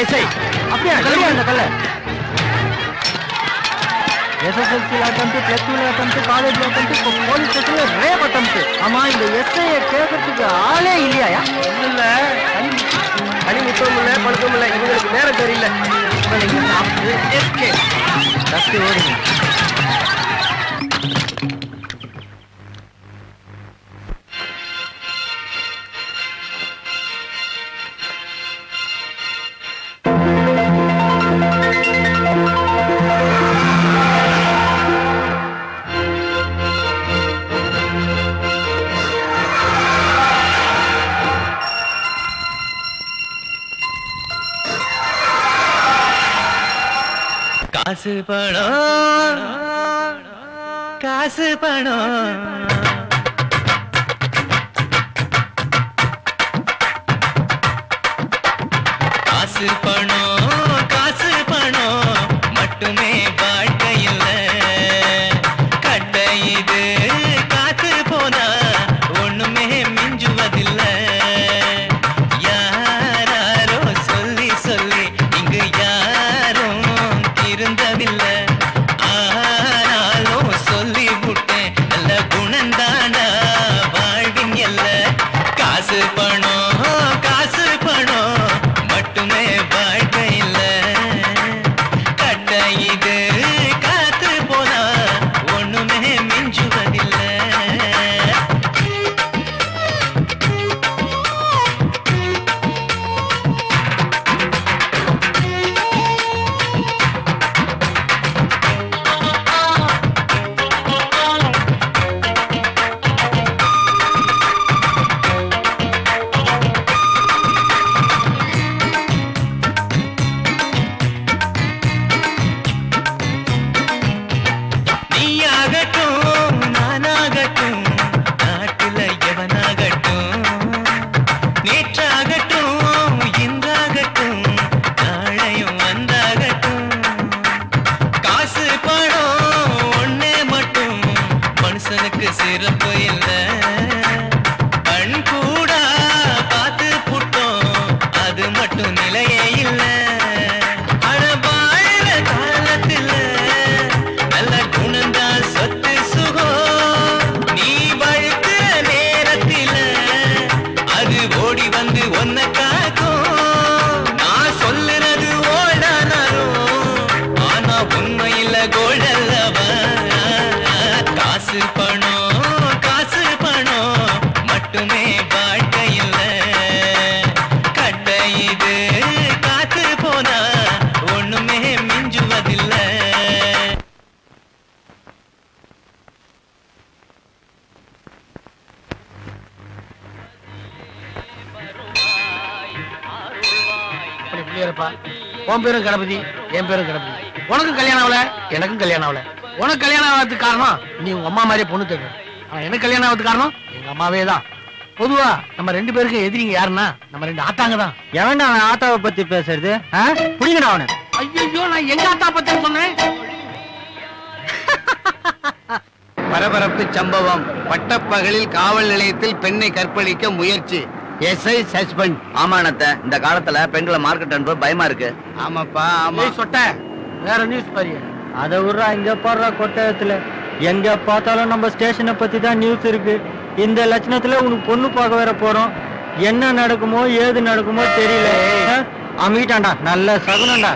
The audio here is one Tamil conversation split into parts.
எஸ்ஐ அப்படியே அந்த கல்ல SSLC attempt +2 attempt college attempt police ஸ்டேஷன்ல ரேப் அட்டெம்ப்ட் ஆமா இந்த எஸ்ஐ கேட்கறதுக்கு ஆளே இல்லையா இல்ல கனி முத்தம் இல்ல படுத்தம் இல்ல இவங்களுக்கு நேரம் தெரியல இவங்க சாப்பிட்டு எஸ்கே தஸ்தி ஓடுங்க காசு பணம் காசு பணம் காசு பணம் காசு பணம் மட்டுமே வாழ்க்கையில் கட்ட இது காத்து போனா ஒண்ணுமே மிஞ்சுவதில்லை யாரோ சொல்லி சொல்லி இங்கு யாரும் இருந்ததில்லை ஆனாலும் சொல்லி விட்டேன் நல்ல குணந்தானா வாழ்வின் எல்ல காசு பணம் மட்டுமே வாழ்க்கை இல்லை கட்ட இது காத்து போனா ஒண்ணுமே மிஞ்சுவதில்லை சிறப்பு இல்லை கண் கூட பார்த்து புட்டோம் அது மட்டும் நிலையே இல்லை அழவாழ காலத்தில் நல்ல குணந்தான் சொத்து சுகம் நீ வழுக்கிற நேரத்தில் அது ஓடி வந்து ஒன்ன காக்கும் நான் சொல்லுறது ஓடானாலும் ஆனா உண்மையில கோடல்லவா காசு பணம் மட்டுமே வாழ்க்கை இல்லை கட்ட இது காத்து போனா ஒண்ணுமே மிஞ்சுவதில்லை உன் பேரும் கணபதி என் பேரும் கணபதி உனக்கும் கல்யாணம் ஆகல எனக்கும் கல்யாணம் ஆகல உனக்கு கல்யாணம் ஆகிறதுக்கு காரணம் நீ உங்க அம்மா மாதிரியே பொண்ணு தேவை ஆனா எனக்கு கல்யாணம் ஆகிறதுக்கு காரணம் எங்க அம்மாவே தான் பொதுவா நம்ம ரெண்டு பேருக்கு எதிரிங்க யாருன்னா நம்ம ரெண்டு ஆத்தாங்க தான் எவன்டா அவன் ஆத்தாவை பத்தி பேசுறது புரியுங்கடா அவனை ஐயோ நான் எங்க ஆத்தா பத்தி சொன்னேன் பரபரப்பு சம்பவம் பட்டப்பகலில் காவல் நிலையத்தில் பெண்ணை கற்பழிக்க முயற்சி எஸ்ஐ சஸ்பெண்ட் ஆமாண்ணத்த இந்த காலத்துல பெண்களை மார்க்கெட் அனுப்ப பயமா இருக்கு ஆமாப்பா ஆமா சொட்ட வேற நியூஸ் பாரு அதை விடுறா இங்க பாடுறா கொட்டயத்துல எங்க பார்த்தாலும் நம்ம ஸ்டேஷனை பத்தி தான் நியூஸ் இருக்கு இந்த லட்சணத்துல உனக்கு பொண்ணு பார்க்க வேற போறோம் என்ன நடக்குமோ ஏது நடக்குமோ தெரியல அமிட்டாண்டா நல்ல சகுனண்டா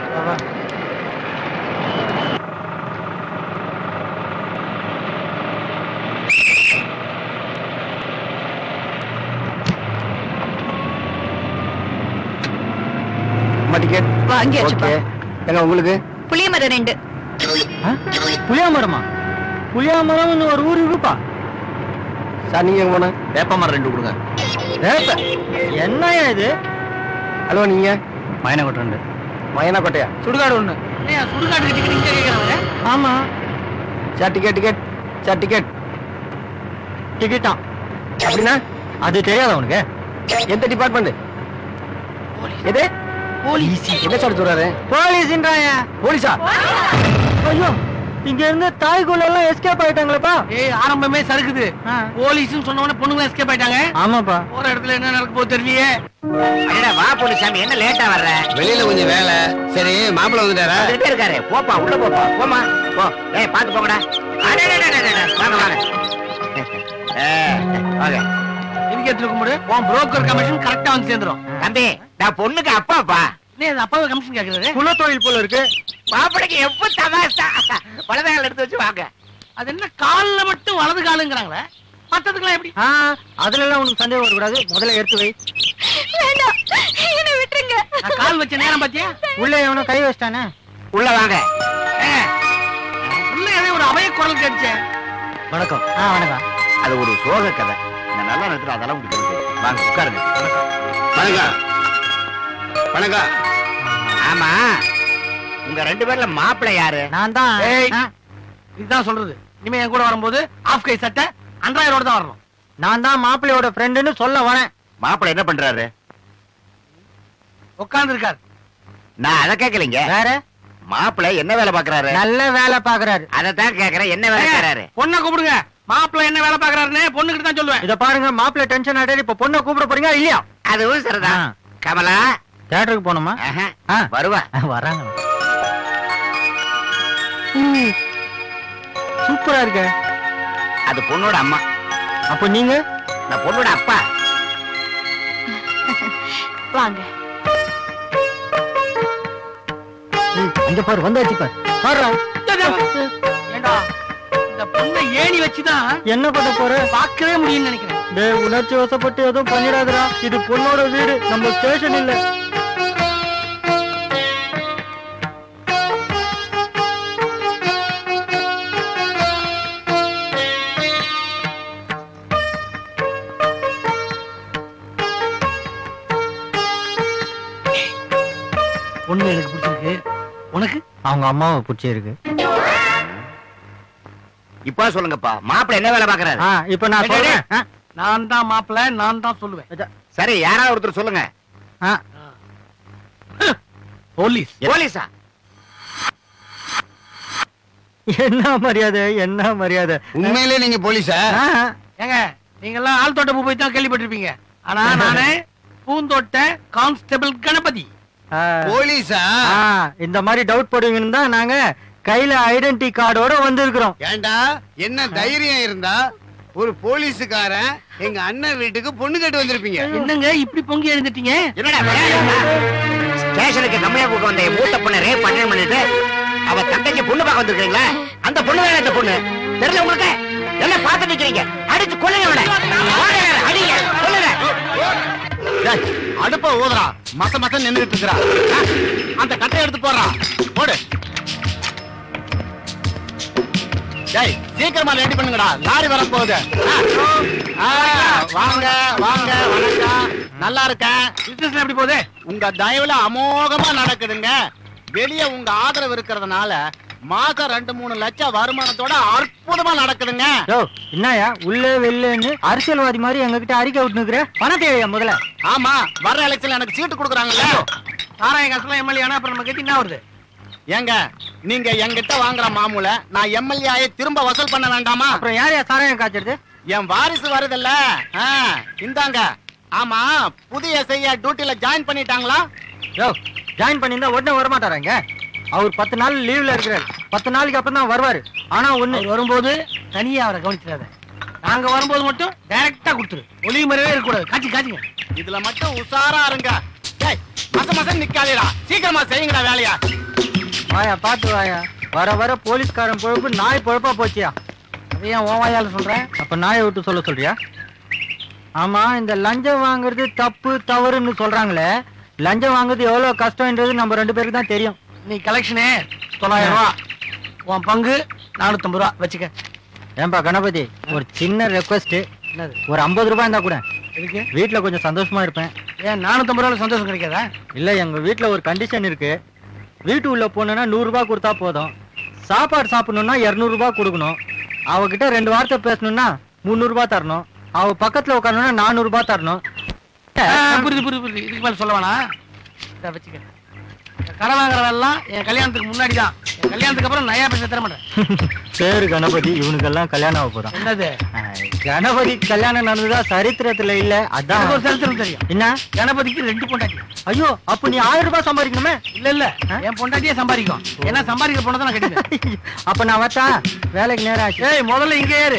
டிக்கெட் வாங்கியாச்சுப்பா எங்க உங்களுக்கு புளியமரம் 2 புளியாமரமா புளியாமரம் ஒரு ஊர் இருக்குப்பா சார் நீங்க போன வேப்பமரம் 2 கொடுங்க என்னையா இது ஹலோ நீங்க மயனக்கோட்டை 2 மயனக்கோட்டையா சுடுகாடு 1 சுடுகாடு டிக்கெட் கேக்குறாங்க ஆமா சார் டிக்கெட் சார் டிக்கெட்டா அப்படின்னா அது தெரியாத உனக்கு எந்த டிபார்ட்மெண்ட் எது போலீஸ் என்ன சார் சொல்றாரு போலீஸ்ன்றாயா போலீஸா ஐயோ இங்க இருந்து தாய்க்குள்ள எல்லாம் எஸ்கேப் ஆயிட்டாங்களப்பா. ஏய் ஆரம்பமே சறுக்குது. போலீஸ்னு சொன்ன உடனே பொண்ணுங்க எஸ்கேப் ஆயிட்டாங்க. ஆமாப்பா. போற இடத்துல என்ன நடக்க போகுது தெரியலையே. அடடா வா போலீசாமி, என்ன லேட்டா வர்ற? வெளியில கொஞ்சம் வேலை. சரி மாப்பிள்ள வந்துட்டாரா? வந்துட்டே இருக்காரு. போப்பா உள்ள போப்பா. போமா போ. ஏய் பாத்து போங்கடா. வாங்க வாங்க. வாங்க. இதுக்கு எடுத்துக்க முடியும். உன் புரோக்கர் கமிஷன் கரெக்டா வந்து சேர்ந்துரும். தம்பி நான் பொண்ணுக்கு அப்பாப்பா. நீ அப்பாவை கமிஷன் கேக்குறாரு. குலத்தொழில் போல இருக்கு. மாப்பிளைக்கு எப்ப தமாஷா வலதால எடுத்து வச்சு வாங்க. அது என்ன கால்ல மட்டும் வலது காலுங்கறாங்களே, மத்ததுக்கெல்லாம் எப்படி? அதுல எல்லாம் உனக்கு சந்தேகம் வரக்கூடாது. முதல்ல எடுத்து வை. வேண்டாம், என்ன விட்டுருங்க. நான் கால் வச்ச நேரம் பாத்தியா? உள்ள எவனோ கை வச்சிட்டானே. உள்ள வாங்க. உள்ள ஏதோ ஒரு அபய குரல் கேட்டுச்சே. வணக்கம். வணக்கம். அது ஒரு சோக கதை. இந்த நல்ல நேரத்துல அதெல்லாம் உங்களுக்கு தெரியுது. வாங்க உட்காருங்க. வணக்கம். வணக்கம். ஆமா உங்க 2 பேர்ல மாப்பிள்ளை யாரு? நான் தான். ஏய், இதுதான் சொல்றது. இனிமே என் கூட வரும்போது ஆஃப் கை சட்டை அன்றாயரோட தான் வரணும். நான் தான் மாப்பிள்ளையோட ஃப்ரெண்டுன்னு சொல்ல வரேன். மாப்பிள்ளை என்ன பண்றாரு? உட்கார்ந்து இருக்காரு. நான் அதை கேட்கலீங்க. வேற மாப்பிள்ளை என்ன வேலை பாக்குறாரு? நல்ல வேலை பாக்குறாரு. அதத்தான் கேக்குறேன். என்ன வேலை செய்றாரு? பொண்ணை கூப்பிடுங்க. மாப்பிள்ளை என்ன வேலை பாக்குறாருன்னு பொண்ணுகிட்ட தான் சொல்லுவேன். இத பாருங்க, மாப்பிள்ளை டென்ஷன் ஆயிட்டாரு. இப்ப பொண்ணை கூப்பிட போறீங்க இல்லையா? அதுவும் சரிதான். கமலா தியேட்டருக்கு போனோமா? வருவா. வராங்க. சூப்பரா இருக்க. அது பொண்ணோட அம்மா. அப்ப நீங்க? நான் பொண்ணோட அப்பா. வாங்க. அங்க பாரு, வந்தாச்சு பாரு. பாரு. ஏண்டா இந்த பொண்ணை ஏணி வச்சுதான் என்ன பண்ண போற? பார்க்கவே முடியும்னு நினைக்கிறேன். டேய், உணர்ச்சி வசப்பட்டு எதுவும் பண்ணிடாதடா. இது பொண்ணோட வீடு, நம்ம ஸ்டேஷன் இல்ல. பொண்ணு எனக்கு பிடிச்சிருக்கு. உனக்கு? அவங்க அம்மாவை பிடிச்சிருக்கு. இப்ப சொல்லுங்கப்பா, மாப்பிள்ளை என்ன வேலை பாக்குறாரு? இப்ப நான் சொல்றேன். நான் தான் மாப்பிள்ளை, நான் தான் சொல்லுவேன். சரி, யாராவது ஒருத்தர் சொல்லுங்க. போலீஸ். போலீஸா? என்ன மரியாதை, என்ன மரியாதை. உண்மையிலே நீங்க போலீஸா? ஏங்க நீங்க எல்லாம் ஆள் தோட்ட போய் தான் கேள்விப்பட்டிருப்பீங்க. ஆனா நானே பூந்தோட்ட கான்ஸ்டபிள் கணபதி. போலீஸா? இந்த மாதிரி டவுட் போடுவீங்கன்னு தான் நாங்க கையில ஐடென்டி கார்டோட வந்திருக்கிறோம். ஏண்டா என்ன தைரியம் இருந்தா ஒரு போலீஸுக்காரன் எங்க அண்ணன் வீட்டுக்கு பொண்ணு கேட்டு வந்திருப்பீங்க. என்னங்க இப்படி பொங்கி எழுந்துட்டீங்க? என்னடா ஸ்டேஷனுக்கு கம்மியா கூட்ட வந்த மூத்த பொண்ணை ரேப் அட்டெண்ட் பண்ணிட்டு அவ தந்தைக்கு பொண்ணு பார்க்க வந்திருக்கீங்களா? அந்த பொண்ணு வேற இந்த பொண்ணு தெரியல உங்களுக்கு? என்ன பார்த்து நிக்கிறீங்க? அடிச்சு கொல்லுங்க அவளை. அடிங்க, கொல்லுங்க. அடுப்ப ஊதுறா, மச மச நின்னுட்டு இருக்கா. அந்த கட்டை எடுத்து போடுறா, போடு. டேய் சீக்கிரமா ரெடி பண்ணுங்கடா, லாரி வர போகுது. வாங்க வாங்க, வணக்கம். நல்லா இருக்கேன். பிசினஸ் எப்படி போகுது? உங்க தயவுல அமோகமா நடக்குதுங்க. வெளியே உங்க ஆதரவு இருக்கிறதுனால மாசம் 2-3 லட்சம் வருமானத்தோட அற்புதமா நடக்குதுங்க. என்னயா உள்ள வெளிலன்னு அரசியல்வாதி மாதிரி எங்க கிட்ட அறிக்கை விட்டுனுக்குற? பணம் தேவையா முதல்ல? ஆமா, வர்ற எலெக்ஷன்ல எனக்கு சீட்டு கொடுக்குறாங்கல்ல. சாராய காசுலாம் எம்எல்ஏ ஆனா அப்புறம் நம்ம கத்தி என்ன வருது? ஏங்க நீங்க என்கிட்ட வாங்குற மாமூல நான் எம்எல்ஏ ஆயி திரும்ப வசூல் பண்ண வேண்டாமா? அப்புறம் யாரையா சாராயம் காய்ச்சறது? என் வாரிசு வருதுல்ல, இந்தாங்க. ஆமா, புதிய எஸ்ஐயா டியூட்டில ஜாயின் பண்ணிட்டாங்களா? ஜாயின் பண்ணிருந்தா உடனே வரமாட்டாராங்க. அவர் 10 நாள் லீவ்ல இருக்கிறார். 10 நாளைக்கு அப்புறம் தான் வருவாரு. ஆனா ஒண்ணு, வரும்போது தனியா அவரை கவனிச்சிடாத. நாங்க வரும்போது மட்டும் டைரக்டா கொடுத்துரு. ஒளிவு மறைவே இருக்க கூடாது. காட்சிங்க. இதுல மட்டும் உஷாரா இருங்க. மச மசம் நிக்காதீடா, சீக்கிரமா செய்யுங்கடா வேலையா. வாயா பாத்து வாயா. வர வர போலீஸ்காரன் பொழப்பு நாய் பொழப்பா போச்சியா. அதையும் ஓவாயால சொல்றேன். அப்ப நாயை விட்டு சொல்ல சொல்றியா? ஆமா, இந்த லஞ்சம் வாங்குறது தப்பு தவறுன்னு சொல்றாங்களே, லஞ்சம் வாங்குறது எவ்வளவு கஷ்டம்ன்றது நம்ம 2 பேருக்கு தான் தெரியும். நீ கலெக்ஷனே 900 ரூபா, உன் பங்கு 450 ரூபா வச்சுக்க. ஏன்பா கணபதி, ஒரு சின்ன ரெக்வஸ்ட். என்னது? ஒரு 50 ரூபாய் இருந்தா கூட இருக்கு. வீட்டுல கொஞ்சம் சந்தோஷமா இருப்பேன். ஏன் 450 ரூபாய் சந்தோஷம் கிடைக்காதா? இல்ல, எங்க வீட்டுல ஒரு கண்டிஷன் இருக்கு. வீட்டு உள்ள போனா 100 ரூபாய் கொடுத்தா போதும். சாப்பாடு சாப்பிடணும்னா 200 ரூபாய் கொடுக்கணும். அவகிட்ட 2 வார்த்தை பேசணும்னா 300 ரூபாய் தரணும். அவ பக்கத்துல உட்காரணும்னா 400 ரூபாய் தரணும். புரியுது புரியுது புரியுது. இதுக்கு மேல சொல்ல வேணாம். வச்சுக்க. கடன் வாங்குறதெல்லாம் என் கல்யாணத்துக்கு முன்னாடி தான். என் கல்யாணத்துக்கு அப்புறம் நயா பைசா தர மாட்டேன். பேரு கணபதி, இவனுக்கெல்லாம் கல்யாணம் ஆக போறான். என்னது கணபதி கல்யாணம் நடந்ததா சரித்திரத்துல இல்ல. அதான் எனக்கு ஒரு சரித்திரம் தெரியும். என்ன? கணபதிக்கு 2 பொண்டாட்டி. ஐயோ, அப்ப நீ 1000 ரூபாய் சம்பாதிக்கணுமே. இல்ல என் பொண்டாட்டியே சம்பாதிக்கும். ஏன்னா சம்பாதிக்கிற பொண்ணை தான் நான் கட்டிட்டேன். அப்ப நான் வச்சா வேலைக்கு நேரம் ஆச்சு. ஏய் முதல்ல இங்கே ஏறு.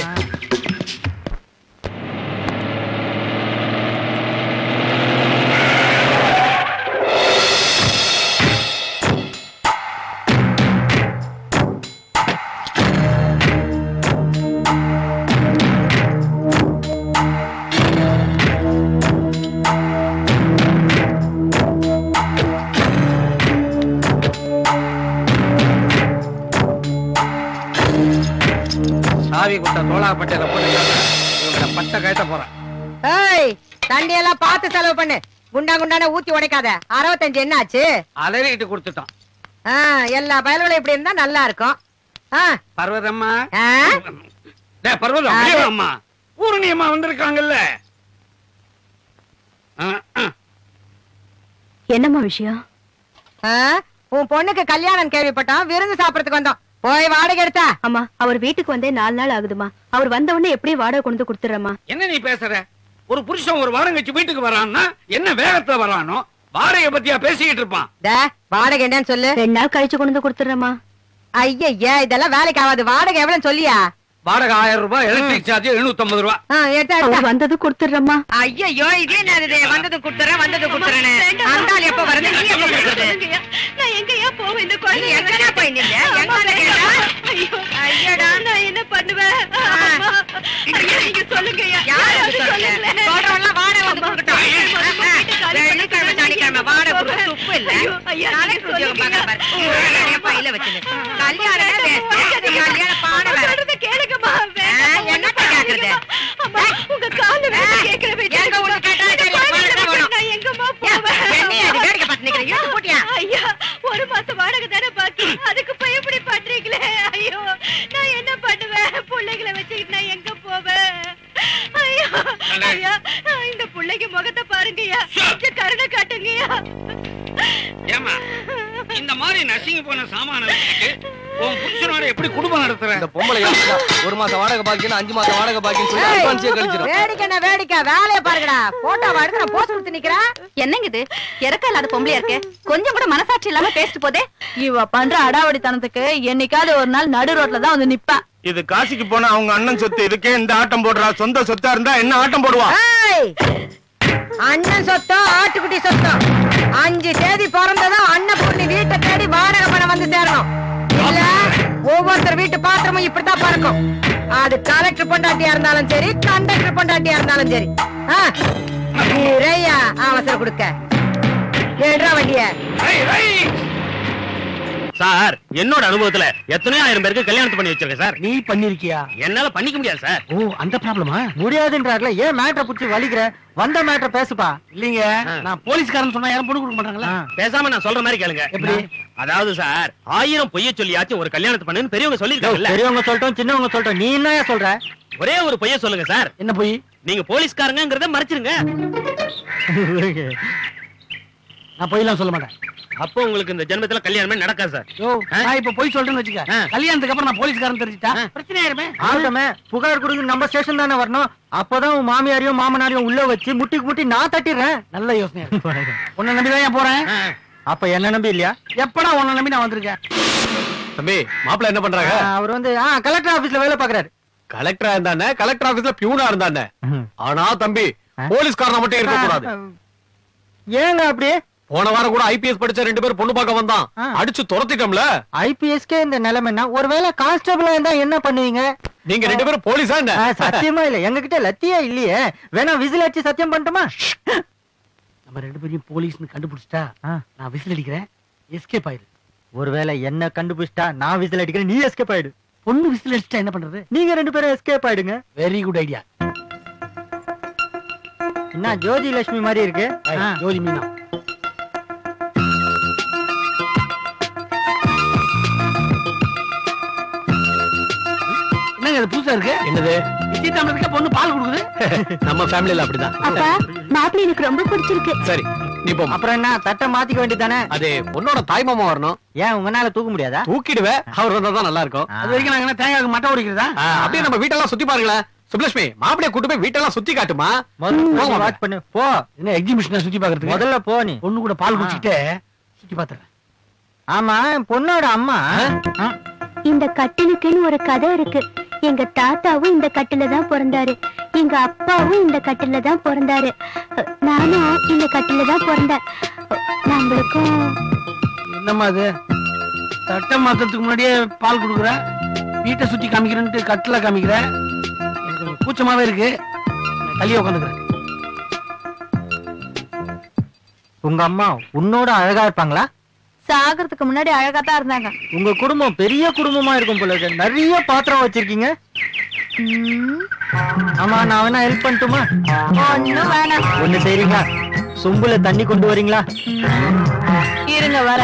சாவி குட்ட தோளாப்பட்டையில போட்டு இவங்களை பட்ட கயத்த போறேன். ஏய், தண்ணியெல்லாம் பார்த்து செலவு பண்ணு. குண்டான ஊத்தி உடைக்காத. 65 என்ன ஆச்சு? அலறிக்கிட்டு கொடுத்துட்டோம். எல்லா பயல்களும் இப்படி இருந்தா நல்லா இருக்கும். பர்வதம்மா, ஆ? பர்வதம் அம்மா, பூரணி அம்மா வந்திருக்காங்கல்ல. என்னம்மா விஷயம்? உன் பொண்ணுக்கு கல்யாணம் கேள்விப்பட்டோம், விருந்து சாப்பிடறதுக்கு வந்தோம். போய் வாடகை எடுத்தா? அம்மா, அவர் வீட்டுக்கு வந்தே 4 நாள் ஆகுதுமா. அவர் வந்த உடனே எப்படியும் வாடகை கொண்டு கொடுத்துறமா. என்ன நீ பேசுற? ஒரு புருஷன் ஒரு வாரம் கழிச்சு வீட்டுக்கு வரான்னா என்ன வேகத்துல வரானோ? வாடகை பத்தியா பேசிக்கிட்டு இருப்பான்? வாடகை என்னன்னு சொல்லு. 2 நாள் கழிச்சு கொண்டு கொடுத்துறமா. ஐயா, இதெல்லாம் வேலைக்கு ஆகாது. வாடகை எவ்வளவு சொல்லியா? வாடகை 1000 ரூபாய், எலக்ட்ரிக் சார்ஜ் 750 ரூபாய். அவர் வந்தது கொடுத்துறமா. ஐயோ, இதே என்னது? வந்தது குடுத்துறேன் அந்த எப்ப வருது? நீ எப்ப கொடுக்குறது? நான் எங்கயா போவேன்? இந்த குழந்தை எங்கடா போய் நில்ல? ஐயோடா, நான் என்ன பண்ணுவேன்? நீங்க சொல்லுங்கய்யா. சொல்றவெல்லாம் வாடகை வந்து கொடுக்கட்டும். வெள்ளிக்கிழமை சனிக்கிழமை வாடகை கொடுக்க துப்பு இல்ல. நாளைக்கு உத்தியோகம் பார்க்க பாரு. பையில வச்சுன்னு கல்யாணம் பாட கேளுங்கம்மா. என்ன கேக்குறது? உங்க கால கேக்குறேன். எங்க ஒண்ணு கேட்டா நான் எங்கம்மா போவேன்? வேடிக்கை பார்த்து நிக்கிறேன். இழுத்து போட்டியா? ஐயா, 1 மாசம் வாடகை தானே பாக்கி. அதுக்கு போய் எப்படி பண்றீங்களே? ஐயோ, நான் என்ன பண்ணுவேன்? பிள்ளைகளை வச்சுக்கிட்டு நான் எங்க போவேன்? ஐயோ, ஐயா, இந்த பிள்ளைக்கு முகத்தை பாருங்கய்யா. கொஞ்சம் கருணை காட்டுங்கய்யா. ஏமா இந்த மாதிரி நசிங்க போன சாமான வச்சுக்கிட்டு உன் புருஷனோட எப்படி குடும்பம் நடத்துற? இந்த பொம்பளை 1 மாசம் வாடகை பாக்கின்னு 5 மாசம் வாடகை பாக்கின்னு சொல்லி அட்வான்ஸே கழிச்சிடும். வேடிக்கை வேலையை பாருங்கடா. போட்டோவா எடுத்து நான் போஸ்ட் கொடுத்து நிக்கிறேன். என்னங்க இது? இறக்க இல்லாத பொம்பளையா இருக்கு. கொஞ்சம் கூட மனசாட்சி இல்லாம பேசிட்டு போதே. இவ பண்ற அடாவடித்தனத்துக்கு என்னைக்காவது ஒரு நாள் நடு ரோட்ல தான் வந்து நிப்பா. இது காசிக்கு போன அவங்க அண்ணன் சொத்து. இதுக்கே இந்த ஆட்டம் போடுறா. சொந்த சொத்தா இருந்தா என்ன ஆட்டம் போடுவா? அண்ணன் சொத்தோ ஆட்டுக்குட்டி சொத்தோ 5 தேதி பிறந்ததும் அன்னபூர்ணி வீட்டை தேடி வாடகை பணம் வந்து சேரணும். இல்ல ஒவ்வொருத்தர் வீட்டு பாத்திரமும் இப்படித்தான் பறக்கும். அது கலெக்டர் பொண்டாட்டியா இருந்தாலும் சரி, கண்டக்டர் பொண்டாட்டியா இருந்தாலும் சரி. நிறையா அவசரம் கொடுக்க ஏன்றா வண்டிய. சார், என்னோட அனுபவத்துல எத்தனையோ 1000 பேருக்கு கல்யாணம் பண்ணி வச்சிருக்கேன் சார். நீ பண்ணிருக்கியா? என்னால பண்ணிக்க முடியாது சார். ஓ, அந்த ப்ராப்ளமா? முடியாதுன்றாருல, ஏன் மேட்டரை புடிச்சு வலிக்கிற? வந்த மேட்டரை பேசுப்பா. இல்லீங்க, நான் போலீஸ்காரன் சொன்னா யாரும் பொண்ணு கொடுக்க மாட்டாங்களா? பேசாம நான் சொல்ற மாதிரி கேளுங்க. எப்படி? அதாவது சார், 1000 பொய்ய சொல்லியாச்சும் ஒரு கல்யாணத்தை பண்ணுன்னு பெரியவங்க சொல்லிருக்காங்கல்ல. பெரியவங்க சொல்லிட்டோம், சின்னவங்க சொல்லிட்டோம். நீ என்ன சொல்ற? ஒரே ஒரு பொய்ய சொல்லுங்க சார். என்ன போய்? நீங்க போலீஸ்காரங்கிறத மறைச்சிருங்க. நான் பொய்லாம் சொல்ல மாட்டேன். அப்போ உங்களுக்கு இந்த ஜென்மத்துல கல்யாணமே நடக்காது சார். நான் இப்ப போய் சொல்றேன்னு வச்சுக்க, கல்யாணத்துக்கு அப்புறம் நான் போலீஸ்காரன் தெரிஞ்சுட்டா பிரச்சனை ஆயிருமே. ஆகமே புகார் கொடுங்க, நம்ம ஸ்டேஷன் தானே வரணும். அப்பதான் உன் மாமியாரையும் மாமனாரையும் உள்ள வச்சு முட்டிக்கு முட்டி நான் தட்டிடுறேன். நல்ல யோசனை. உன்னை நம்பிதான் போறேன். அப்ப என்ன நம்பி இல்லையா? எப்படா உன்னை நம்பி நான் வந்திருக்கேன். தம்பி, மாப்பிள்ள என்ன பண்றாங்க? அவர் வந்து கலெக்டர் ஆபீஸ்ல வேலை பாக்குறாரு. கலெக்டரா இருந்தானே, கலெக்டர் ஆபீஸ்ல பியூனா இருந்தானே. ஆனா தம்பி, போலீஸ்காரனா மட்டும் இருக்க கூடாது. ஏங்க அப்படி? போன வாரம் கூட ஐபிஎஸ் படிச்ச 2 பேர் பொண்ணு பார்க்க வந்தான். அடிச்சு துரத்திட்டோம்ல. ஐபிஎஸ்கே இந்த நிலைமைன்னா ஒருவேளை கான்ஸ்டபிளா இருந்தா என்ன பண்ணுவீங்க? நீங்க 2 பேரும் போலீஸா என்ன? சத்தியமா இல்ல, எங்க கிட்ட லத்தியா இல்லையே. வேணா விசில் அடிச்சு சத்தியம் பண்ணட்டுமா? நம்ம 2 பேரையும் போலீஸ்னு கண்டுபிடிச்சிட்டா நான் விசில் அடிக்கிறேன், எஸ்கேப் ஆயிரு. ஒருவேளை என்ன கண்டுபிடிச்சிட்டா நான் விசில் அடிக்கிறேன், நீ எஸ்கேப் ஆயிடு. பொண்ணு விசில் அடிச்சிட்டா என்ன பண்றது? நீங்க 2 பேரும் எஸ்கேப் ஆயிடுங்க. Very good idea. என்ன ஜோதி லட்சுமி மாதிரி இருக்கு? ஜோதி மீனா. என்னங்க இது புதுசா இருக்கு? என்னது? நிச்சயதார்த்தத்துக்கு பொண்ணு பால் கொடுக்குது. நம்ம ஃபேமிலில அப்படிதான். அப்பா, மாப்பிள்ளை எனக்கு ரொம்ப பிடிச்சிருக்கு. சரி, நீ போ. அப்புறம் என்ன தட்டை மாத்திக்க வேண்டியதானே? அது பொண்ணோட தாய் மாமா வரணும். ஏன் உங்கனால தூக்க முடியாதா? தூக்கிடுவேன், அவர் வந்தாதான் நல்லா இருக்கும். அது வரைக்கும் நாங்க என்ன தேங்காய்க்கு மட்டை உடைக்கிறதா? அப்படியே நம்ம வீட்டெல்லாம் சுத்தி பாருங்களேன். சுப்லட்சுமி, மாப்பிளைய கூட்டு போய் வீட்டெல்லாம் சுத்தி காட்டுமா. முதல்ல வாட்ச் பண்ணு போ. என்ன எக்ஸிபிஷனை சுத்தி பாக்குறதுக்கு? முதல்ல போ நீ. பொண்ணு கூட பால் குடிச்சிட்டு சுத்தி பாத்துறேன். ஆமா, பொண்ணோட அம்மா இந்த கட்டிலுக்குன்னு ஒரு கதை இருக்கு. எங்க தாத்தாவும் இந்த கட்டில தான் பிறந்தாரு, எங்க அப்பாவும் இந்த கட்டில தான் பிறந்தாரு, நானும் இந்த கட்டில தான் பிறந்தேன். நம்மளுக்கும் என்னம்மா அது? தட்டை மாத்தறதுக்கு முன்னாடியே பால் குடுக்குற, வீட்டை சுத்தி காமிக்கிறேன்ட்டு கட்டில காமிக்கிற. எனக்கு கொஞ்சம் கூச்சமாவே இருக்கு. தள்ளியே உட்காந்துக்கிறேன். உங்க அம்மா உன்னோட அழகா இருப்பாங்களா? சாகிறதுக்கு முன்னாடி அழகா தான் இருந்தாங்க. உங்க குடும்பம் பெரிய குடும்பமா இருக்கும் போல இருக்கு. நிறைய பாத்திரம் வச்சிருக்கீங்க. ஆமா, நான் வேணா ஹெல்ப் பண்ணட்டுமா? ஒண்ணும் வேணாம். ஒண்ணு செய்றீங்களா? சொம்புல தண்ணி கொண்டு வரீங்களா? இருங்க வர.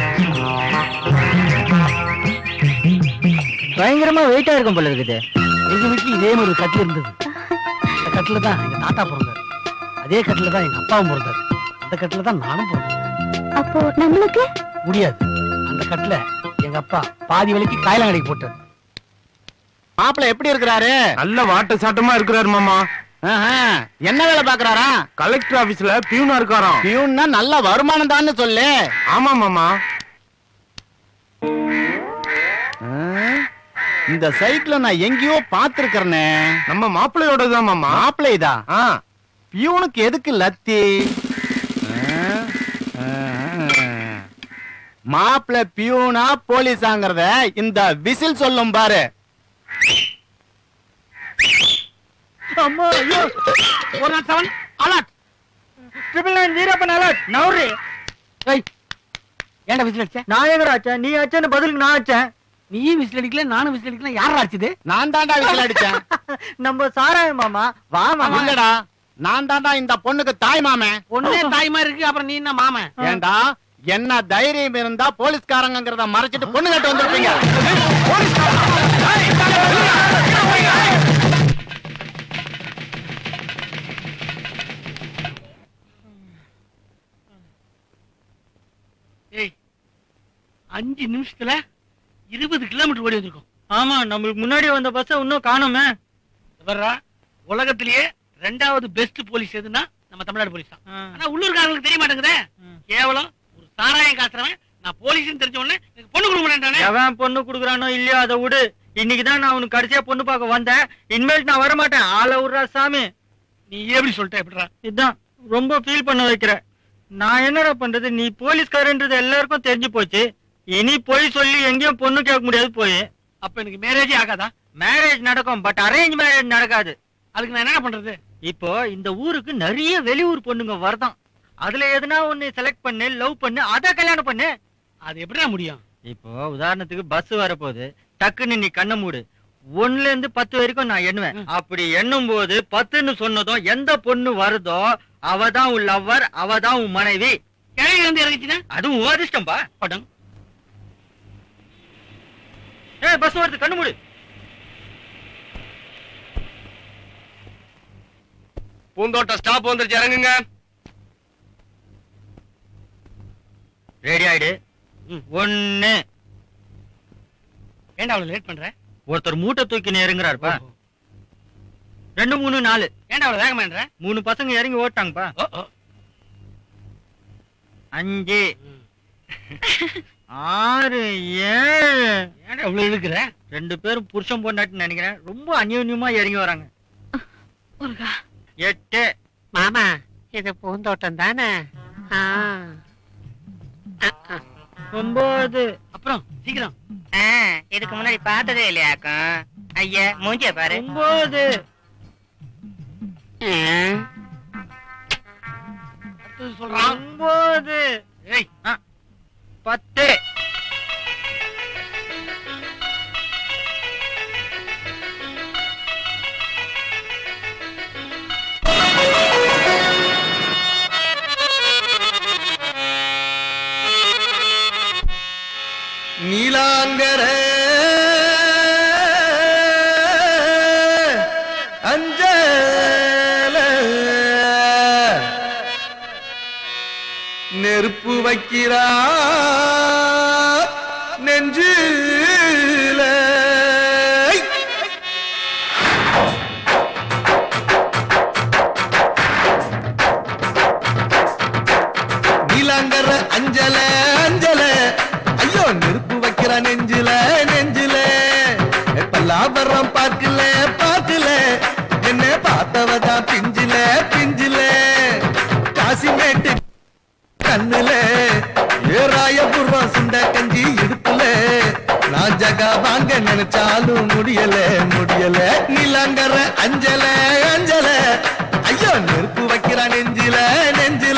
பயங்கரமா வெயிட்டா இருக்கும் போல இருக்குது. எங்க வீட்டுல இதே மாதிரி ஒரு கட்டில் இருந்தது. அந்த கட்டில தான் எங்க தாத்தா பிறந்தார், அதே கட்டில தான் எங்க அப்பாவும் பிறந்தார், அந்த கட்டில தான் நானும் பிறந்தேன். அப்போ நம்மளுக்கு முடியாது. அந்த கட்டில எங்க அப்பா பாதி வலிக்கு காயலாங்கடைக்கு போட்டார். மாப்பிள்ள எப்படி இருக்கிறாரு? நல்ல வாட்ட சாட்டமா இருக்கிறாரு மாமா. என்ன வேலை பாக்குறாரா? கலெக்டர் ஆபீஸ்ல பியூனா இருக்காராம். பியூன்னா நல்ல வருமானம் தான் சொல்லு. ஆமா மாமா. இந்த சைக்கிள நான் எங்கேயோ பாத்துருக்கிறேனே. நம்ம மாப்பிள்ளையோட தான் மாமா. மாப்பிள்ளைதான். பியூனுக்கு எதுக்கு லத்தி? மாப்பிள்ள பியூனா போலீஸாங்கிறத இந்த விசில் சொல்லும் பாரு. அம்மா, ஐயோ. 107 அலர்ட். 999 வீரப்பன் அலர்ட். நவுரு. ஏய், ஏன்டா விசில் அடிச்ச? நான் எங்கடா அடிச்சேன்? நீ அடிச்சேன்னு பதிலுக்கு நான் அடிச்சேன். நீ விசில் அடிக்கல, நானும் விசில் அடிக்கல. யாரா அடிச்சது? நான் தாண்டா விசில் அடிச்சேன். நம்ம சாராய மாமா. வா மாமா. இல்லடா, நான் தாண்டா இந்த பொண்ணுக்கு தாய் மாமன். பொண்ணே தாய்மா இருக்கு, அப்புறம் நீ என்ன மாமன்? ஏண்டா, என்ன தைரியம் இருந்தா போலீஸ்காரங்கிறத மறைச்சிட்டு பொண்ணு கட்டு வந்திருப்பீங்க. ஏய், 5 நிமிஷத்துல 20 கிலோமீட்டர் ஓடி வந்திருக்கோம். ஆமா, நம்மளுக்கு முன்னாடி வந்த பஸ் இன்னும் காணுமே. வர்றா, உலகத்திலேயே 2வது பெஸ்ட் போலீஸ் எதுன்னா நம்ம தமிழ்நாடு போலீஸ் தான். ஆனா உள்ளூர்காரங்களுக்கு தெரிய மாட்டேங்குதே. கேவலம் ஒரு சாராயம் காசுறவன் நான் போலீஸ்னு தெரிஞ்ச உடனே எனக்கு பொண்ணு கொடுக்க மாட்டேன்டானே. எவன் பொண்ணு குடுக்குறானோ இல்லையோ அதை விடு. இன்னைக்குதான் நான் உனக்கு கடைசியா பொண்ணு பார்க்க வந்தேன். இனிமேல் நான் வர மாட்டேன். ஆளை விடுறா சாமி. நீ எப்படி சொல்லிட்ட? எப்படிடா? இதான் ரொம்ப ஃபீல் பண்ண வைக்கிற. நான் என்னடா பண்றது? நீ போலீஸ்காரன்றது எல்லாருக்கும் தெரிஞ்சு போச்சு. இனி போய் சொல்லி எங்கேயும் பொண்ணு கேட்க முடியாது போய். அப்ப எனக்கு மேரேஜே ஆகாதா? மேரேஜ் நடக்கும், பட் அரேஞ்ச் மேரேஜ் நடக்காது. அதுக்கு நான் என்ன பண்றது? இப்போ இந்த ஊருக்கு நிறைய வெளியூர் பொண்ணுங்க வரதான். அதுல எதுனா ஒண்ணு செலக்ட் பண்ணு, லவ் பண்ணு, அத கல்யாணம் பண்ணு. அது எப்படிடா முடியும்? இப்போ உதாரணத்துக்கு பஸ் வரப்போகுது, டக்குன்னு நீ கண்ணை மூடு. 1ல இருந்து 10 வரைக்கும் நான் எண்ணுவேன். அப்படி எண்ணும் போது 10ன்னு சொன்னதும் எந்த பொண்ணு வருதோ அவதான் உன் லவ்வர், அவதான் உன் மனைவி. கிழவி வந்து இறங்கிச்சுன்னா அதுவும் அதிர்ஷ்டம்பா. படம். ஏய், பஸ் வருது, கண்ணு மூடு. பூந்தோட்ட ஸ்டாப் வந்துருச்சு, இறங்குங்க. ரெடி ஆயிடு. 1. ஏன்டா அவ்வளவு லேட் பண்ற? ஒருத்தர் மூட்டை தூக்கி இறங்குறாருப்பா. 2, 3, 4. ஏன்டா அவ்வளவு வேகமான்ற? 3 பசங்க இறங்கி ஓட்டாங்கப்பா. 5, 6, 7. ஏன்டா இவ்வளவு இழுக்குற? 2 பேரும் புருஷன் பொண்டாட்டின்னு நினைக்கிறேன். ரொம்ப அந்யோன்யமா இறங்கி வராங்க. 8. மாமா, இது பூந்தோட்டம் தானே? 9. அப்புறம் சீக்கிரம். இதுக்கு முன்னாடி பார்த்ததே இல்லையாக்கும். ஐயா, மூஞ்சிய பாரு. 9. அடுத்தது சொல்றான். 9. ஏய், 10. நீலாங்கர அஞ்சல நெருப்பு வைக்கிறா நெஞ்சில நீலாங்கர அஞ்சல அஞ்சல ஐயோ நெருப்பு வைக்கிறா நெஞ்சில நெஞ்சில பல்லாபரம் பார்க்கல பார்க்கல என்ன பார்த்தவதான் பிஞ்சில பிஞ்சில காசிமேட்டு கண்ணுல ஏராயபுரம் சுண்ட கஞ்சி இடுப்புல நான் ஜகா வாங்க நினைச்சாலும் முடியல முடியல நீலாங்கர அஞ்சல அஞ்சல ஐயோ நெருப்பு வைக்கிறா நெஞ்சில நெஞ்சில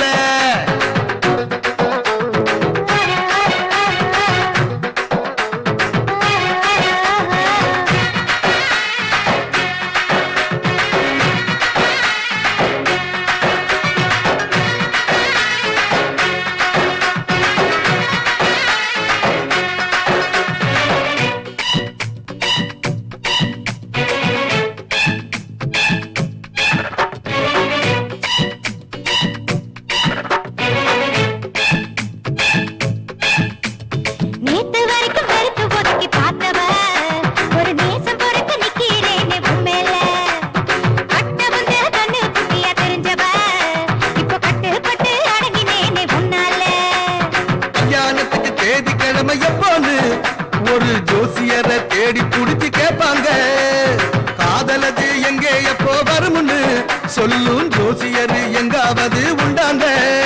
ஒரு ஜோசியரை தேடி புடிச்சு கேட்பாங்க காதலது எங்கே எப்போ வரும்னு சொல்லும் ஜோசியர் எங்காவது உண்டாங்க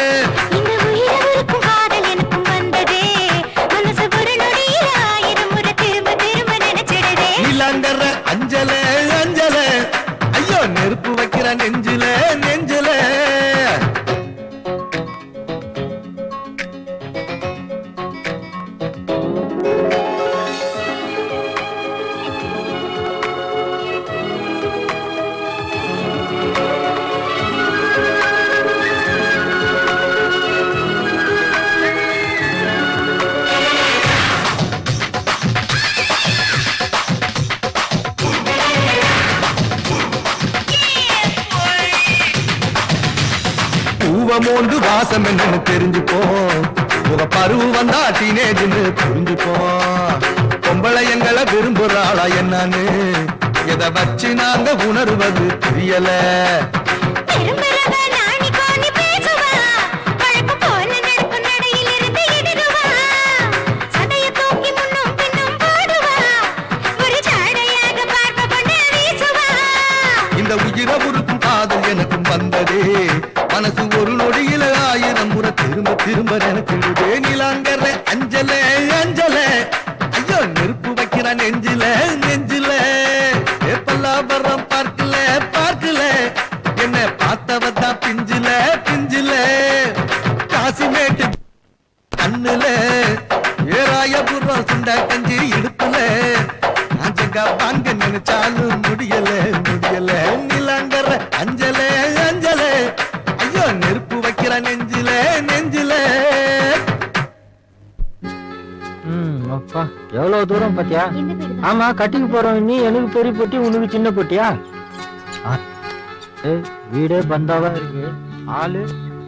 நீலாங்கர அஞ்சல அஞ்சல ஐயோ நெருப்பு வைக்கிற நெஞ்சில நெஞ்சில மோந்து வாசம் என்னன்னு தெரிஞ்சுப்போம் உங்க பருவு வந்தா டீனேஜ்னு புரிஞ்சுப்போம் பொம்பளை எங்களை விரும்புறாளா என்னன்னு எதை வச்சு நாங்க உணர்வது தெரியல இந்த உயிரை உருக்கும் காதல் எனக்கும் வந்ததே மனசு ஒரு நொடியில 1000 முறை திரும்ப திரும்ப நினைக்கின்றதே நீலாங்கர அஞ்சல அஞ்சல ஐயோ நெருப்பு வைக்கிற நெஞ்சில நெஞ்சில பல்லாபரம் பார்க்கல பார்க்கல என்ன பார்த்தவதான் பிஞ்சில பிஞ்சில காசிமேட்டு கண்ணுல ஏராயபுரம் சுண்ட கஞ்சி இடுப்புல நான் ஜகா வாங்க நினைச்சாலும் முடியல முடியல நீலாங்கர அஞ்சல அஞ்சல ஐயோ நெருப்பு வைக்கிற நெஞ்சில நெஞ்சில அப்பா எவ்வளவு தூரம் பாத்தியா ஆமா கட்டிக்கு போறோம் நீ எனக்கு பெரிய பொட்டி உனக்கு சின்ன பொட்டியா வீடே பந்தாவா இருக்கு ஆளு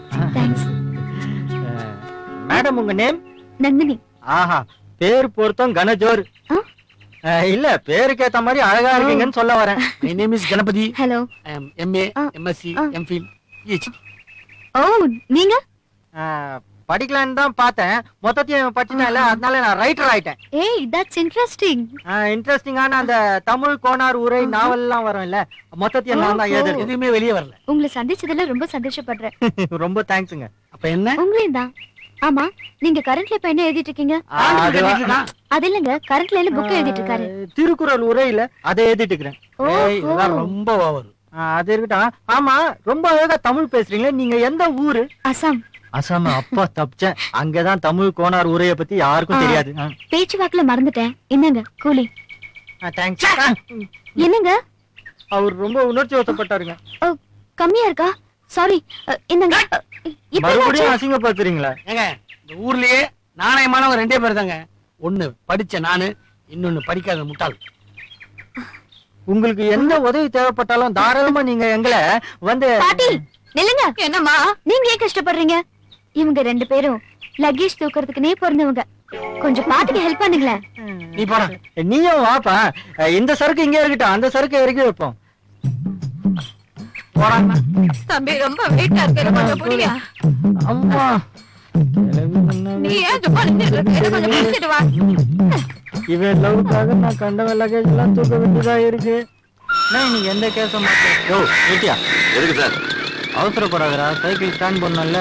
மேடம் உங்க நேம் நந்தினி ஆஹா பேர் பொருத்தம் கனஜோர் இல்ல பேருக்கு ஏத்த மாதிரி அழகா இருக்கீங்கன்னு சொல்ல வரேன் My name is Ganapathi. Hello I am MA, MSc, MPhil, PhD. ஓ நீங்க படிக்கலான்னு தான் பார்த்தேன் மொத்தத்தையும் படிச்சிட்டேன்ல அதனால நான் ரைட்டர் ஆயிட்டேன் ஏய் தட்ஸ் இன்ட்ரஸ்டிங் இன்ட்ரெஸ்டிங்கான அந்த தமிழ் கோனார் உரை நாவல் எல்லாம் வரும் இல்ல மொத்தத்தையும் நான் தான் எழுதுறேன் எதுவுமே வெளியே வரல. உங்களை சந்திச்சதுல ரொம்ப சந்தோஷப்படுறேன் ரொம்ப தேங்க்ஸுங்க அப்ப என்ன உங்களையும் தான் ஆமா நீங்க கரண்ட்ல இப்ப என்ன எழுதிட்டு இருக்கீங்க அது இல்லங்க கரண்ட்ல புக் எழுதிட்டு இருக்காரு திருக்குறள் உரையில அதை எழுதிட்டு இருக்கிறேன் இதெல்லாம் ரொம்ப ஓவர். அது இருக்கட்டும் ஆமா ரொம்ப அழகா தமிழ் பேசுறீங்களே நீங்க எந்த ஊரு அசாம் அசாம் அப்பா தப்பிச்சேன் அங்கதான் தமிழ் கோனார் உரையை பத்தி யாருக்கும் தெரியாது பேச்சு வாக்குல மறந்துட்டேன் என்னங்க கூலி தேங்க்ஸ் என்னங்க அவர் ரொம்ப உணர்ச்சி வசப்பட்டாருங்க கம்மியா இருக்கா சாரி என்னங்க மறுபடியும் அசிங்கப்படுத்துறீங்களா ஏங்க இந்த ஊர்லயே நாணயமானவங்க 2 பேர் தாங்க. ஒண்ணு படிச்ச நானு இன்னொன்னு படிக்காத முட்டாள். உங்களுக்கு எந்த உதவி தேவைப்பட்டாலும் தாராளமா நீங்க எங்களை வந்து பாட்டி நில்லுங்க என்னம்மா நீங்க ஏன் கஷ்டப்படுறீங்க இவங்க 2 பேரும் லக்கேஜ் தூக்குறதுக்குனே பிறந்தவங்க. கொஞ்சம் பாத்துக்கு ஹெல்ப் பண்ணுங்களேன். நீ போற. நீயும் வாப்பா. இந்த சரக்கு இங்கே இருக்கட்டும், அந்த சரக்கு இறக்கி வைப்போம். போறாங்க. தம்பி ரொம்ப வெயிட்டா இருக்கு, கொஞ்சம் புடிங்க. அம்மா நீ ஏன் கொஞ்சம் புடிச்சிட்டு வா. இவன் லவ்க்காக நான் கண்ட லக்கேஜ் எல்லாம் தூக்க வேண்டியதா இருக்கு. நீ எந்த கேஸ மாட்டேன். யோ ஏட்டியா எதுக்கு சார்? அவசரப்படாதடா, சைக்கிள் ஸ்டாண்ட் பண்ணல.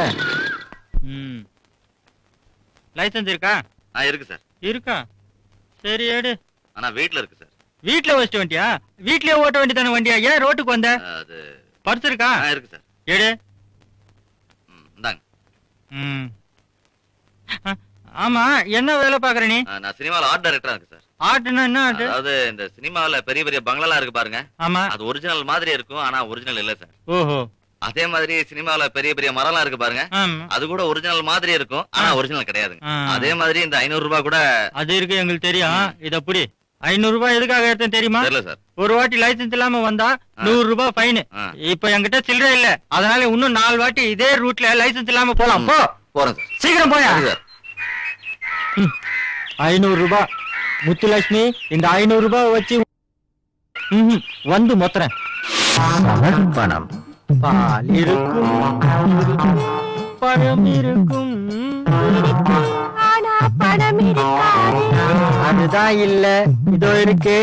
லைசென்ஸ் இருக்கா? இருக்கு சார். இருக்கா? சரி எடு. ஆனா வீட்ல இருக்கு சார். வீட்ல வச்சிட்டு வண்டியா? வீட்லயே ஓட்ட வேண்டியதான வண்டியா? ஏன் ரோட்டுக்கு வந்த? அது பர்ஸ் இருக்கா? இருக்கு சார். எடு. இந்தாங்க. ஆமா, என்ன வேலை பாக்குற நீ? நான் சினிமால ஆர்ட் டைரக்டரா இருக்கு சார். ஆர்ட்னா என்ன ஆர்ட்? அதாவது இந்த சினிமால பெரிய பெரிய பங்களா இருக்கு பாருங்க. ஆமா. அது ஒரிஜினல் மாதிரி இருக்கும், ஆனா ஒரிஜினல் இல்ல சார். ஓஹோ. அதே மாதிரி சினிமால பெரிய பெரிய மரம்லாம் இருக்கு பாருங்க. அது கூட ஒரிஜினல் மாதிரி இருக்கும், ஆனா ஒரிஜினல் கிடையாதுங்க. அதே மாதிரி இந்த 500 ரூபாய் கூட அது இருக்கு, எங்களுக்கு தெரியும். இத புடி. 500 ரூபாய் எதுக்காக எடுத்தேன் தெரியுமா? தெரியல சார். ஒரு வாட்டி லைசென்ஸ் இல்லாம வந்தா 100 ரூபாய் ஃபைன். இப்ப என்கிட்ட சில்லறை இல்ல, அதனால இன்னும் 4 வாட்டி இதே ரூட்ல லைசென்ஸ் இல்லாம போலாம். போ. போறேன் சார். சீக்கிரம் போயா. 500 ரூபாய். முத்துலட்சுமி, இந்த 500 ரூபாய் வச்சு வந்து மொத்தறேன். பணம் பால் இருக்கும், பணம் இருக்கும், ஆனா பணம் இருக்காது. அதுதான் இல்ல, இதோ இருக்கு.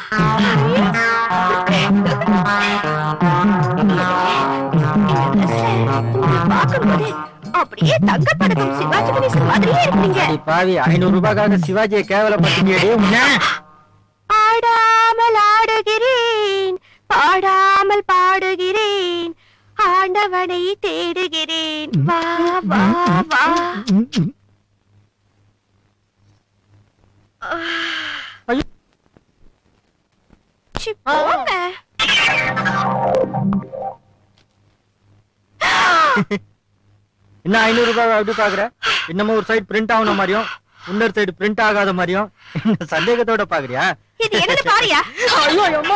பார்க்கும்போது அப்படியே தங்க பதக்கம் சிவாஜி கணேசன் மாதிரியே இருக்கீங்க. பாவி, 500 ரூபாய்க்காக சிவாஜியை கேவலப்படுத்தியே. ஆடாமல் ஆடுகிறேன், பாடாமல் பாடுகிறேன், ஆண்டவனை தேடுகிறேன், வா வா வா. போங்க. என்ன 500 ரூபாய் அப்படி பாக்குற? இன்னமும் ஒரு சைடு பிரிண்ட் ஆகணும் மாதிரியும் இன்னொரு சைடு பிரிண்ட் ஆகாத மாதிரியும் சந்தேகத்தோட பாக்குறியா? இது என்னன்னு பாரியா? ஐயோ அம்மா.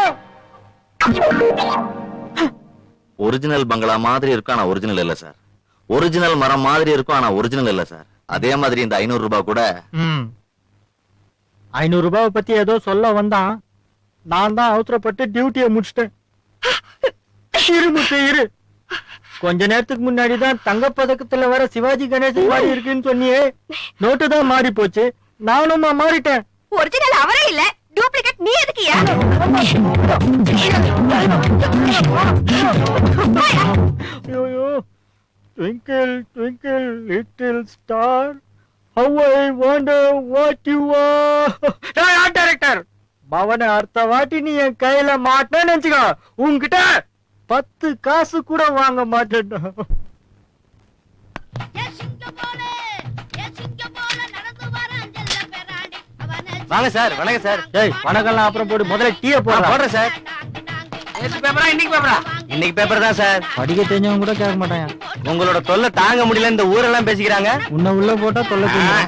ஒரிஜினல் பங்களா மாதிரி இருக்கும், ஆனா ஒரிஜினல் இல்ல சார். ஒரிஜினல் மரம் மாதிரி இருக்கும், ஆனா ஒரிஜினல் இல்ல சார். அதே மாதிரி இந்த 500 ரூபாய் கூட 500 ரூபாவை பத்தி ஏதோ சொல்ல வந்தான். நான் தான் அவசரப்பட்டு டியூட்டியை முடிச்சிட்டேன். இரு, கொஞ்ச நேரத்துக்கு முன்னாடி தான் தங்க பதக்கத்துல வர சிவாஜி கணேசன் மாதிரி இருக்குன்னு சொன்னியே, நோட்டு தான் மாறி போச்சு. நானும் மாறிட்டேன். ஒரிஜினல் அவரே இல்ல, டூப்ளிகேட் நீ எதுக்கியா? ஐயோ, twinkle twinkle little star, how I wonder what you are. Art director பவன அடுத்த வாட்டி நீ என் கையில மாட்டேன்னு நினைச்சுக்கோ, உன்கிட்ட 10 காசு கூட வாங்க மாட்டேன். வாங்க சார். வணக்கம் சார். டேய், வணக்கம்லாம் அப்புறம் போடு, முதல்ல டீயை போடுறேன் சார். பேப்பரா இன்னைக்கு பேப்பரா? இன்னைக்கு பேப்பர் தான் சார். படிக்க தெரிஞ்சவங்க கூட கேட்க மாட்டாங்க. உங்களோட தொல்லை தாங்க முடியல, இந்த ஊரெல்லாம் பேசிக்கிறாங்க. உன்னை உள்ள போட்டா தொல்லை தெரியும்.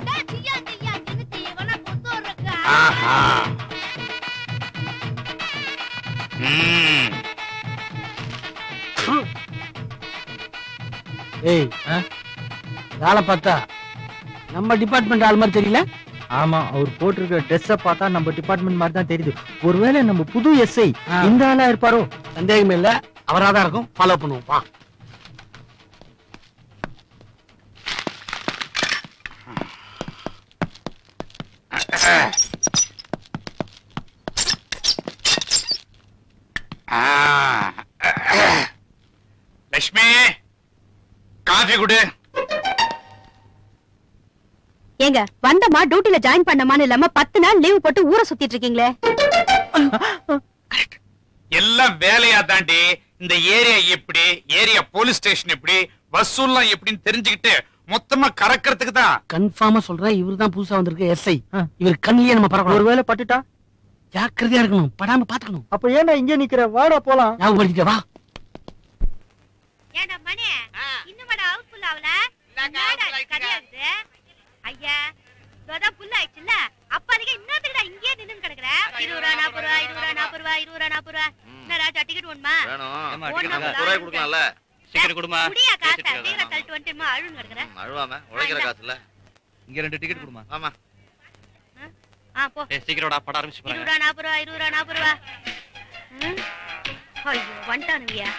ஏய், வேலை பார்த்தா நம்ம டிபார்ட்மெண்ட் ஆள் மாதிரி தெரியல. ஆமா, அவர் போட்டிருக்க ட்ரெஸ்ஸ பார்த்தா நம்ம டிபார்ட்மெண்ட் மாதிரி தான் தெரியுது. ஒருவேளை நம்ம புது எஸ்ஐ இந்த ஆளா இருப்பாரோ? சந்தேகமே இல்ல, அவராதான் இருக்கும். ஃபாலோ பண்ணுவோம். வா. லட்சுமி, காஃபி குடு. ஏங்க, வந்தமா டியூட்டில ஜாயின் பண்ணமான்னு இல்லாம 10 நாள் லீவ் போட்டு ஊரை சுத்திட்டு இருக்கீங்களே. எல்லாம் வேலையா தாண்டி. இந்த ஏரியா எப்படி, ஏரியா போலீஸ் ஸ்டேஷன் எப்படி, வசூல்லாம் எப்படின்னு தெரிஞ்சுக்கிட்டு மொத்தமா கறக்கிறதுக்கு தான். கன்ஃபார்மா சொல்றேன், இவர் தான் புதுசா வந்திருக்க எஸ்ஐ. இவர் கண்ணிலே நம்ம பறக்கணும். ஒருவேளை பட்டுட்டா ஜாக்கிரதையா இருக்கணும், படாம பாத்துக்கணும். அப்ப ஏன்னா இங்க நிக்கிற, வாடா போலாம். ஞாபகப்படுத்திட்டே வா. ஏண்டா மணி, இன்னுமாடா ஹவுஸ்ஃபுல் ஆவல? கரியாகுது. ஐயா, இப்பதான் புல் ஆயிடுச்சுல்ல, அப்பாலிக்கு இன்னத்துக்குடா இங்கே நின்னு கிடக்குற? 20 ரூபா 40 ரூபா 20 ரூபா 40 ரூபா 20 ரூபா 40 ரூபா. என்னடா டிக்கெட் வேணுமா? வேணும். 40 ரூபாய் கொடுக்கலாம்ல. டிக்கெட் கொடுமா. குடியா காசை வீர தள்ளிட்டு வந்துட்டுமா அழுன்னு கிடக்குறேன். அழுவாம உழைக்கிற காசு இல்ல. இங்க 2 டிக்கெட் கொடுமா. ஆமா. போ. சீக்கிரம்டா படம் ஆரம்பிச்சு போறாங்க. 20 ரூபா 40 ரூபா 40 ரூபா. ஐயோ வந்துட்டானுங்கயா.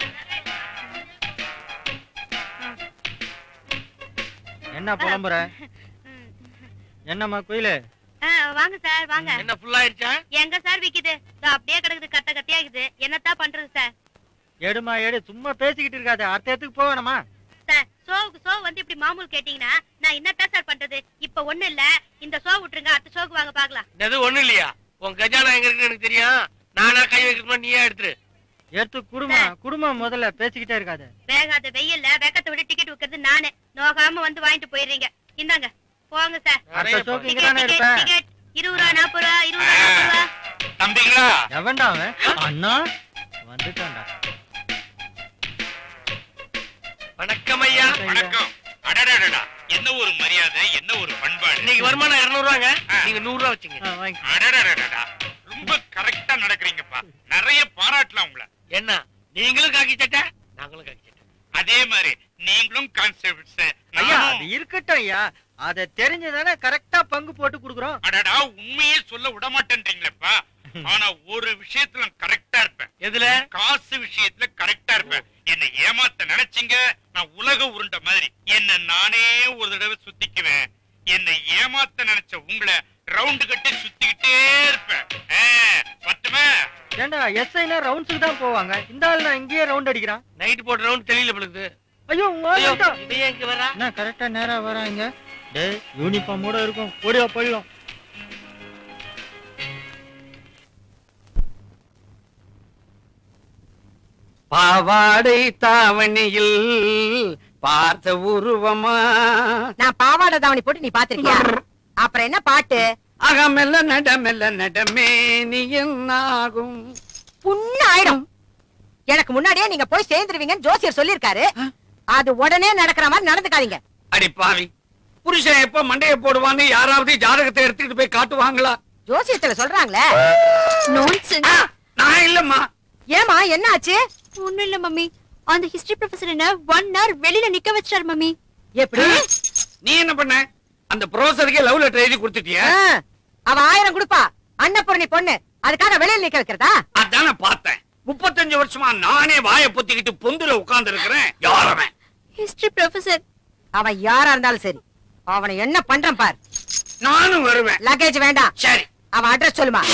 என்ன புலம்புற? என்னம்மா குயிலு? வாங்க சார் வாங்க. என்ன ஃபுல் ஆயிடுச்சா? எங்க சார் விக்குது? அப்படியே கிடக்குது கட்ட கட்டியா இருக்குது. என்னத்தான் பண்றது சார்? எடுமா எடு, சும்மா பேசிக்கிட்டு இருக்காத. அர்த்தத்துக்கு போவேணமா? சார் சோ வந்து இப்படி மாமூல் கேட்டீங்கன்னா நான் என்னத்தான் சார் பண்றது? இப்ப ஒண்ணு இல்ல, இந்த சோ விட்டுருங்க, அடுத்த ஷோக்கு வாங்க பாக்கலாம். இது ஒண்ணு இல்லையா? உன் கஜானா எங்க இருக்குன்னு எனக்கு தெரியும். நானா கை வைக்கணுமா நீயே எடுத்துரு. எடுத்து குடும்பம் முதல்ல பேசிக்கிட்டே இருக்காத. வேகாத வெயில்ல வெக்கத்தை விட டிக்கெட் விக்கிறது நானு. நோகாம வந்து வாங்கிட்டு போயிடுறீங்க. இந்தாங்க போங்க சார். அடுத்த ஷோக்கு இங்க தானே இருப்பேன். டிக்கெட் 20 ரூபா 40 ரூபா 20 ரூபா 40 ரூபா. தம்பிங்களா? எவன்டா அவன்? அண்ணா வந்துட்டான்டா. வணக்கம் ஐயா. வணக்கம். அடடடடா, என்ன ஒரு மரியாதை, என்ன ஒரு பண்பாடு. இன்னைக்கு வருமானம் 200 ரூபாங்க. நீங்க 100 ரூபா வச்சுங்க. அடடடடடா, ரொம்ப கரெக்டா நடக்கிறீங்கப்பா. நிறைய பாராட்டலாம் உங்களை. என்ன நீங்களும் காக்கி சட்டை, நாங்களும் காக்கி சட்டை. அதே மாதிரி நீங்களும் கான்செப்ட்ஸ். ஐயா அது இருக்கட்டும் ஐயா. அத தெரிஞ்சதானே கரெக்டா பங்கு போட்டு குடுக்குறோம். அடடா, உண்மையே சொல்ல விட மாட்டேன்றீங்களேப்பா. ஆனா ஒரு விஷயத்துல கரெக்டா இருப்பேன். எதுல? காசு விஷயத்துல கரெக்டா இருப்பேன். என்ன ஏமாத்த நினைச்சீங்க, நான் உலக உருண்ட மாதிரி என்ன நானே ஒரு தடவை சுத்திக்குவேன். என்ன ஏமாத்த நினைச்ச உங்களை ரவுண்டு கட்டி சுத்திக்கிட்டே இருப்பேன். பத்துமே. ஏண்டா எஸ்ஐனா ரவுண்ட்ஸ்க்கு தான் போவாங்க. இந்த ஆள் நான் இங்கேயே ரவுண்ட் அடிக்கிறான். நைட் போட்ட ரவுண்ட் தெரியல பழுது. ஐயோ இதையே இங்க வரா? என்ன கரெக்டா நேரா வராங்க. டேய் யூனிஃபார்மோட இருக்கும். ஓடியா போயிடும். பாவாடை தாவணியில் பார்த்த உருவமா. நான் பாவாடை தாவணி போட்டு நீ பாத்திருக்கியா? அப்புறம் என்ன பாட்டு? அகமெல்ல நடமே நீ என்னாகும். புண்ணு ஆயிடும். எனக்கு முன்னாடியே நீங்க போய் சேர்ந்துருவீங்கன்னு ஜோசியர் சொல்லிருக்காரு. அது உடனே நடக்கிற மாதிரி நடந்துக்காதீங்க. அடி பாவி, புருஷன் எப்ப மண்டைய போடுவான்னு யாராவது ஜாதகத்தை எடுத்துக்கிட்டு போய் காட்டுவாங்களா? ஜோசியத்துல சொல்றாங்களே. நான் இல்லம்மா. ஏமா என்ன ஆச்சு? ஒண்ணும் இல்ல மம்மி, அந்த ஹிஸ்டரி ப்ரொஃபசர் என்ன 1 hour வெளியில நிக்க வச்சாரு மம்மி. எப்படி? நீ என்ன பண்ண? அந்த ப்ரொஃபசருக்கு லவ் லெட்டர் எழுதி கொடுத்துட்டியா? அவ 1000 கொடுப்பா. அன்னபூர்ணி பொண்ணு, அதுக்காக வெளியில நிக்க வைக்கிறதா? அதான பார்த்தேன். 35 வருஷமா நானே வாயை பொத்திக்கிட்டு பொந்துல உட்கார்ந்து இருக்கிறேன். யார் அவன்? History professor. அவன் யாரா இருந்தாலும் சரி, அவனை என்ன பண்றான் பார். நானும் வருவேன். லக்கேஜ் வேண்டாம். சரி, அவன் அட்ரஸ் சொல்லுமா.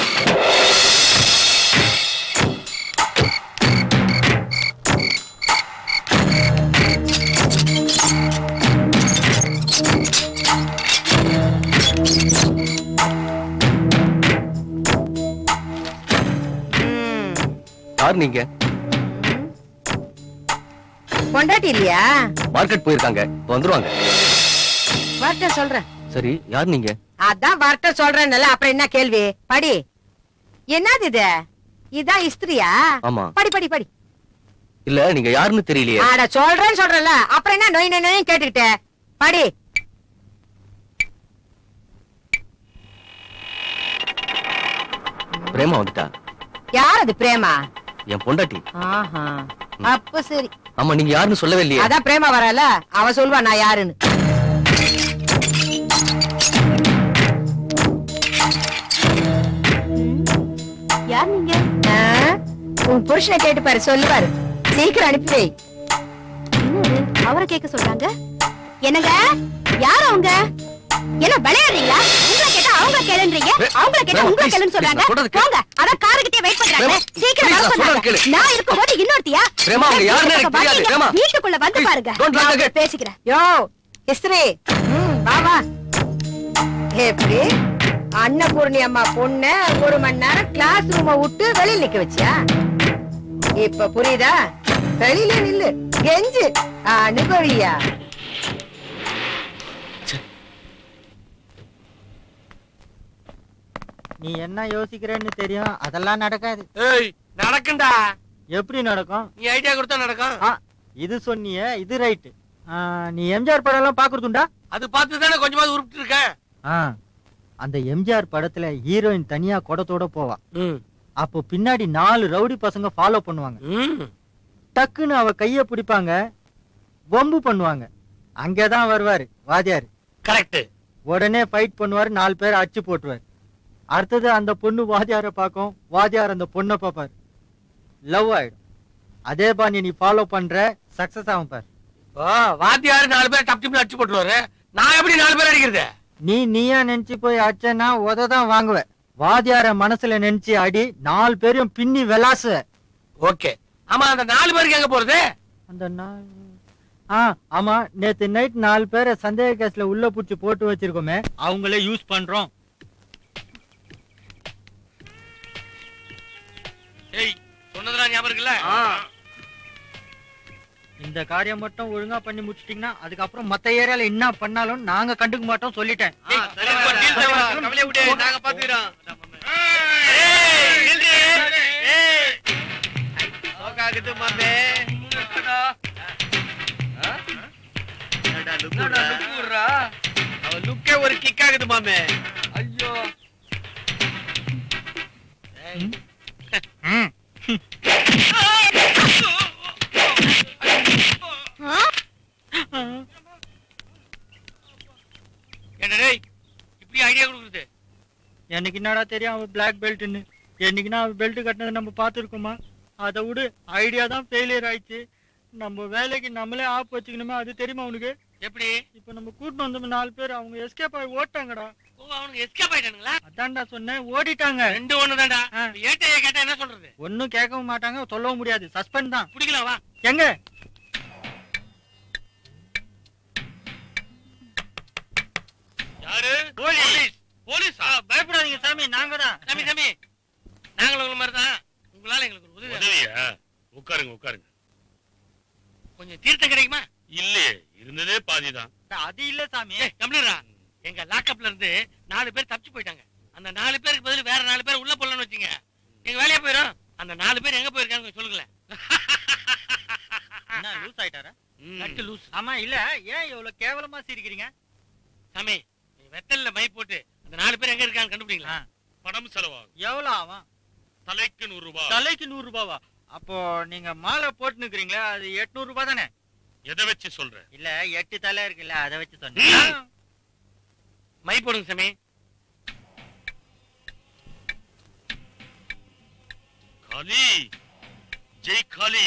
யார் நீங்க? பொண்டாட்டி இல்லையா? மார்க்கெட் போயிருக்காங்க, வந்துருவாங்க. வரட்ட சொல்றேன். சரி, யார் நீங்க? அதான் வரட்ட சொல்றேன்ல, அப்புறம் என்ன கேள்வி? படி. என்னது இது? இதான் இஸ்திரியா? ஆமா. படி படி படி. இல்ல, நீங்க யாருன்னு தெரியலையே. அட சொல்றேன்னு சொல்றேன்ல, அப்புறம் என்ன நோய் நோய் நோய் கேட்டுக்கிட்ட? படி. பிரேமா வந்துட்டா. யார் அது பிரேமா? என் பொண்டாட்டி. ஆஹா, அப்ப சரி. ஆமா, நீங்க யாருன்னு சொல்லவே இல்லையே. அதான் பிரேமா வரல, அவ சொல்வா நான் யாருன்னு. யார் நீங்க? உன் புருஷனை கேட்டு பாரு, சொல்லுவாரு. சீக்கிரம் அனுப்பி வை. என்னது அவரை கேட்க சொல்றாங்க? என்னங்க யார் அவங்க? என்ன விளையாடுறீங்களா? உங்களை கேட்டா அவங்க கேளுன்றீங்க, அவங்கள கேட்டா உங்களை கேளுன்னு சொல்றாங்க. போங்க, அதான் காருக்கிட்டே வெயிட் பண்றாங்க. சீக்கிரம் வர சொல்றாங்க. நான் இருக்கும்போது இன்னொருத்தியா? பிரேமா, அவங்க யாருன்னு எனக்கு தெரியாது. பிரேமா, வீட்டுக்குள்ள வந்து பாருங்க, நான் பேசிக்கிறேன். யோ இஸ்திரி, வா வா. எப்படி அன்னபூர்ணி அம்மா பொண்ணு 1 மணி நேரம் கிளாஸ் ரூம விட்டு வெளியில நிக்க வச்சியா? இப்ப புரியுதா? வெளியில நில்லு, கெஞ்சு, அனுபவியா? நீ என்ன யோசிக்கிறேன்னு தெரியும், அதெல்லாம் நடக்காது. ஏய், நடக்கும்டா. எப்படி நடக்கும்? நீ ஐடியா கொடுத்தா நடக்கும். இது சொன்னியே, இது ரைட். நீ எம்ஜிஆர் படம் எல்லாம் பாக்குறதுண்டா? அது பார்த்து தானே கொஞ்சமாவது உருப்பிட்டு இருக்கேன். அந்த எம்ஜிஆர் படத்துல ஹீரோயின் தனியா குடத்தோட போவா. அப்போ பின்னாடி 4 ரவுடி பசங்க ஃபாலோ பண்ணுவாங்க. டக்குன்னு அவ கைய பிடிப்பாங்க, வம்பு பண்ணுவாங்க. அங்கதான் வருவாரு வாத்தியார். கரெக்ட். உடனே ஃபைட் பண்ணுவாரு, 4 பேர் அடிச்சு போட்டுவார். அடுத்தது அந்த பொண்ணு வாத்தியார பாக்கும், வாத்தியார் அந்த பொண்ணை பாப்பாரு, லவ் ஆயிடும். அதே பாணி நீ ஃபாலோ பண்ற, சக்சஸ் ஆகும் பாரு. வாத்தியாரு 4 பேர் டப் டிப்னு அடிச்சு போட்டுருவாரு, நான் எப்படி 4 பேர் அடிக்கிறது? நீயா நினைச்சு போய் அடிச்சனா உததான் வாங்குவ. வாத்தியார மனசுல நினைச்சு அடி, 4 பேரும் பின்னி விளாசு. ஓகே. ஆமா, அந்த 4 பேருக்கு எங்க போறது? அந்த ஆமா, நேத்து நைட் 4 பேரை சந்தேக கேஸ்ல உள்ள புடிச்சு போட்டு வச்சிருக்கோமே, அவங்களே யூஸ் பண்றோம். ஏய், சொன்னதெல்லாம் ஞாபகம் இருக்குல்ல? இந்த காரியம் மட்டும் ஒழுங்கா பண்ணி முடிச்சிட்டீங்கன்னா அதுக்கப்புறம் மத்த ஏரியால என்ன பண்ணாலும் நாங்க கண்டுக்க மாட்டோம் சொல்லிட்டேன். நாங்க பாத்துக்கிறோம். லுக்கே ஒரு கிக் ஆகுது மாமே. ஐயோ இப்படி ஐடியா கொடுக்குறது எனக்கு என்னடா தெரியும் அவன் பிளாக் பெல்ட்னு. என்னைக்குன்னா அவன் பெல்ட் கட்டினது நம்ம பாத்துருக்கோமா? அதை விடு, ஐடியா தான் ஃபெயிலியர் ஆயிடுச்சு. நம்ம வேலைக்கு நம்மளே ஆப் வச்சுக்கணுமே, அது தெரியுமா உனக்கு? எப்படி? இப்ப நம்ம கூட்டிட்டு வந்தோம் 4 பேர், அவங்க எஸ்கேப் ஆகி ஓட்டாங்கடா. அவனுக்கு எஸ்கேப் ஆயிட்டானுங்களா? அதான்டா சொன்னேன், ஓடிட்டாங்க. 2 ஒண்ணுதான்டா. ஏட்டையே கேட்டா என்ன சொல்றது? ஒன்னும் கேட்கவும் மாட்டாங்க, சொல்லவும் முடியாது, சஸ்பெண்ட் தான். பிடிக்கலாம் வா. எங்க யாரு? போலீஸ். போலீஸா? பயப்படாதீங்க சாமி, நாங்க தான். சாமி நாங்களும் உங்களை மாதிரி தான். உங்களால எங்களுக்கு ஒரு உதவியா? உட்காருங்க உட்காருங்க. கொஞ்சம் தீர்த்தம் கிடைக்குமா? இல்லையே, இருந்ததே பாதிதான். அது இல்ல சாமி. கம்ப்ளீரா, எங்க லாக்அப்ல இருந்து 4 பேர் தப்பிச்சு போயிட்டாங்க. அந்த 4 பேருக்கு பதில் வேற 4 பேர் உள்ள போடலாம்னு வச்சுங்க, எங்க வேலையா போயிடும். அந்த 4 பேர் எங்க போயிருக்காங்க சொல்லுங்களேன். என்ன லூஸ் ஆயிட்டாரா? நட்டு லூஸ். ஆமா, இல்ல ஏன் இவ்வளவு கேவலமா சிரிக்கிறீங்க? சாமி, வெத்தல்ல மை போட்டு அந்த 4 பேர் எங்க இருக்காங்க கண்டுபிடிங்களா? பணம் செலவாகும். எவ்வளவு ஆகும்? தலைக்கு 100 ரூபாய். தலைக்கு 100 ரூபாவா? அப்போ நீங்க மாலை போட்டு நிக்கிறீங்களா, அது 800 ரூபாய் தானே? எதை வச்சு சொல்ற? இல்ல 8 தலை இருக்குல்ல, அதை வச்சு சொன்னேன். மை போடுங்க சாமி. காளி, ஜெய் காளி.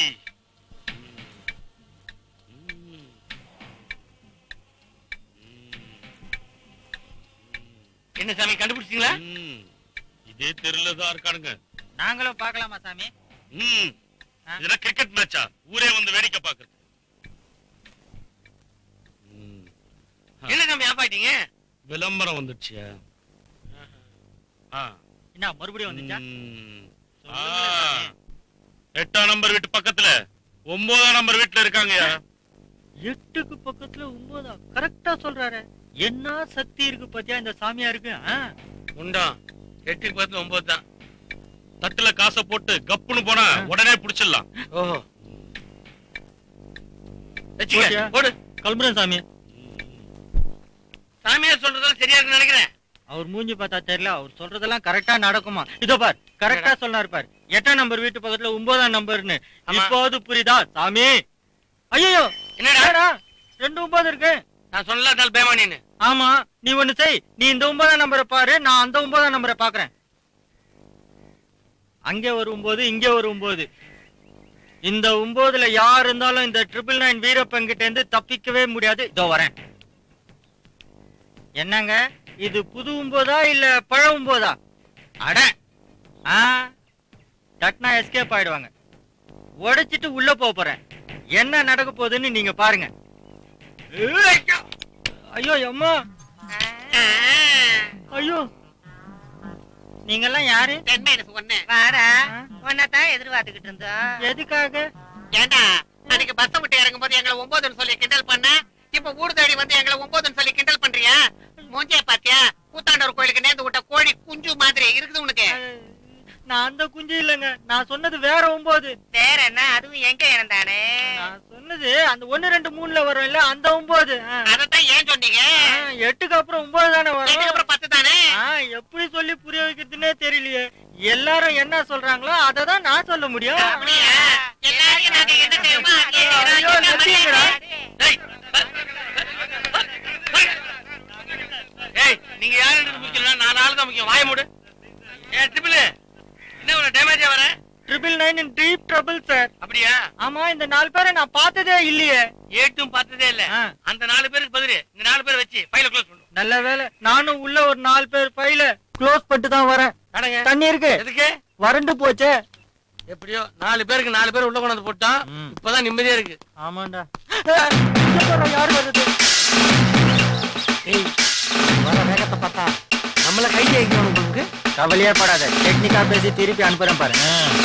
என்ன சாமி கண்டுபிடிச்சீங்களா? இதே தெருலதான் இருக்கானுங்க. நாங்களும் பார்க்கலாமா சாமி? இதெல்லாம் கிரிக்கெட் மேட்சா? ஊரே வந்து வேடிக்கை பாக்குறது. என்ன சாமி ஆஃப் ஆயிட்டீங்க? விளம்பரம் வந்துடுச்சியா? என்ன மறுபடியும் வந்துச்சா? 8ஆம் நம்பர் வீட்டு பக்கத்துல 9ஆம் நம்பர் வீட்டுல இருக்காங்கயா. 8க்கு பக்கத்துல 9. கரெக்டா சொல்றாரு. என்ன சக்தி இருக்கு பாத்தியா இந்த சாமியாருக்கு? உண்டா? 8க்கு பக்கத்துல 9 தான். தட்டுல காசை போட்டு கப்புன்னு போனா உடனே புடிச்சிடலாம். ஓஹோ, போடு. கிளம்புறேன் சாமி. சாமியார் சொல்றதெல்லாம் சரியா இருக்குன்னு நினைக்கிறேன். அவர் மூஞ்சி பார்த்தா தெரியல, அவர் சொல்றதெல்லாம் கரெக்டா நடக்குமா? இதோ பார், கரெக்டா சொன்னாரு பார். 8ஆம் நம்பர் வீட்டு பக்கத்துல 9ஆம் நம்பர்னு. இப்போது புரியுதா சாமி? ஐயோ, என்னடா 2 9 இருக்கு. நான் சொல்லல பேமானின்னு. ஆமா, நீ ஒண்ணு செய், நீ இந்த 9ஆம் நம்பரை பாரு, நான் அந்த 9ஆம் நம்பரை பாக்குறேன். அங்கே ஒரு 9, இங்கே ஒரு 9. இந்த 9ல யார் இருந்தாலும் இந்த 999 வீரப்பன் கிட்ட இருந்து தப்பிக்கவே முடியாது. இதோ வரேன். என்னங்க இது, புது 9ஆ இல்ல பழ 9ஆ? அட, தட்னா எஸ்கேப் ஆயிடுவாங்க. உடைச்சிட்டு உள்ள போறேன். என்ன நடக்க போகுதுன்னு நீங்க பாருங்க. ஐயோ அம்மா, ஐயோ, நீங்கெல்லாம் யாரு? உன்னதான் எதிர்பார்த்துக்கிட்டு இருந்தோம். எதுக்காக? ஏண்டா அன்னைக்கு பஸ் விட்டு இறங்கும் போது எங்களை 9ன்னு சொல்லி கிண்டல் பண்ண, இப்ப ஊடு தேடி வந்து எங்களை 9ன்னு சொல்லி கிண்டல் பண்றியா? மூஞ்சிய பாத்தியா? கூத்தாண்டவர் கோயிலுக்கு நேர்ந்து விட்ட கோழி குஞ்சு மாதிரி இருக்குது உனக்கு. நான் அந்த குஞ்சு இல்லங்க, நான் சொன்னது வேற 9. வேற என்ன? அதுவும் எங்க இருந்தானே? நான் சொன்னது அந்த 1 2 3ல வரும் இல்ல, அந்த 9. அதத்தான் ஏன் சொன்னீங்க? 8க்கு அப்புறம் 9 தானே வரும். 8க்கு அப்புறம் 10 தானே? எப்படி சொல்லி புரிய வைக்கிறதுனே தெரியலையே. எல்லாரும் என்ன சொல்றாங்களோ அததான் நான் சொல்ல முடியும். அப்படியா? எல்லாரும் நீங்க யாரு முக்கியம்? 4 ஆளு தான் முக்கியம். வாய மூடு. ட்ரிபிள் என்ன ஒரு டேமேஜா வர? 999 in deep trouble சார். அப்படியா? ஆமா, இந்த 4 பேரை நான் பார்த்ததே இல்லையே. ஏட்டும் பார்த்ததே இல்ல. அந்த 4 பேருக்கு பதிலு இந்த 4 பேர் வச்சு ஃபைல க்ளோஸ் பண்ணு. நல்ல வேளை நானும் உள்ள ஒரு 4 பேர் ஃபைல க்ளோஸ் பண்ணிட்டு தான் வரேன். நடங்க. தண்ணி இருக்கு. எதுக்கு? வறண்டு போச்சே. எப்படியோ 4 பேருக்கு 4 பேர் உள்ள கொண்டு போட்டான். இப்பதான் நிம்மதியா இருக்கு. ஆமாண்டா. யாரு வருது? ஏய், வர வேகத்தை பார்த்தா நம்மள கை ஜெயிக்கணும். உங்களுக்கு கவலையே படாத, டெக்னிக்கா பேசி திருப்பி அனுப்புறேன் பாரு.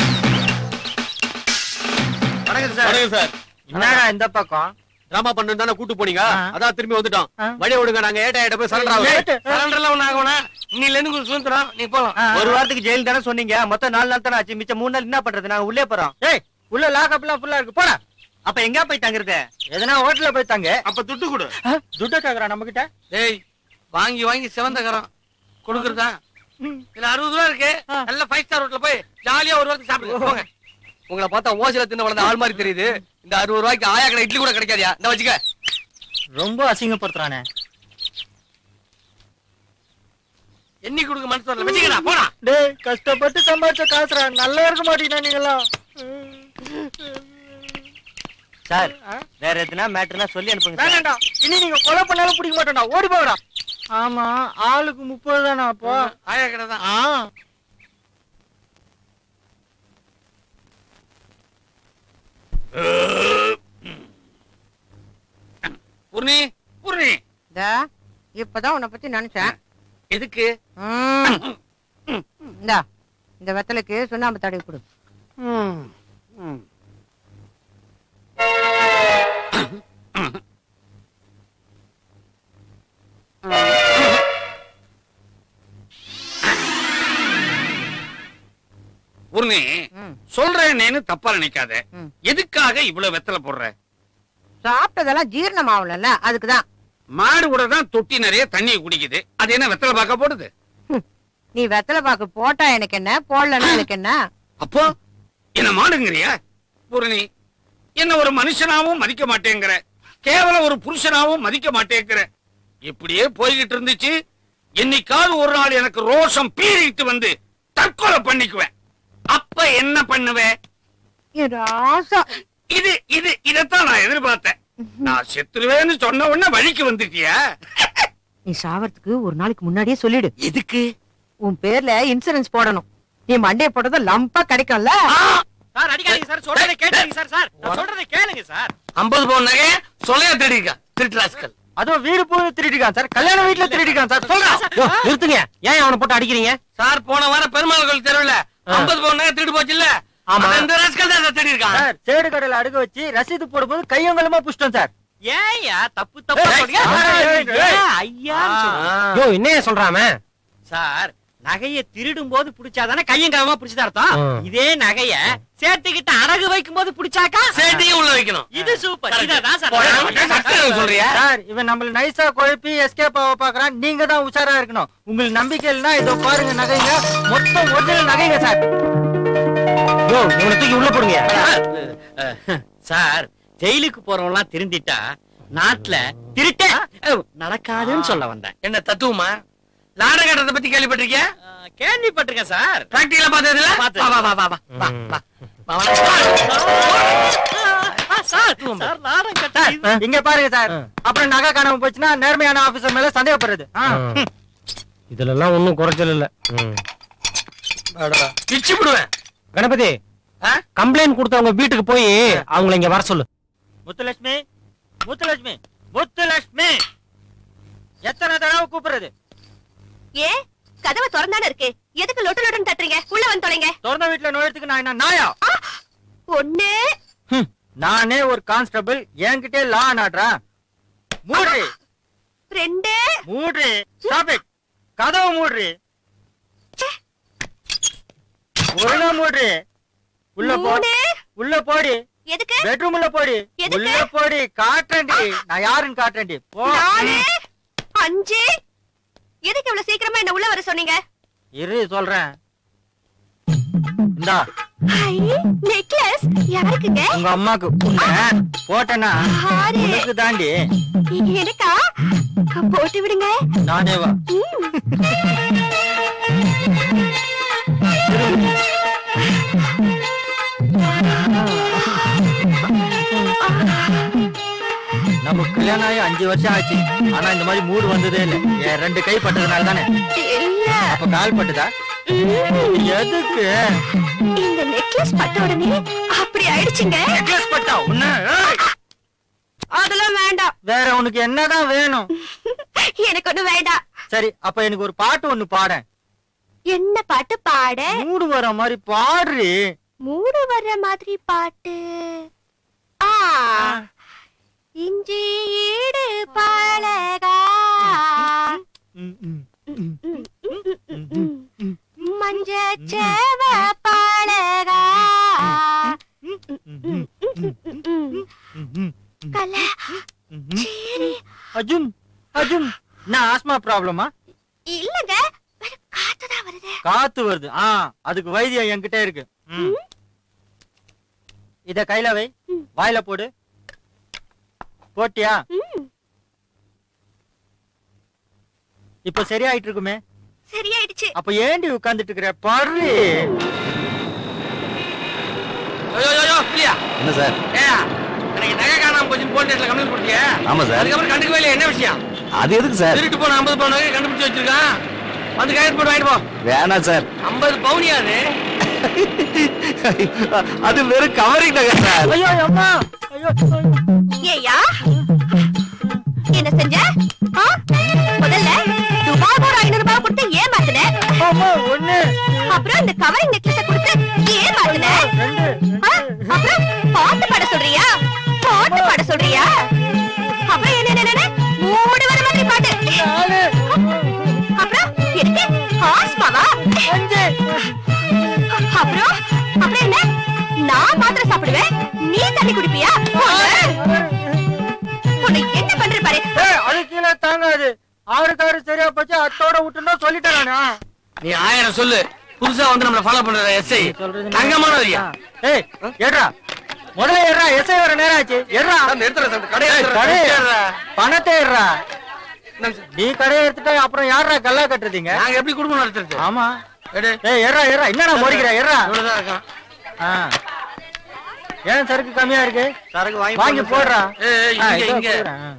வணக்கம் சார். என்னடா இந்த பக்கம் டிராமா பண்ணு தானே கூட்டு போனீங்க, அதான் திரும்பி வந்துட்டோம். வழிய விடுங்க, நாங்க ஏட்ட போய் சரண்டர் ஆகும். சரண்டர்லாம் ஒண்ணு ஆகணும்னா இன்னில இருந்து உங்களுக்கு சுதந்திரம். நீங்க போலாம். ஒரு வாரத்துக்கு ஜெயில் தானே சொன்னீங்க, மொத்தம் 4 நாள் தானே ஆச்சு. மிச்சம் 3 நாள் என்ன பண்றது? நாங்க உள்ளே போறோம். ஏய், உள்ள லாக்அப்லாம் ஃபுல்லா இருக்கு, போடா. அப்ப எங்க போய் தங்குறது? எதனா ஹோட்டல்ல போய் தங்க. அப்ப துட்டு கொடு. துட்ட கேக்குறா நம்ம கிட்ட. டேய், வாங்கி வாங்கி செவந்தகரம் கொடுக்கறதா? இதுல 60 ரூபா இருக்கு. நல்ல 5 ஸ்டார் ஹோட்டல்ல போய் ஜாலியா ஒரு வாரத்துக்கு சாப்பிடுங்க. போங்க. உங்களை பார்த்தா ஓசில தின்னு வளர்ந்த ஆள் மாதிரி தெரியுது. இந்த 60 ரூபாய்க்கு ஆயா கடை இட்லி கூட கிடைக்காதியா? இந்த வச்சுக்க. ரொம்ப அசிங்கப்படுத்துறானே. எண்ணி கொடுக்க மனசு வரல, வச்சுக்கடா, போடா. டேய், கஷ்டப்பட்டு சம்பாதிச்ச காசுடா, நல்லா இருக்க மாட்டீங்களா நீங்களாம்? சார், வேற எதுனா மேட்டர்னா சொல்லி அனுப்புங்க. வேண்டாம்டா, இனி நீங்க கொலை பண்ணாலும் பிடிக்க மாட்டேன்டா, ஓடி போடா. ஆமா, ஆளுக்கு 30 தானா? அப்போ ஆயா கடை தான். பூர்ணி, பூர்ணி, இப்பதான் உன்னை பத்தி நினைச்சேன். எதுக்கு? இந்த வெத்தலுக்கு சுண்ணாம்பு தடவி கொடு. பூர்ணி, சொல்றேன்னு தப்பா நினைக்காத. எதுக்காக இவ்வளவு வெத்தலை போடுற? சாப்பிட்டதெல்லாம் ஜீரணம் ஆகல, அதுக்குதான். மாடு கூட தான் தொட்டி நிறைய தண்ணியை குடிக்குது, அது என்ன வெத்தலை பாக்க போடுது? நீ வெத்தலை பாக்கு போட்டா எனக்கு என்ன, போடலன்னா எனக்கு என்ன? அப்போ என்ன மாடுங்கிறியா? பூரணி, என்ன ஒரு மனுஷனாவும் மதிக்க மாட்டேங்கிற, கேவலம் ஒரு புருஷனாவும் மதிக்க மாட்டேங்கிற. இப்படியே போய்கிட்டு இருந்துச்சு, என்னைக்காவது ஒரு நாள் எனக்கு ரோஷம் பீறிட்டு வந்து தற்கொலை பண்ணிக்குவேன். அப்ப என்ன பண்ணுவேன்? இதத்தான் நான் எதிர்பார்த்தேன். நான் செத்துருவேன்னு சொன்ன உடனே வழிக்கு வந்துட்டியா? நீ சாவறதுக்கு ஒரு நாளைக்கு முன்னாடியே சொல்லிடு. எதுக்கு? உன் பேர்ல இன்சூரன்ஸ் போடணும். நீ மண்டைய போட்டத லம்பா கிடைக்கும்ல. சார், அடிக்காதீங்க சார், சொல்றதை கேளுங்க சார். சார், நான் சொல்றதை கேளுங்க சார். 50 பவுன் நகை சொல்லையா திருடிருக்கா, திருட்டுராஸ்கல். அதுவும் வீடு பூ திருடிருக்கான் சார், கல்யாண வீட்டுல திருடிருக்கான் சார். சொல்றா. நிறுத்துங்க, ஏன் அவனை போட்டு அடிக்கிறீங்க? சார், போன வாரம் பெருமாள் கோயில் தெருவுல 50 பவுன் நகை திருடு போச்சு இல்ல? ஆமா, இந்த ராஸ்கல் தான் திருடி இருக்கான். சார், சேடு கடையில அடுக்க வச்சு ரசீது போடும்போது கையங்கலமா புஷ்டம் சார். ஏயா தப்பு தப்பு ஐயா என்ன சொல்றாம? சார், நகைய திருடும் போது புடிச்சாதானே கையங்காலமா புடிச்சதா அர்த்தம். இதே நகைய சேர்த்துக்கிட்டு அடகு வைக்கும் போது புடிச்சாக்கா சேட்டையும் உள்ள வைக்கணும். இது சூப்பர். இதான் சார் சொல்றியா? சார், இவன் நம்மள நைஸா குழப்பி எஸ்கேப் ஆக பாக்குறான். நீங்க தான் உஷாரா இருக்கணும். உங்களுக்கு நம்பிக்கை இல்லைன்னா இதோ பாருங்க நகைங்க, மொத்தம் ஒரிஜினல் நகைங்க சார். இவனை தூக்கி உள்ள போடுங்க. சார், ஜெயிலுக்கு போறவங்க திருந்திட்டா நாட்டுல திருட்ட நடக்காதுன்னு சொல்ல வந்தேன். என்ன தத்துவமா? நாடகத்தை பத்தி கேள்விப்பட்டிருக்கியா? கேள்விப்பட்டிருக்கேன் சார். பிராக்டிகலா பார்த்ததுல? வா வா வா வா வா. இங்க பாருங்க சார், அப்புறம் நகை காணாம போச்சுன்னா நேர்மையான ஆபீசர் மேல சந்தேகப்படுறது. இதுல எல்லாம் ஒண்ணும் குறைச்சல் இல்ல. பிச்சு விடுவேன். கணபதி, கம்ப்ளைண்ட் கொடுத்தவங்க வீட்டுக்கு போய் அவங்களை இங்க வர சொல்லு. முத்துலட்சுமி, முத்துலட்சுமி, முத்துலட்சுமி, எத்தனை தடவை கூப்பிடுறது? ஏ, கதவை திறந்தானே இருக்கு, எதுக்கு லொட்டு லொட்டுன்னு தட்டுறீங்க? உள்ள வந்து தொலைங்க. திறந்த வீட்டுல நுழையத்துக்கு நான் என்ன நாயா? ஒண்ணு, நானே ஒரு கான்ஸ்டபிள், என்கிட்டே லா நாடுறா. மூடுறி. 2, மூடுறி. Stop it. கதவை மூடுறி. ஒழுங்கா மூடுறி. உள்ள போடி, உள்ள போடி. எதுக்கு? பெட்ரூம் உள்ள போடி. உள்ள போடி. காட்டுறேன்டி, நான் யாருன்னு காட்டுறேன்டி. போ. 4, 5. எதுக்கு இவ்வளவு சீக்கிரமா என்ன உள்ள வர சொன்னீங்க? இரு சொல்றேன். இந்தா நெக்லஸ் யாருக்குங்க? உங்க அம்மாக்கு. போட்டனா உனக்கு தாண்டி. எனக்கா? போட்டு விடுங்க. நானே வா. நம்ம கல்யாணம் ஆகி 5 வருஷம் ஆச்சு. ஆனா இந்த மாதிரி மூடு வந்ததே இல்ல. என் 2 கை பட்டதுனால தானே. அப்ப கால் பட்டுதா? எதுக்கு? இந்த நெக்லஸ் பட்ட உடனே அப்படி ஆயிடுச்சுங்க. நெக்லஸ் பட்டா உன்ன? அதெல்லாம் வேண்டாம். வேற உனக்கு என்னதான் வேணும்? எனக்கு ஒண்ணு வேண்டாம். சரி, அப்ப எனக்கு ஒரு பாட்டு ஒண்ணு பாட. என்ன பாட்டு பாட? மூடு வர மாதிரி பாடுறி. மூடு வர்ற மாதிரி பாட்டு. இஞ்சி ஈடு பழகா மஞ்ச சேவ பழகா கல சரி. அஜும் அஜும் நான் ஆஸ்மா ப்ராப்ளமா? இல்லங்க, காத்துதான் வருது. காத்து வருது. அதுக்கு வைத்தியம் என்கிட்ட இருக்கு. இத கையில வை, வாயில போடு. போட்டியா? இப்ப சரியாயிட்டு இருக்குமே. சரியாயிடுச்சு. அப்ப ஏண்டி உட்கார்ந்துட்டு இருக்கிற? பாரு. என்ன சார்? எனக்கு நகை காணாம போச்சுன்னு போலீஸ்ல கம்ப்ளைண்ட் கொடுத்தியே? ஆமா சார். அதுக்கப்புறம் கண்டுக்கவே இல்லையா? என்ன விஷயம்? அது எதுக்கு சார்? திருட்டு போன 50 பவுன் நகை கண்டுபிடிச்சு வச்சிருக்கான். வந்து கையெழுத்து போட்டு வாங்கிட்டு போ. வேணாம் சார். 50 பவுனியா அது? அது வெறும் கவரிங் நகை சார். ஐயோ அம்மா. ஐயோ. ஏயா என்ன செஞ்ச? முதல்ல துபாய் ஒரு 500 ரூபாய் கொடுத்து ஏமாத்துன. அம்மா ஒண்ணு. அப்புறம் இந்த கவரிங் நெக்லஸ் கொடுத்து ஏமாத்துன. அப்புறம் பாட்டு பாட சொல்றியா? பாட்டு பாட சொல்றியா? அப்புறம் என்ன மூடு வர மாதிரி பாட்டு. அப்புறம் எதுக்கு ஆஸ்மாவா? அப்புறம் அப்புறம் என்ன? நான் மாத்திரை சாப்பிடுவேன், நீ தண்ணி குடிப்பியா? என்ன பண்ற பாரு. அது கீழே தாங்காது. ஆறுக்காரு சரியா போச்சு. அத்தோட விட்டுனா சொல்லிட்டேன் நானு. நீ 1000 சொல்லு. புதுசா வந்து நம்மள ஃபாலோ பண்ற எஸ்ஐ தங்கமான வரியா? ஏய் ஏறா முதல்ல ஏறா. எஸ்ஐ வர நேரம் ஆச்சு. ஏறா பணத்தை ஏறா. நீ கடையை எடுத்துட்டா அப்புறம் யாரா கல்லா கட்டுறீங்க? நாங்க எப்படி குடும்பம் நடத்துறது? ஆமா. ஏய் ஏறா ஏறா. என்னடா மோடிக்கிற? ஏறா. இவ்வளவுதான் இருக்கான். ஏன் சரக்கு கம்மியா இருக்கு? சரக்கு வாங்கி போடுறா. இங்க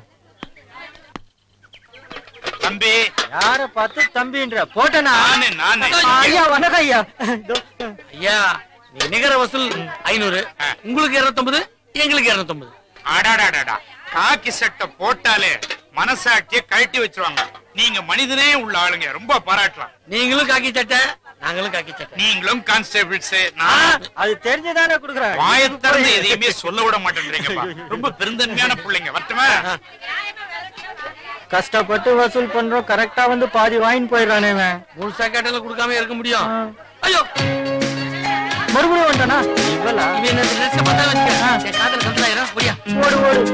தம்பி. யார பார்த்து தம்பின்ற போட்டனா? நானே. ஐயா வணக்கம் ஐயா. ஐயா நீ நிகர வசூல் 500. உங்களுக்கு 250, எங்களுக்கு 250. அடாடாடாடா, காக்கி சட்டை போட்டாலே மனசாட்சியை கழட்டி வச்சிருவாங்க. நீங்க மனிதனே உள்ள ஆளுங்க, ரொம்ப பாராட்டலாம். நீங்களும் காக்கி சட்டை, நாங்களும் காக்கி சட்டை. நீங்களும் கான்ஸ்டபிள்ஸ். அது தெரிஞ்சுதானே குடுக்குறேன். வாயத்திறந்து எதையுமே சொல்ல விட மாட்டேன்றீங்கப்பா. ரொம்ப பெருந்தன்மையான பிள்ளைங்க. வரட்டுமா? கஷ்டப்பட்டு வசூல் பண்றோம். கரெக்டா வந்து பாதி வாங்கி போயிடுறானே. முழுசா கேட்டல கொடுக்காம இருக்க முடியும். ஐயோ மறுபடியும் வந்துட்டானா? இவளா? இவன் என்ன ட்ரெஸ் பார்த்தா வச்சுக்க. காதல கந்தலாயிரம். புரியா? ஓடு ஓடு.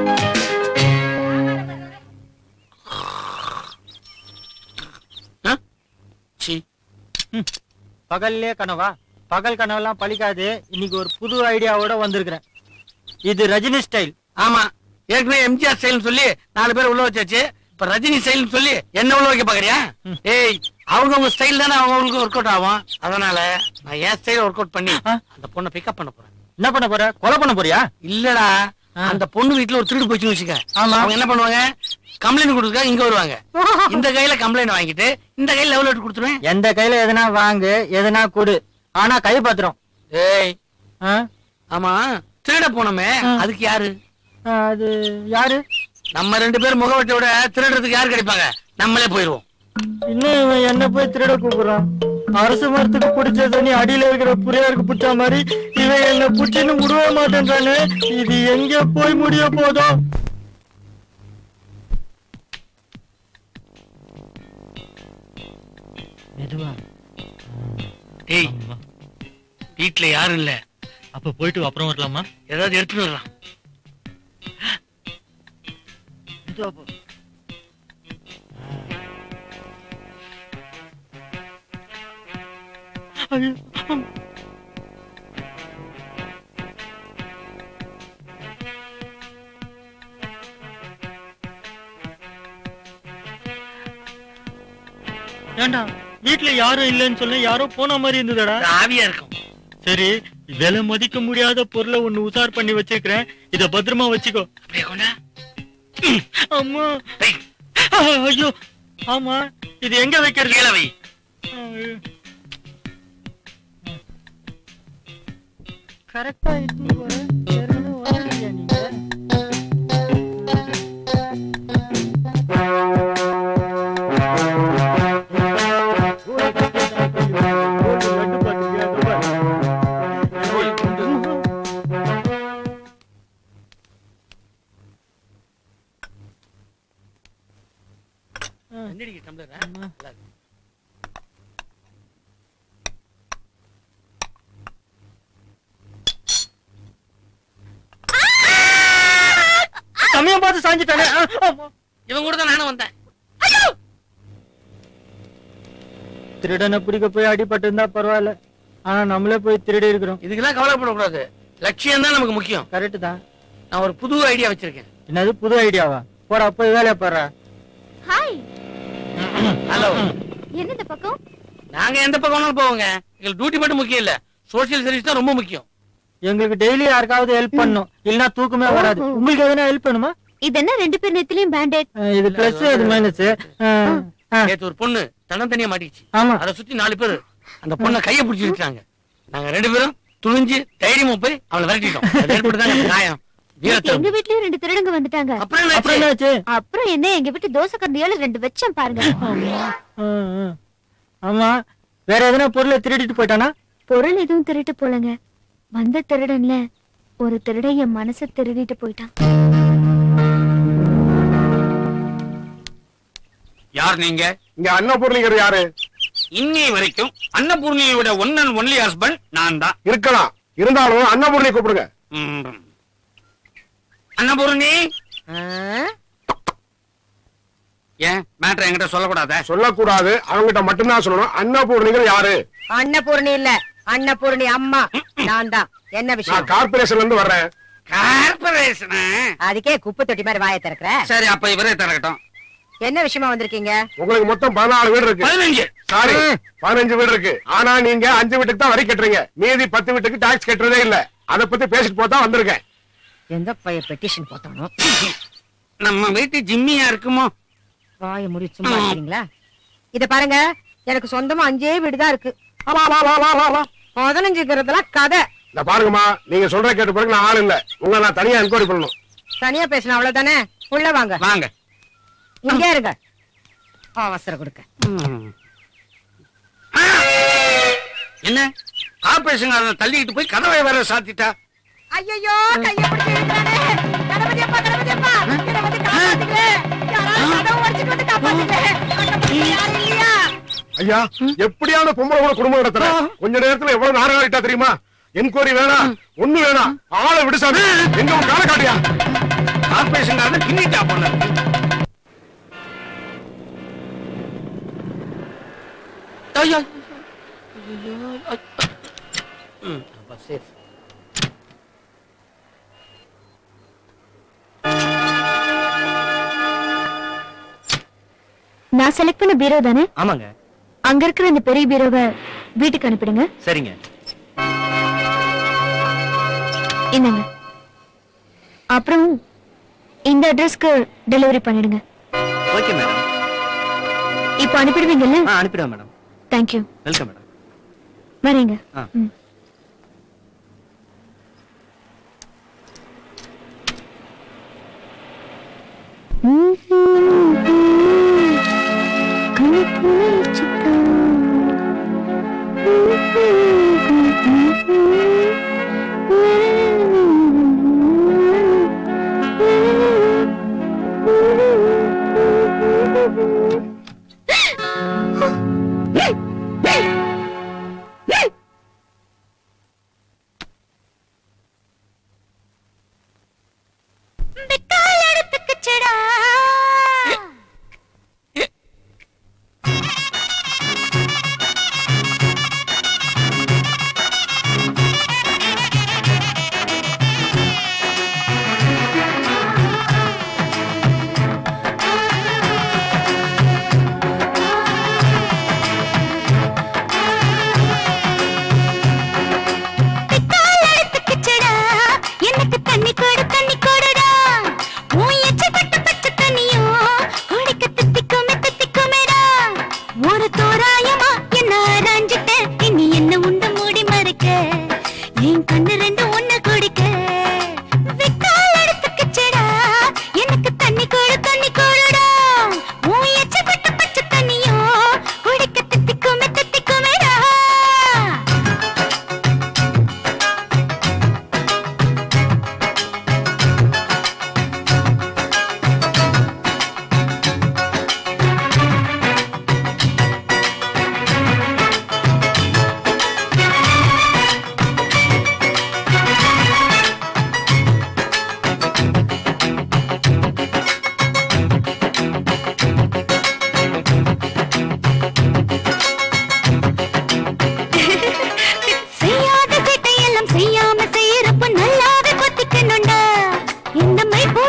பகல்லே கனவா? பகல் கனவெல்லாம் பழிக்காது. இன்னைக்கு ஒரு புது ஐடியாவோட வந்திருக்கிறேன். இது ரஜினி ஸ்டைல். ஆமா, ஏற்கனவே எம்ஜிஆர் ஸ்டைல் சொல்லி 4 பேர் உள்ள வச்சாச்சு. இப்ப ரஜினி ஸ்டைல் சொல்லி என்ன உள்ள வைக்க பாக்குறியா? ஏய், அவங்க ஸ்டைல் தானே அவங்களுக்கு ஒர்க் அவுட் ஆகும். அதனால நான் என் ஸ்டைல் ஒர்க் அவுட் பண்ணி அந்த பொண்ணை பிக்கப் பண்ண போறேன். என்ன பண்ண போற? கொலை பண்ண போறியா? இல்லடா, அந்த பொண்ணு வீட்டுல ஒரு திருடு போச்சுன்னு வச்சுக்க. அவங்க என்ன பண்ணுவாங்க? கம்ப்ளைண்ட் கொடுக்க இங்க வருவாங்க. இந்த கையில கம்ப்ளைண்ட் வாங்கிட்டு இந்த கையில லெவல் அவுட் கொடுத்துருவேன். எந்த கையில எதனா வாங்கு, எதனா கொடு. ஆனா கை பத்திரம். ஏய், ஆமா, திருட போனோமே அதுக்கு யாரு? அது யாரு? நம்ம 2 பேர் முகவட்டோட திருடுறதுக்கு யாரு கிடைப்பாங்க? நம்மளே போயிருவோம். இன்னும் இவன் என்ன போய் திருட கூப்பிடுறான். அரசு மரத்துக்கு பிடிச்ச தண்ணி அடியில இருக்கிற புரியாருக்கு பிடிச்ச மாதிரி இவன் என்ன பிடிச்சின்னு விடவே மாட்டேன்றானே. இது எங்க போய் முடிய போதும்? மெதுவா. ஏய், வீட்டுல யாரும் இல்ல. அப்ப போயிட்டு அப்புறம் வரலாமா? ஏதாவது எடுத்துட்டு வரலாம். ஏண்டா வீட்டுல யாரும் இல்லைன்னு சொன்ன யாரோ போன மாதிரி இருந்ததுடா. ஆவியா இருக்கும். சரி, விலை மதிக்க முடியாத பொருளை ஒண்ணு உசார் பண்ணி வச்சிருக்கிறேன், இத பத்திரமா வச்சுக்கோ. அம்மா, ஐயோ, ஆமா, இது எங்க வைக்கிறது? கரெக்டா சமயம் பார்த்து சாஞ்சிட்டானே. இவன் கூட தான் நானும் வந்தேன். திருடனை பிடிக்க போய் அடிபட்டு இருந்தா பரவாயில்ல, ஆனா நம்மளே போய் திருடி இருக்கிறோம். இதுக்கெல்லாம் கவலைப்படக்கூடாது. லட்சியம் தான் நமக்கு முக்கியம். கரெக்ட் தான். நான் ஒரு புது ஐடியா வச்சிருக்கேன். என்னது புது ஐடியாவா? போடா போய் வேலையை பாரு. ஹாய். ஹலோ. என்ன இந்த பக்கம்? நாங்க எந்த பக்கம்னாலும் போவோங்க. எங்களுக்கு டியூட்டி மட்டும் முக்கியம் இல்ல, சோசியல் சர்வீஸ் தான் ரொம்ப முக்கியம். எங்களுக்கு டெய்லி யாருக்காவது ஹெல்ப் பண்ணணும், இல்லனா தூக்கமே வராது. உங்களுக்கு எதனா ஹெல்ப் பண்ணுமா? இது என்ன ரெண்டு பேர் நெத்திலயும் பேண்டேட்? இது பிளஸ் அது மைனஸ். நேத்து ஒரு பொண்ணு தனியா மாட்டிச்சு. ஆமா, அத சுத்தி 4 பேர் அந்த பொண்ணை கைய பிடிச்சி இருக்காங்க. நாங்க 2 பேரும் துணிஞ்சு தைரியமா போய் அவளை விரட்டிட்டோம். அது ஏற்பட்டுதாங்க காயம். எங்க வீட்லயும் 2 திருடங்க வந்துட்டாங்க. அப்புறம் என்னாச்சு? அப்புறம் என்ன, எங்க வீட்டு தோசை கரண்டியால 2 வெச்சம் பாருங்க. ஆமா, வேற எதனா பொருளை திருடிட்டு போயிட்டானா? பொருள் எதுவும் திருட்டு போலங்க. வந்த திருடன்ல ஒரு திருடன் என் மனசை திருடிட்டு போயிட்டான். யார் நீங்க? இங்க அன்னபூர்ணிகர் யாரு? இன்னி வரைக்கும் அன்னபூர்ணியோட ஒன் அண்ட் ஒன்லி ஹஸ்பண்ட் நான் தான். இருக்கலாம், இருந்தாலும் அன்னபூர்ணி கூப்பிடுங்க. அன்னபூர்ணி, ஏன் மேட்டர் என்கிட்ட சொல்லக்கூடாத? சொல்லக்கூடாது, அவங்கிட்ட மட்டும்தான் சொல்லணும். அன்னபூர்ணிகர் யாரு? அன்னபூர்ணி இல்ல, அன்னபூர்ணி அம்மா நான் தான். என்ன விஷயம்? நான் கார்பரேஷன்ல இருந்து வர்றேன். கார்பரேஷன்? அதுக்கே குப்பை தொட்டி மாதிரி வாயை திறக்கிற. சரி, அப்ப இவரே திறக்கட்டும். என்ன விஷயமா வந்திருக்கீங்க? உங்களுக்கு மொத்தம் 14 வீடு இருக்கு. 15. சாரி, 15 வீடு இருக்கு. ஆனா நீங்க 5 வீட்டுக்கு தான் வரி கட்டுறீங்க, மீதி 10 வீட்டுக்கு டாக்ஸ் கட்டுறதே இல்ல. அத பத்தி பேசிட்டு போதான் வந்திருக்கேன். எந்த பைய பெட்டிஷன் போட்டானோ? நம்ம வீட்டு ஜிம்மியா இருக்குமோ? வாயை முடி சும்மா இருக்கீங்களா? இத பாருங்க, எனக்கு சொந்தமா 5 வீடு தான் இருக்கு. 15ங்கிறதுலாம் கதை. இந்த பாருங்கம்மா, நீங்க சொல்ற கேட்ட பிறகு நான் ஆள் இல்ல. உங்களை நான் தனியா என்கொயரி பண்ணணும். தனியா பேசணும் அவ்வளவுதானே? உள்ள வாங்க. வாங்க. இங்கே இருங்க. அவசரம் கொடுக்க. என்ன கார்பரேஷன் தள்ளிட்டு போய் கதவை வேற சாத்திட்டா? ஐயோ, கைய பிடிச்சு இழுக்கறானே. கணபதி அப்பா, கணபதி அப்பா, என்ன வந்து காப்பாத்துங்க. யாராவது கதவை உடைச்சிட்டு வந்து காப்பாத்துங்க. யாரும் இல்லையா? ஐயா, எப்படியான பொம்பளை கூட குடும்பம் நடத்துற? கொஞ்ச நேரத்துல எவ்வளவு நாடகம் ஆயிட்டா தெரியுமா? என்கொயரி வேணாம், ஒண்ணு வேணாம், ஆளை விடுசாமி. எங்க உன் கால காட்டியா? கார்பரேஷன் பின்னிட்டா போல. ஐயா, நான் செலக்ட் பண்ண பீரோ தானே? ஆமாங்க. அங்க இருக்கிற இந்த பெரிய பீரோவை வீட்டுக்கு அனுப்பிடுங்க. சரிங்க. என்னங்க, அப்புறம் இந்த அட்ரஸ்க்கு டெலிவரி பண்ணிடுங்க. Okay madam. இப்ப அனுப்பிடுவீங்கல்ல? அனுப்பிடுவேன் மேடம். தேங்க்யூ. Welcome madam. வரீங்க.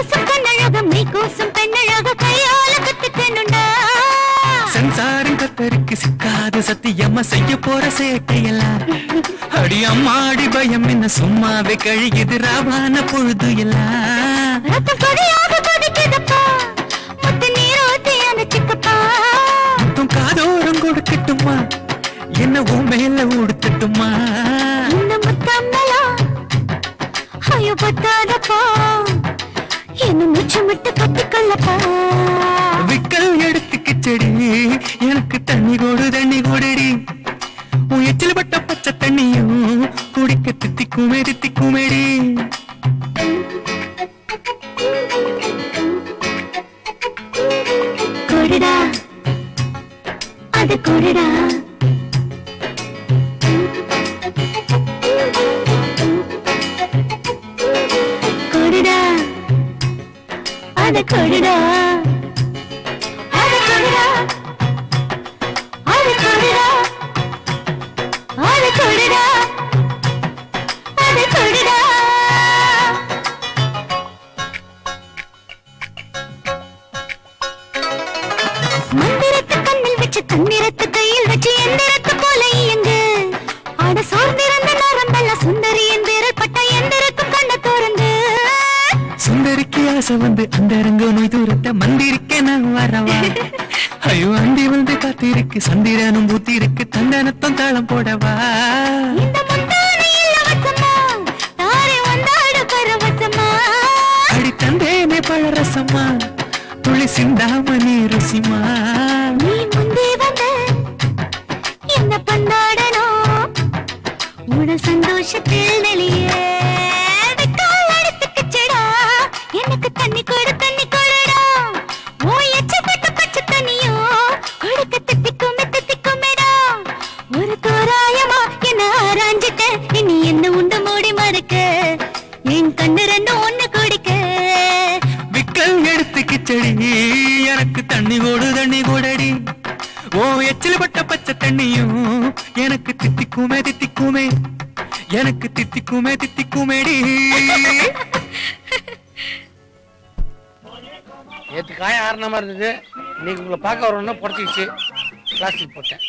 பேசும் கண்ணழக மெய் கூசும் பெண்ணழக கையால கத்துக்கணுண்டா சன்சாரம் கத்தருக்கு சிக்காது சத்தியம்மா செய்ய போற சேட்டையெல்லாம் அடி அம்மாடி பயம் என்ன சும்மாவே கழியுது ராவான பொழுது எல்லாம் ரத்தம் கொடியாக கொதிக்குதப்பா முத்து நீரோத்தி அணைச்சுக்கப்பா முத்தம் காதோரம் கொடுக்கட்டுமா என்ன உன் மேல உடுத்தட்டுமா இந்த முத்தம்மெல்லாம் ஐயோ பத்தாதப்பா என்ன முச்சு முட்டு கட்டிக்கொள்ளப்பா விக்கல் எடுத்துக்கு செடி எனக்கு தண்ணி கொடுடி உன் எச்சில் பட்ட பச்சை தண்ணியும் குடிக்க தித்திக்குமேடி கொடுடா அது கொடுடா கொடுடா அது கொடுடா மந்திரத்து கண்ணில் வச்சு தந்திரத்து கையில் வச்சு எந்திரத்து போல இயங்கு ஆட சோர்ந்திருந்த நரம்பெல்லாம் சுந்தரியின் விரல் பட்ட எந்திரத்தும் கண்ண தோர்ந்து சுந்தரிக்கு ஆசை வந்து அந்த ரங்க நோய் தூரத்தை மந்திரிக்க நான் வரவா ஐயோ அண்டி வந்து காத்திருக்கு சந்திரனும் பூத்தி இருக்கு தந்தனத்தம் தாளம் போடவா இந்த முந்தானையில் அவசமா தாரை வந்தாடு பரவசமா அடி தந்தேனே பழரசமா துளி சிந்தாம நீ ருசிமா நீ முந்தே வந்த என்ன பந்தாடணும் உடல் சந்தோஷத்தில் நெளியே விக்கால் அடுத்துக்குச்சடா எனக்கு தண்ணி கொடுடா ஓ எச்சப்பட்ட பச்சை தண்ணியோ கொடுக்க தித்திக்குமேடா ஒரு தோராயமா என்ன ஆராய்ஞ்சிட்ட இனி என்ன உண்டு மூடி மறுக்க என் கண்ணு ரெண்டு ஒண்ணு குடிக்க விக்கல் எடுத்துக்கு செடி எனக்கு தண்ணி கூடடி ஓ எச்சில் பட்ட பச்சை தண்ணியும் எனக்கு தித்திக்குமே எனக்கு தித்திக்குமேடி நேற்று காயம் ஆரணமா இருந்தது, இன்னைக்கு உங்களை பார்க்க வரணும்னா புடச்சிச்சு பிளாஸ்டிக் போட்டேன்.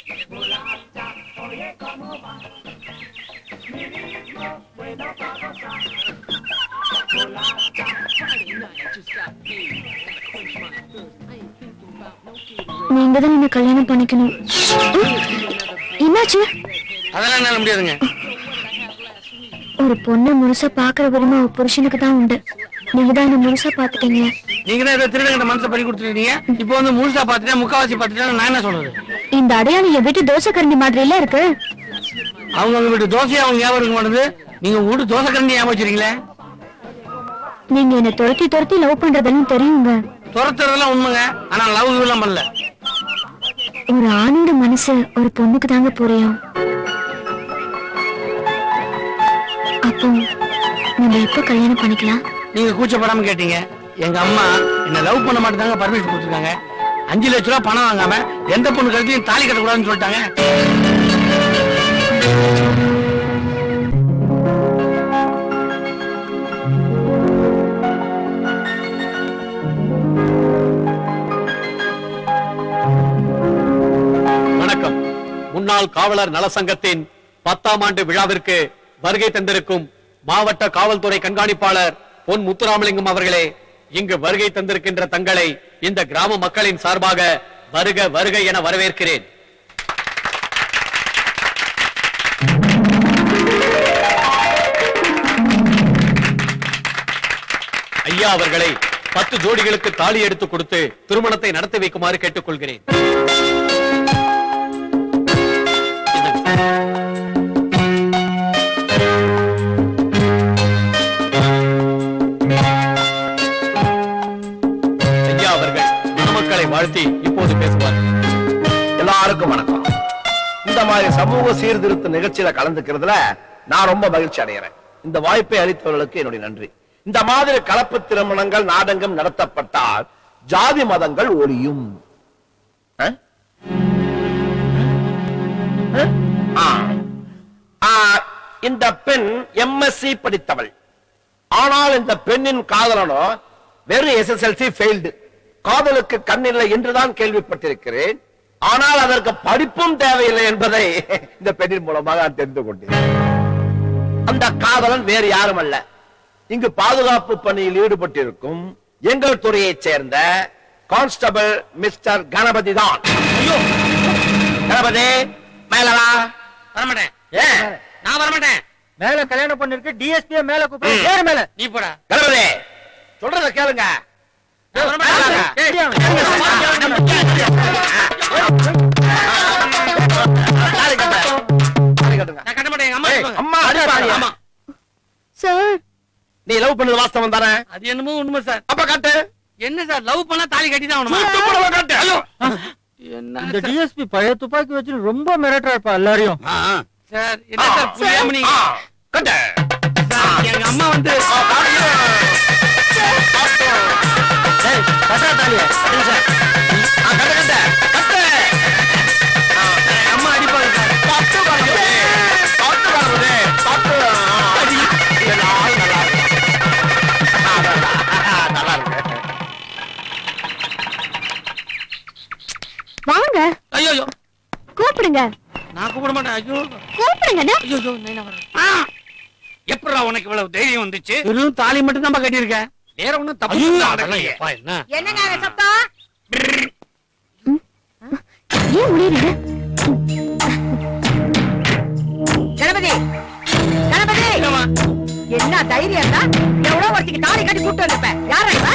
நீங்க தான் என்ன கல்யாணம் பண்ணிக்கணும். என்னாச்சு? அதெல்லாம் என்னால முடியாதுங்க. ஒரு பொண்ணு முழுசா பாக்குற உரிமை ஒரு புருஷனுக்கு தான் உண்டு. நீங்க தான் என்ன முழுசா பாத்துட்டீங்க. நீங்க தான் ஏதோ திருடங்கிட்ட மனசை பண்ணி கொடுத்துருக்கீங்க. இப்போ வந்து முழுசா பாத்துட்டேன், முக்காவாசி பாத்துட்டேன், நான் என்ன சொல்றது? இந்த அடையாளம் என் வீட்டு தோசை கரண்டி மாதிரி எல்லாம் இருக்கு. அவங்க வீட்டு தோசையா அவங்க ஞாபகம் இருக்க மாட்டேது. நீங்க வீட்டு தோசை கரண்டி ஞாபகம் வச்சிருக்கீங்களே. நீங்க என்ன துரத்தி லவ் பண்றதெல்லாம் தெரியுங்க. துரத்துறதெல்லாம் உண்மைங்க, ஆனா லவ் எல்லாம் பண்ணல. ஒரு ஆணோட மனசு ஒரு பொண்ணுக்கு தாங்க புரியும். அப்போ நம்ம எப்ப கல்யாணம் பண்ணிக்கலாம்? நீங்க கூச்சப்படாம கேட்டீங்க. எங்க அம்மா என்ன லவ் பண்ண மாட்டேங்க பர்மிஷன் கொடுத்துருக்காங்க. 5 லட்ச ரூபாய் பணம் வாங்காம எந்த பொண்ணு கழுத்தையும் தாலி கட்டக்கூடாதுன்னு சொல்லிட்டாங்க. வணக்கம். முன்னாள் காவலர் நலசங்கத்தின் 10ஆம் ஆண்டு விழாவிற்கு வருகை தந்திருக்கும் மாவட்ட காவல்துறை கண்காணிப்பாளர் பொன் முத்துராமலிங்கம் அவர்களே, இங்கு வருகை தந்திருக்கின்ற தங்களை இந்த கிராம மக்களின் சார்பாக வருக வருக என வரவேற்கிறேன். ஐயா அவர்களை 10 ஜோடிகளுக்கு தாலி எடுத்து கொடுத்து திருமணத்தை நடத்தி வைக்குமாறு கேட்டுக்கொள்கிறேன். வாழ்த்தி இப்போது பேசுவார். எல்லாருக்கும் வணக்கம். இந்த மாதிரி சமூக சீர்திருத்த நிகழ்ச்சியில கலந்துக்கிறதுல நான் ரொம்ப மகிழ்ச்சி அடைகிறேன். இந்த வாய்ப்பை அளித்தவர்களுக்கு என்னுடைய நன்றி. இந்த மாதிரி கலப்பு திருமணங்கள் நாடகம் நடத்தப்பட்டால் ஜாதி மதங்கள் ஒழியும். இந்த பெண் MSc படித்தவள். ஆனால் இந்த பெண்ணின் காதலனோ வெறும் SSLC ஃபெயில்டு. காதலுக்கு கண்ணில்லை என்றுதான் கேள்விப்பட்டிருக்கிறேன். ஆனால் அதற்கு படிப்பும் தேவையில்லை என்பதை இந்த பெண்ணின் மூலமாக நான் தெரிந்து கொண்டேன். அந்த காதலன் வேறு யாரும் அல்ல, இங்கு பாதுகாப்பு பணியில் ஈடுபட்டிருக்கும் எங்கள் துறையைச் சேர்ந்த கான்ஸ்டபிள் மிஸ்டர் கணபதி தான். கணபதி மேலவா. வரமாட்டேன். நான் வரமாட்டேன். மேல கல்யாணம் பண்ணிருக்கு DSP மேல கூப்பிடு. ஏறு மேல. நீ போடா. கணபதி சொல்றத கேளுங்க. நீ லவ் பண்ணது வாஸ்தவம் தானே? அது என்னமோ உண்மை சார். அப்ப காட்டு. என்ன சார் லவ் பண்ணா தாலி கட்டி தான் ஆகணுமா? இந்த DSP பழைய துப்பாக்கி வச்சு ரொம்ப மிரட்டா இருப்பா எல்லாரையும். சார் என்ன சார் புரியாம நீங்க கட்டு. எங்க அம்மா வந்து அம்மா அடிப்பாங்க வாங்க. ஐயோ கூப்பிடுங்க. நான் கூப்பிட மாட்டேன். ஐயோ கூப்பிடுங்க. ஐயோ நான் வரேன். எப்படா உனக்கு இவ்வளவு தைரியம் வந்துச்சு? வெறும் தாலி மட்டும் தான் கட்டி இருக்க, வேற ஒண்ணும் தப்பு நடக்கலையே. என்னங்க சத்தம்? ஏன் முடியறீங்க? கணபதி கணபதி என்ன தைரியம் தான்? எவ்வளவு ஒருத்திக்கு தாலி கட்டி கூட்டு வந்திருப்பேன். யாரா இவ?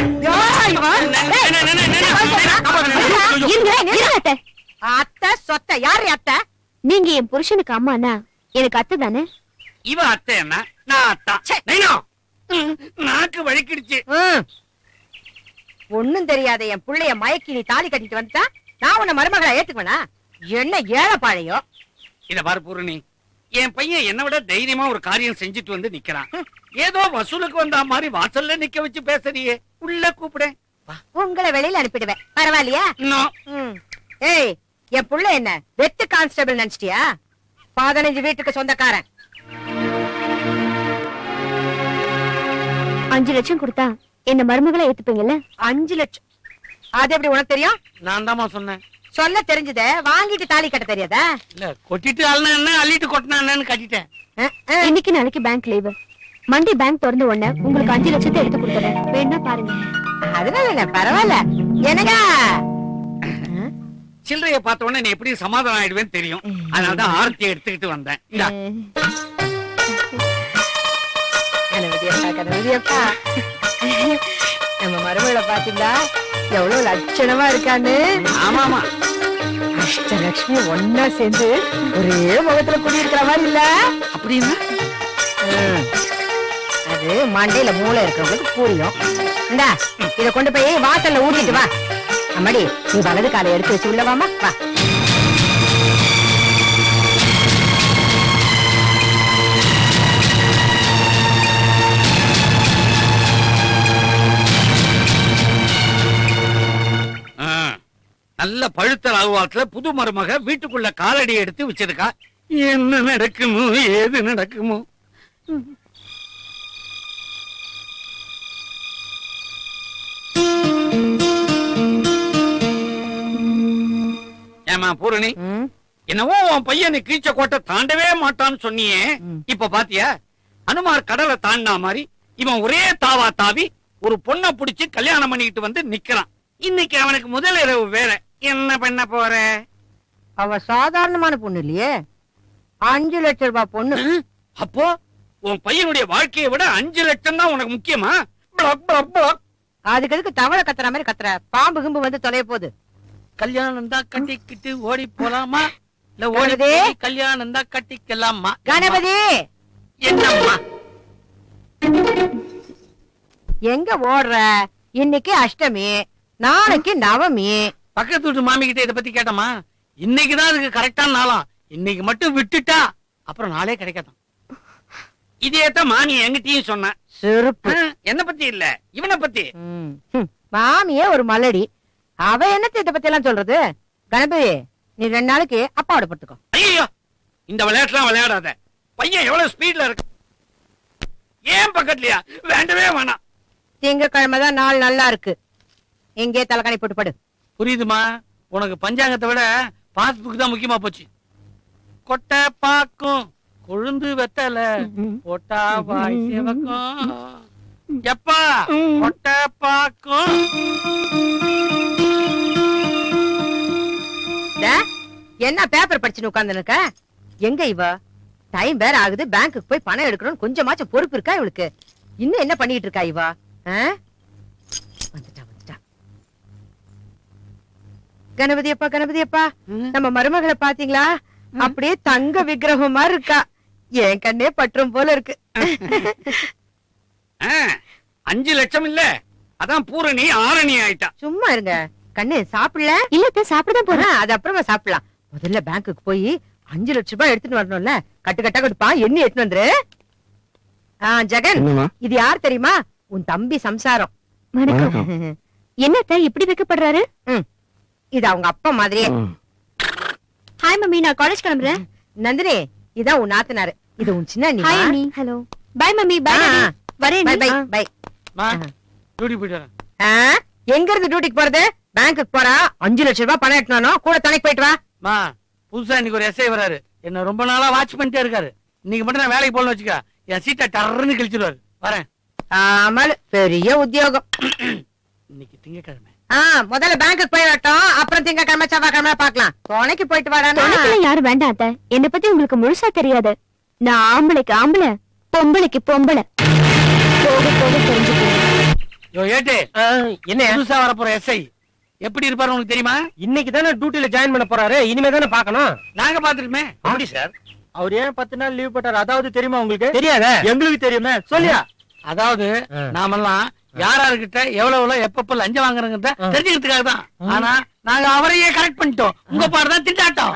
அத்தை சொத்த யாரு அத்தை? நீங்க என் புருஷனுக்கு அம்மானா எனக்கு அத்தை தானே? இவ அத்தை என்ன, நான் அத்தா. நாக்கு வழிக்கிடுச்சு. ஒண்ணும் தெரியாத என் புள்ளைய மயக்கி நீ தாலி கட்டிட்டு வந்துட்டா நான் உன்னை மருமகளை ஏத்துக்குவேனா? என்ன ஏழப்பாழையோ. இத பாரு பூரணி, என் பையன் என்ன விட தைரியமா ஒரு காரியம் செஞ்சுட்டு வந்து நிக்கிறான். ஏதோ வசூலுக்கு வந்த மாதிரி வாசல்ல நிக்க வச்சு பேசுறியே, உள்ள கூப்பிடு. உங்களை வெளியில அனுப்பிடுவேன், பரவாயில்லையா? ஏய், என் புள்ள என்ன வெட்டு கான்ஸ்டபிள் நினைச்சிட்டியா? 15 வீட்டுக்கு சொந்தக்காரன். 5 லட்சம் கொடுத்தா என்ன மருமகளை ஏத்துப்பீங்கல்ல? 5 லட்சம்? அது எப்படி உனக்கு தெரியும்? நான் தாமா சொன்னேன். சொல்ல தெரிஞ்சத வாங்கிட்டு தாலி கட்ட தெரியாதா? இல்ல, கொட்டிட்டு அள்ளனா என்ன, அள்ளிட்டு கொட்டினா என்னன்னு கட்டிட்டேன். இன்னைக்கு நாளைக்கு பேங்க் லீவு. மண்டே பேங்க் திறந்த உடனே உங்களுக்கு 5 லட்சத்தை எடுத்து கொடுத்துறேன், வேணா பாருங்க. அதனால என்ன, பரவாயில்ல. என்னங்க சில்லறைய பார்த்த உடனே நீ எப்படி சமாதானம் ஆயிடுவேன்னு தெரியும், அதனாலதான் ஆரத்தியை எடுத்துக்கிட்டு வந்தேன். கணபதியப்பா, நம்ம மருமகளை பாத்தீங்களா எவ்வளவு லட்சணமா இருக்கான்னு? ஆமாமா, அஷ்டலட்சுமி ஒன்னா சேர்ந்து ஒரே முகத்துல குடியிருக்கிற மாதிரி இல்ல? அப்படின்னு அது மண்டையில மூளை இருக்கிறவங்களுக்கு புரியும். இந்தா இத கொண்டு போய் வாசல்ல ஊட்டிட்டு வா. அம்மாடி, நீ வலது காலை எடுத்து வச்சு உள்ளவாமா, வா. நல்ல பழுத்த ராகுவாத்துல புது மருமக வீட்டுக்குள்ள காலடி எடுத்து வச்சிருக்கா. என்ன நடக்குமோ ஏது நடக்குமோ? ஏமா பூரணி, என்னவோ உன் பையன் கீச்ச கோட்டை தாண்டவே மாட்டான்னு சொன்னியே, இப்ப பாத்தியா? அனுமார் கடலை தாண்டினா மாதிரி இவன் ஒரே தாவா தாவி ஒரு பொண்ணை புடிச்சு கல்யாணம் பண்ணிக்கிட்டு வந்து நிக்கிறான். இன்னைக்கு அவனுக்கு முதல் இரவு வேற. என்ன பண்ண போற? அவ சாதாரணமான பொண்ணு இல்லையே, 5 லட்சம் ரூபாய் பொண்ணு. அப்போ உன் பையனுடைய வாழ்க்கையை விட 5 லட்சம் தான் உனக்கு முக்கியமா? அதுக்கு எதுக்கு தவளை கத்துற மாதிரி கத்துற? பாம்பு கிம்பு வந்து தொலைய போகுது. கல்யாணம் தான் கட்டிக்கிட்டு ஓடி போலாமா, இல்ல ஓடி கல்யாணம் தான் கட்டிக்கலாமா? கணபதி, என்னம்மா எங்க ஓடுற? இன்னைக்கு அஷ்டமி, நாளைக்கு நவமி. பக்கத்து வீட்டு மாமி கிட்ட இத பத்தி கேட்டமா? இன்னைக்குதான் அதுக்கு கரெக்டான நாளாம். இன்னைக்கு மட்டும் விட்டுட்டா அப்புறம் நாளே கிடைக்காதான். இதேதான் மாமி என்கிட்டயும் சொன்ன. செருப்பு. என்ன பத்தி இல்ல, இவனை பத்தி. மாமியே ஒரு மலடி, அவ என்னத்தை இத பத்தி எல்லாம் சொல்றது? கணபதி, நீ 2 நாளைக்கு அப்பாவோட படுத்துக்கோ. ஐயோ, இந்த விளையாட்டுலாம் விளையாடாத. பையன் எவ்வளவு ஸ்பீட்ல இருக்கு. ஏன் பக்கத்துலயா? வேண்டவே வேணாம். திங்கக்கிழமை தான் நாள் நல்லா இருக்கு. எங்கே தலைக்கணி போட்டு படு. புரியுதுமா? உனக்கு பஞ்சாங்கத்தை விட பாஸ்புக் தான் முக்கியமா போச்சு. கொட்டை பாக்கும் கொழுந்து வெத்தல போட்டா வாய் சேவக்கும். எப்பா கொட்டை பாக்கும். என்ன பேப்பர் படிச்சுன்னு உட்கார்ந்துருக்க? எங்க இவ? டைம் வேற ஆகுது. பேங்க்குக்கு போய் பணம் எடுக்கணும். கொஞ்சமாச்சும் பொறுப்பு இருக்கா இவளுக்கு? இன்னும் என்ன பண்ணிட்டு இருக்கா இவ? வந்துட்டா. கணபதி அப்பா, கணபதி அப்பா, நம்ம மருமகளை பாத்தீங்களா? அப்படியே தங்க விக்கிரகம் மாதிரி இருக்கா. என் கண்ணே பற்றும் போல இருக்கு. 5 லட்சம் இல்ல, அதான் பூரணி ஆரணி ஆயிட்டா. சும்மா இருங்க கண்ணு. சாப்பிடல? இல்ல சாப்பிடதான் போறேன். அது அப்புறமா சாப்பிடலாம். முதல்ல பேங்க்குக்கு போய் 5 லட்சம் ரூபாய் எடுத்துட்டு வரணும்ல. கட்டு கட்டா கொடுப்பா. எண்ணி எடுத்துட்டு வந்துரு. ஜெகன், இது யார் தெரியுமா? உன் தம்பி சம்சாரம். என்னத்த இப்படி வைக்கப்படுறாரு? இது அவங்க அப்பா மாதிரியே. ஹாய் மம்மி, நான் காலேஜ் கிளம்புறேன். நந்தினி, இதான் உன் நாத்தனாரு. இது உன் சின்ன அண்ணி. ஹாய் அண்ணி. ஹலோ. Bye mummy. பை. வரேன். Bye bye bye. டியூட்டி போயிட்டு வரேன். எங்க இருந்து டியூட்டிக்கு போறது? பேங்க்குக்கு போறா. 5 லட்சம் ரூபாய் பணம் எடுக்கணும். கூட துணைக்கு போயிட்டு வா. மா, புதுசா இன்னைக்கு ஒரு எஸ்ஐ வராரு. என்ன ரொம்ப நாளா வாட்ச் பண்ணிட்டே இருக்காரு. இன்னைக்கு மட்டும் நான் வேலைக்கு போகணும்னு வச்சுக்க, என் சீட்டை டர்ன்னு கிழிச்சிருவாரு. வரேன். ஆமால், பெரிய உத்தியோகம். இன்னைக்கு திங்கக்கிழமை. முதல்ல பேங்க்குக்கு போய் வரட்டும். அப்புறம் திங்கக்கிழமை செவ்வாய்க்கிழமை பாக்கலாம். துணைக்கு போயிட்டு வாடா. துணைக்கெல்லாம் யாரும் வேண்டாம் அத்தை. என்னை பத்தி உங்களுக்கு முழுசா தெரியாது. நான் ஆம்பளைக்கு ஆம்பளை, பொம்பளைக்கு பொம்பளை. போக போக தெரிஞ்சுக்கோ. என்ன புதுசா வரப்போற எஸ்ஐ எப்படி இருப்பாரு உங்களுக்கு தெரியுமா? இன்னைக்கு தானே டியூட்டில ஜாயின் பண்ண போறாரு. இனிமே தானே பாக்கணும். நாங்க பாத்துருமே. அப்படி சார், அவர் ஏன் 10 நாள் லீவ் போட்டாரு? அதாவது தெரியுமா உங்களுக்கு? தெரியாத? எங்களுக்கு தெரியுமே. சொல்லியா? அதாவது நாமெல்லாம் யாராருக்கிட்ட எவ்வளவு எப்பப்ப லஞ்சம் வாங்குறத தெரிஞ்சுக்கிறதுக்காக தான். ஆனா நாங்க அவரையே கரெக்ட் பண்ணிட்டோம். உங்க பாடுதான் திண்டாட்டம்.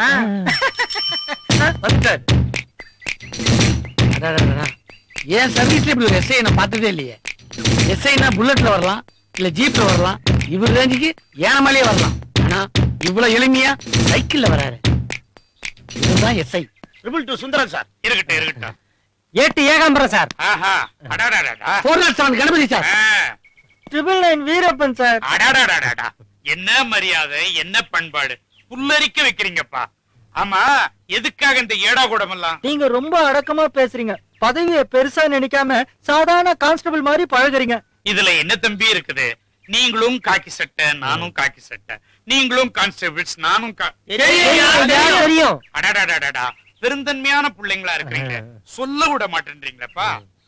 ஏன் சர்வீஸ்ல இப்படி ஒரு எஸ்ஐ நான் பார்த்ததே இல்லையே. எஸ்ஐனா புல்லட்ல வரலாம், இல்ல ஜீப்ல வரலாம், இவர் ரேஞ்சுக்கு ஏனமாலே வரலாம். ஆனா இவ்வளவு எளிமையா சைக்கிள்ல வராரு. இதுதான் எஸ்ஐ. 222 சுந்தரம் சார். இருக்கட்டும். 8 Ekambaram sir. 407 Ganapathi sir. 999 Veerappan sir. என்ன மரியாதை, என்ன பண்பாடு, புல்லரிக்க வைக்கிறீங்கப்பா. ஆமா, எதுக்காக இந்த ஏடா கூடம் எல்லாம்? நீங்க ரொம்ப அடக்கமா பேசுறீங்க. பதவியை பெருசா நினைக்காம சாதாரண கான்ஸ்டபிள் மாதிரி பழகுறீங்க. இதுல என்ன தம்பி இருக்குது? நீங்களும் காக்கி சட்டை, நானும் காக்கி சட்டை. நீங்களும் கான்ஸ்டபிள்ஸ், நானும் தெரியும். அடாடாடாடா, பெருந்தன்மையான பிள்ளைங்களா இருக்கிறீங்க. சொல்ல விட மாட்டேன்றீங்களப்பா.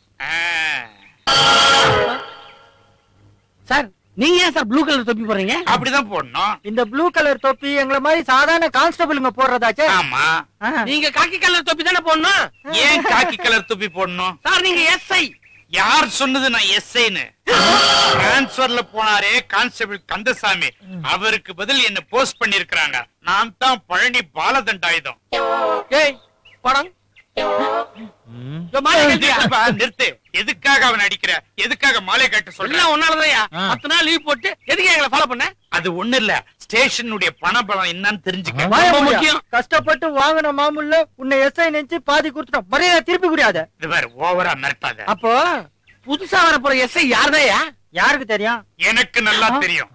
சார், நீங்க ஏன் சார் ப்ளூ கலர் தொப்பி போடுறீங்க? அப்படிதான் போடணும். இந்த ப்ளூ கலர் தொப்பி எங்களை மாதிரி சாதாரண கான்ஸ்டபிளுங்க போடுறதாச்சே. ஆமா, நீங்க காக்கி கலர் தொப்பி தானே போடணும். ஏன் காக்கி கலர் தொப்பி போடணும்? சார், நீங்க எஸ்ஐ. யார் சொன்னது நான் எஸ்ஐன்னு? டிரான்ஸ்பர்ல போனாரே கான்ஸ்டபிள் கந்தசாமி, அவருக்கு பதில் என்ன போஸ்ட் பண்ணிருக்காங்க. நான் தான் பழனி பாலதண்டாயுதம். ஏய் படம் நிறுத்து. எதுக்காக அவன் அடிக்கிற? எதுக்காக மாலை கட்ட சொல்ல? ஒன்னாலதான் 10 நாள் லீவ் போட்டு எதுக்கு எங்களை ஃபாலோ பண்ண? அது ஒண்ணு இல்ல, ஸ்டேஷனுடைய பணபலம் என்னன்னு தெரிஞ்சுக்க முக்கியம். கஷ்டப்பட்டு வாங்கின மாமூல்ல உன்னை எஸ்ஐ நினைச்சு பாதி கொடுத்துட்டோம். மரியாதை திருப்பி கூடாது. இது வேற ஓவரா மிரட்டாத. அப்போ புதுசா வர போற எஸ்ஐ யாருதையா? யாருக்கு தெரியும்? எனக்கு நல்லா தெரியும்.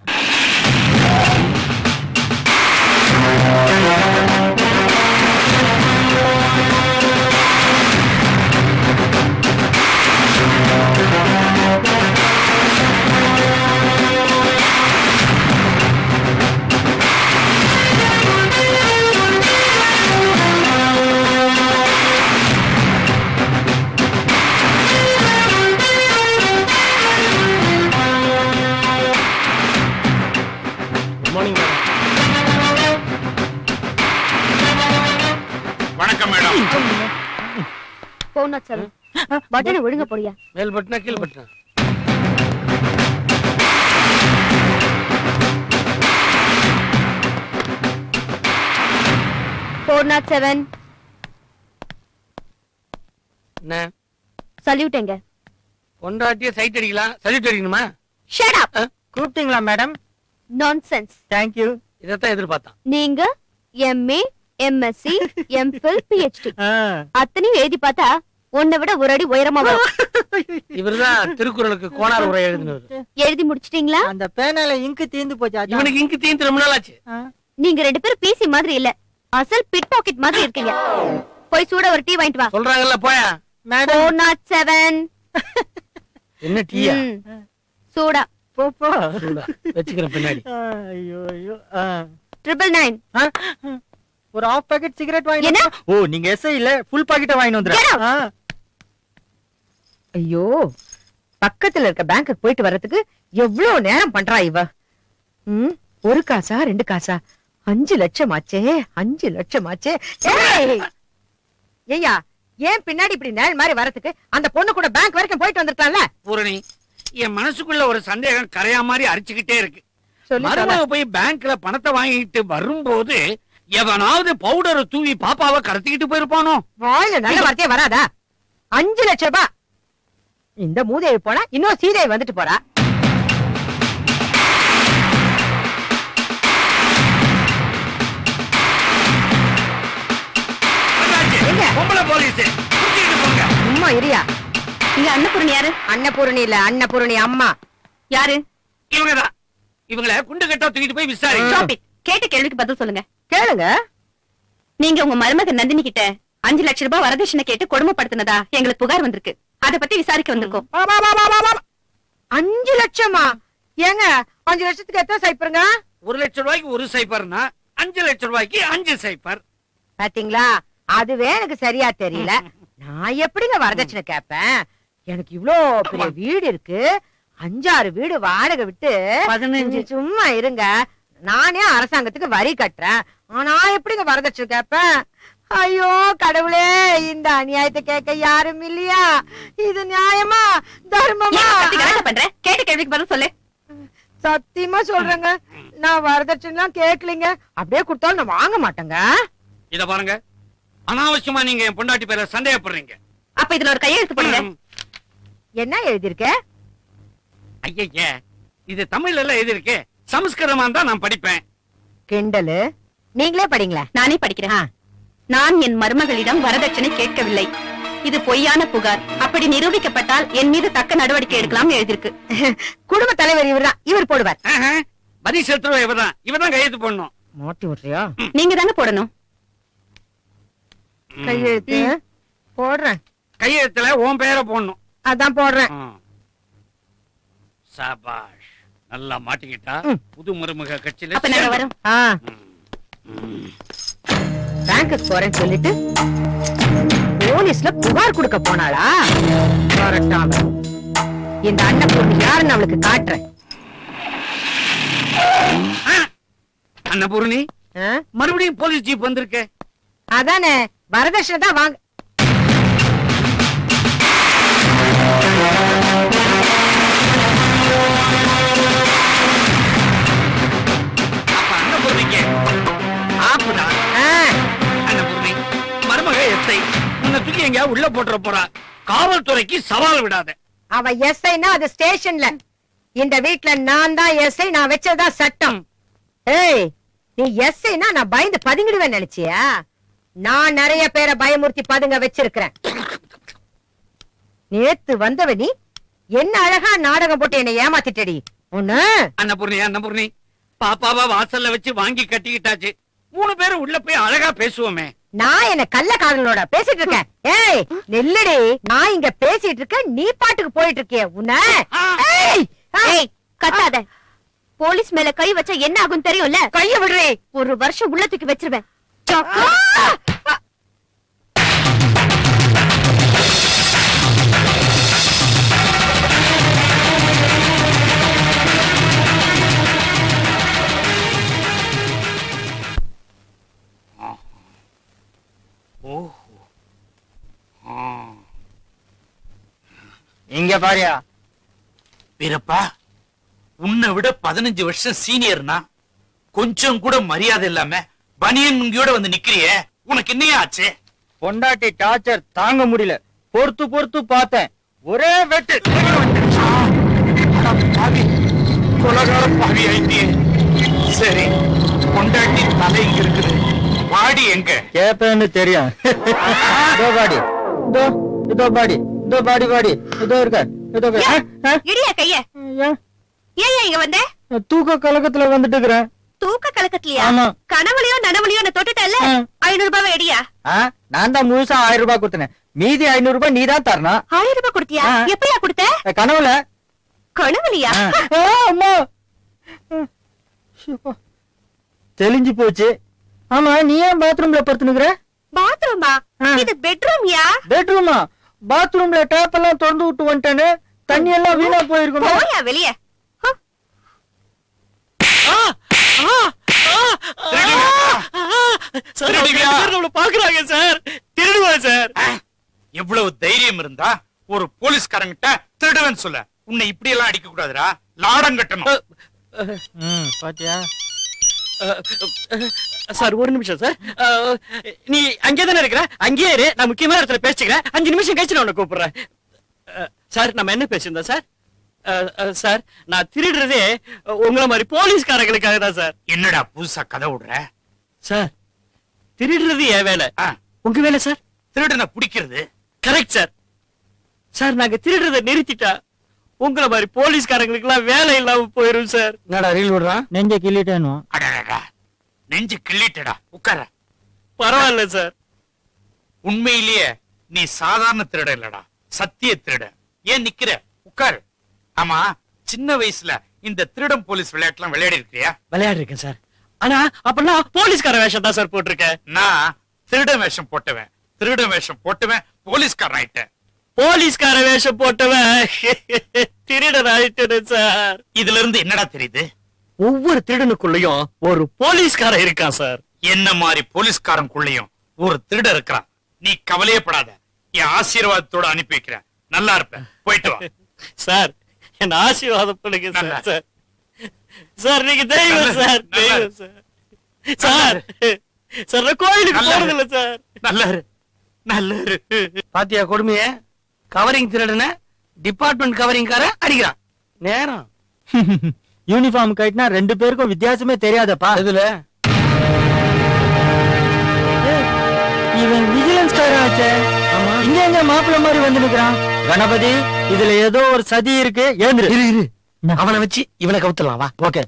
வணக்கம் மேடம். போன் சார், பட்டனை ஒழுங்க போடியா. மேல் பட்டனா கீழ் பட்டனா? என்ன சல்யூட்ங்க. பொண்டாட்டிய சைட் அடிக்கலாம், சல்யூட் அடிக்கணுமா? Shut up. கூப்பிட்டீங்களா மேடம்? நான்சென்ஸ். Thank you. இதத்தான் எதிர்பார்த்தான். நீங்க MA MSc MPhil PhD அத்தனையும் எழுதி பார்த்தா உன்னை விட ஒரு அடி உயரமா வரும். இவர்தான் திருக்குறளுக்கு கோணார் உரை எழுதினவர். எழுதி முடிச்சிட்டீங்களா? அந்த பேனால இங்கு தீந்து போச்சு. இவனுக்கு இங்கு தீந்து ரொம்ப நாள் ஆச்சு. நீங்க 2 பேரும் பிசி மாதிரி இல்ல, அசல் பிட் பாக்கெட் மாதிரி இருக்கீங்க. போய் சூட ஒரு டீ வாங்கிட்டு வா. சொல்றாங்கல்ல போயா. மேடம் 407. என்ன டீயா? சூடா. போப்பா. சூடா வெச்சுக்கிறேன் பின்னாடி. ஐயோ ஐயோ. 999. ஒரு half packet சிகரெட் வாங்கி. ஓ நீங்க எஸ்ஐ இல்ல, ஃபுல் பாக்கெட் வாங்கி வந்துறேன். ஐயோ, பக்கத்துல இருக்க பேங்க்குக்கு போயிட்டு வர்றதுக்கு எவ்வளவு நேரம் பண்றா இவ. ஒரு காசா 2 காசா? 5 லட்சம் ஆச்சே, 5 லட்சம் ஆச்சே. ஏய்யா, ஏன் பின்னாடி இப்படி நேரம் மாதிரி வரதுக்கு அந்த பொண்ணு கூட பேங்க் வரைக்கும் போயிட்டு வந்திருக்கலாம்ல? பூரணி, என் மனசுக்குள்ள ஒரு சந்தேகம் கரையா மாதிரி அரிச்சுக்கிட்டே இருக்கு. சொல்லு. மருமக போய் பேங்க்ல பணத்தை வாங்கிட்டு வரும்போது எவனாவது பவுடரை தூவி பாப்பாவை கடத்திக்கிட்டு போயிருப்பானோ? வாயில நல்ல வார்த்தையே வராதா? 5 லட்சம் ரூபாய். இந்த மூதேவி போனா இன்னும் சீதையை வந்துட்டு போறா. பொம்பளை போலீஸ் சும்மா இரியா. இங்க அன்னபூரணி யாரு? அன்னபூரணி இல்ல, அன்னபூரணி அம்மா. யாரு? இவங்கதான். இவங்கள குண்டு கட்டா தூக்கிட்டு போய் விசாரி. கேட்ட கேள்விக்கு பதில் சொல்லுங்க. கேளுங்க. நீங்க உங்க மருமக நந்தினி கிட்ட 5 லட்சம் ரூபாய் வரதட்சணை கேட்டு கொடுமைப்படுத்தினதா எங்களுக்கு புகார் வந்திருக்கு. அத பத்தி விசாரிக்க வந்திருக்கோம். 5 லட்சமா? ஏங்க 5 லட்சத்துக்கு எத்தனை சைப்பருங்க? 1 லட்சம் ரூபாய்க்கு 1 சைப்பர்னா 5 லட்சம் ரூபாய்க்கு 5 சைப்பர். பாத்தீங்களா, அதுவே எனக்கு சரியா தெரியல. நான் எப்படிங்க வரதட்சணை கேட்பேன்? எனக்கு இவ்ளோ பெரிய வீடு இருக்கு, 5-6 வீடு வாடகை விட்டு 15. சும்மா இருங்க, நானே அரசாங்கத்துக்கு வரி கட்டுறேன். நான் எப்படிங்க வரதட்சணை கேட்பேன்? ஐயோ கடவுளே, இந்த அநியாயத்தை கேட்க யாரும் இல்லையா? இது நியாயமா தர்மமா? பண்ற கேட்ட கேள்விக்கு பதில் சொல்லு. சத்தியமா சொல்றேங்க, நான் வரதட்சணை கேட்கலீங்க. அப்படியே கொடுத்தாலும் நான் வாங்க மாட்டேங்க. இத பாருங்க, அனாவசியமா நீங்க என் பொண்டாட்டி பேர சந்தேகப்படுறீங்க. அப்ப இதுல ஒரு கையெழுத்து போடுங்க. என்ன எழுதிருக்க? ஐயா, இது தமிழ்ல எல்லாம் எழுதிருக்கு. சமஸ்கிருதமா தான் நான் படிப்பேன். கிண்டலு. நீங்களே படிங்களா? நானே படிக்கிறேன். நான் என் மருமகளிடம் வரதட்சணை கேட்கவில்லை. இது பொய்யான புகார். அப்படி நிரூபிக்கப்பட்டால் என் மீது தக்க நடவடிக்கை எடுக்கலாம் எழுதிருக்கு. குடும்ப தலைவர் இவர்தான், இவர் போடுவார். வரி செலுத்துறவ இவதான், இவதான் கையெழுத்து போடணும். மாட்டி விட்டுறியா? நீங்க தாங்க போடணும். கையெழுத்து போடுறேன். கையெழுத்துல உன் பேரை போடணும். அதான் போடுறேன். சபாஷ், நல்லா மாட்டிக்கிட்டா. புது மருமக கட்சியில அப்ப நாங்க வரோம். பேங்க்குக்கு போறேன்னு சொல்லிட்டு போலீஸ்ல புகார் கொடுக்க போனாளா? இந்த அன்னபூர்ணி யாருன்னு அவளுக்கு காட்டுறேன். அன்னபூர்ணி, மறுபடியும் போலீஸ் ஜீப் வந்திருக்கு. அதானே, வரதட்சணை தான் வாங்க. அன்னபூர்ணிக்கு ஆப்புதான். அன்னபூர்ணி, மருமக எஸ்ஐ உன்னை தூக்கி எங்க உள்ள போட்டுற போறா. காவல்துறைக்கு சவால் விடாத. அவ எஸ்ஐனா அது ஸ்டேஷன்ல. இந்த வீட்டுல நான் தான் எஸ்ஐ, நான் வச்சதுதான் சட்டம். ஏய், நீ எஸ்ஐனா நான் பயந்து பதுங்கிடுவேன் நினைச்சியா? நான் நிறைய பேரை பயமுறுத்தி பதுங்க வச்சிருக்கிறேன். நேத்து வந்தவ நீ என்ன அழகா நாடகம் போட்டு என்னை ஏமாத்திட்டடி. ஒண்ணு அன்னபூர்ணி, அன்னபூர்ணி, பாப்பாவா வாசல்ல வச்சு வாங்கி கட்டிக்கிட்டாச்சு. 3 பேரும் உள்ள போய் அழகா பேசுவோமே. நான் என்ன கள்ள காதலோட பேசிட்டு இருக்கேன். ஏய் நெல்லடி, நான் இங்க பேசிட்டு இருக்க, நீ பாட்டுக்கு போயிட்டு இருக்கிய. உன்ன கத்தாத. போலீஸ் மேல கை வச்சா என்ன ஆகும் தெரியும்ல? கைய விடுறே. 1 வருஷம் உள்ளத்துக்கு வச்சிருவேன். இங்க பாரியா வீரப்பா, உன்னை விட 15 வருஷம் சீனியர்னா கொஞ்சம் கூட மரியாதை இல்லாம பனியன்கியோட வந்து நிக்கிறியே, உனக்கு என்னையா ஆச்சு? பொண்டாட்டி டார்ச்சர் தாங்க முடியல. பொறுத்து பொறுத்து பார்த்தேன், ஒரே வெட்டு. கொலகார பாவி ஆயிட்டியே. சரி, பொண்டாட்டி தலை இங்க இருக்குது, வாடி எங்க? கேப்பேன்னு தெரியும். பாடி இதோ பாடி இதோ இருக்க இதோ இடியா கைய ஏன் இங்க வந்த? தூக்க கலக்கத்துல வந்துட்டு இருக்கிறேன். தூக்க கலக்கத்திலயா? ஆமா. கனவுலயோ நனவுலயோ என்ன தொட்டுட்டல்ல? 500 ரூபாய் எடியா? நான் தான் முழுசா 1000 ரூபாய் கொடுத்தேன். மீதி 500 ரூபாய் நீ தான் தரணும். 1000 ரூபாய் கொடுத்தியா? எப்பயா கொடுத்த? கனவுல. கனவுலயா? அம்மா தெளிஞ்சு போச்சு. ஆமா, நீ ஏன் பாத்ரூம்ல படுத்துனுக்குற? பாத்ரூமா? இது பெட்ரூம்யா? பெட்ரூமா? பாத்ரூம்ல டேப் எல்லாம் திறந்து விட்டு வந்துட்டேன்னு தண்ணி எல்லாம் வீணா போயிருக்கும். போயா வெளியே. பாக்குறாங்க சார். திருடுவேன் சார். எவ்வளவு தைரியம் இருந்தா ஒரு போலீஸ்காரங்கிட்ட திருடுவேன்னு சொல்ல. உன்னை இப்படி எல்லாம் அடிக்க கூடாதுடா. லாடம் கட்டணும். பாத்தியா சார்? ஒரு நிமிஷம் சார். நீ அங்கே தானே இருக்கிற? அங்கேயே இரு. நான் முக்கியமான இடத்துல பேசிக்கிறேன். 5 நிமிஷம் கழிச்சு நான் உன்னை கூப்பிடுறேன். சார், நம்ம என்ன பேசியிருந்தோம் சார்? சார், நான் திருடுறதே உங்களை மாதிரி போலீஸ்காரங்களுக்காக தான் சார். என்னடா புதுசா கதை விடுற? சார், திருடுறது என் வேலை. உங்க வேலை சார் திருடனை பிடிக்கிறது. Correct sir. சார், நாங்க திருடுறதை நிறுத்திட்டா உங்களை மாதிரி போலீஸ்காரங்களுக்கு எல்லாம் வேலை இல்லாம போயிரும் சார். என்னடா ரீல் விடுறான்? நெஞ்ச கிள்ளிட்டேன்னு. அடடா, நெஞ்சு கிள்ளிட்டடா. உட்கார. பரவாயில்ல சார். உண்மையிலேயே நீ சாதாரண திருட இல்லடா, சத்திய திருட. ஏன் நிக்கிற? உட்காரு. ஆமா, சின்ன வயசுல இந்த திருடம் போலீஸ் விளையாட்டுலாம் விளையாடி இருக்கியா? விளையாடி இருக்கேன் சார். ஆனா அப்ப நான் போலீஸ்கார வேஷம் தான் சார் போட்டிருக்கேன். நான் திருடன் வேஷம் போட்டவன். திருடன் வேஷம் போட்டவன் போலீஸ்காரன் ஆயிட்டேன். போலீஸ்கார வேஷம் போட்டவன் திருடன் ஆயிட்டேன் சார். இதுல இருந்து என்னடா தெரியுது? ஒவ்வொரு திருடனுக்குள்ளயும் ஒரு போலீஸ்காரன் இருக்கான் சார். என்ன மாதிரி போலீஸ்காரனுக்குள்ளயும் ஒரு திருடன் இருக்கிறான். நீ கவலையே படாத. என் ஆசீர்வாதத்தோட அனுப்பி வைக்கிறேன். நல்லா இருப்பேன். போயிட்டு வா சார். என்ன ஆசீர்வாதம் பண்ணுங்க சார். சார், சார் நீங்க தெய்வம் சார். தெய்வம் சார். சார், சார் நான் கோயிலுக்கு போறது இல்ல சார். நல்லரு நல்லரு. பாத்தியா கொடுமைய? கவரிங் திருடன டிபார்ட்மெண்ட் கவரிங் கார அடிக்கிறான். நேரம் யூனிஃபார்ம் கட்டினா 2 பேருக்கும் வித்தியாசமே தெரியாதப்பா. இதுல இவன் விஜிலன்ஸ் காரனாச்சே. இங்க எங்க மாப்பிள்ள மாதிரி வந்து நிக்கிறான். கணபதி, இதுல ஏதோ ஒரு சதி இருக்கு. ஏந்திரு. இரு. அவனை வச்சு இவனை கவுத்தலாம். வா. ஓகே.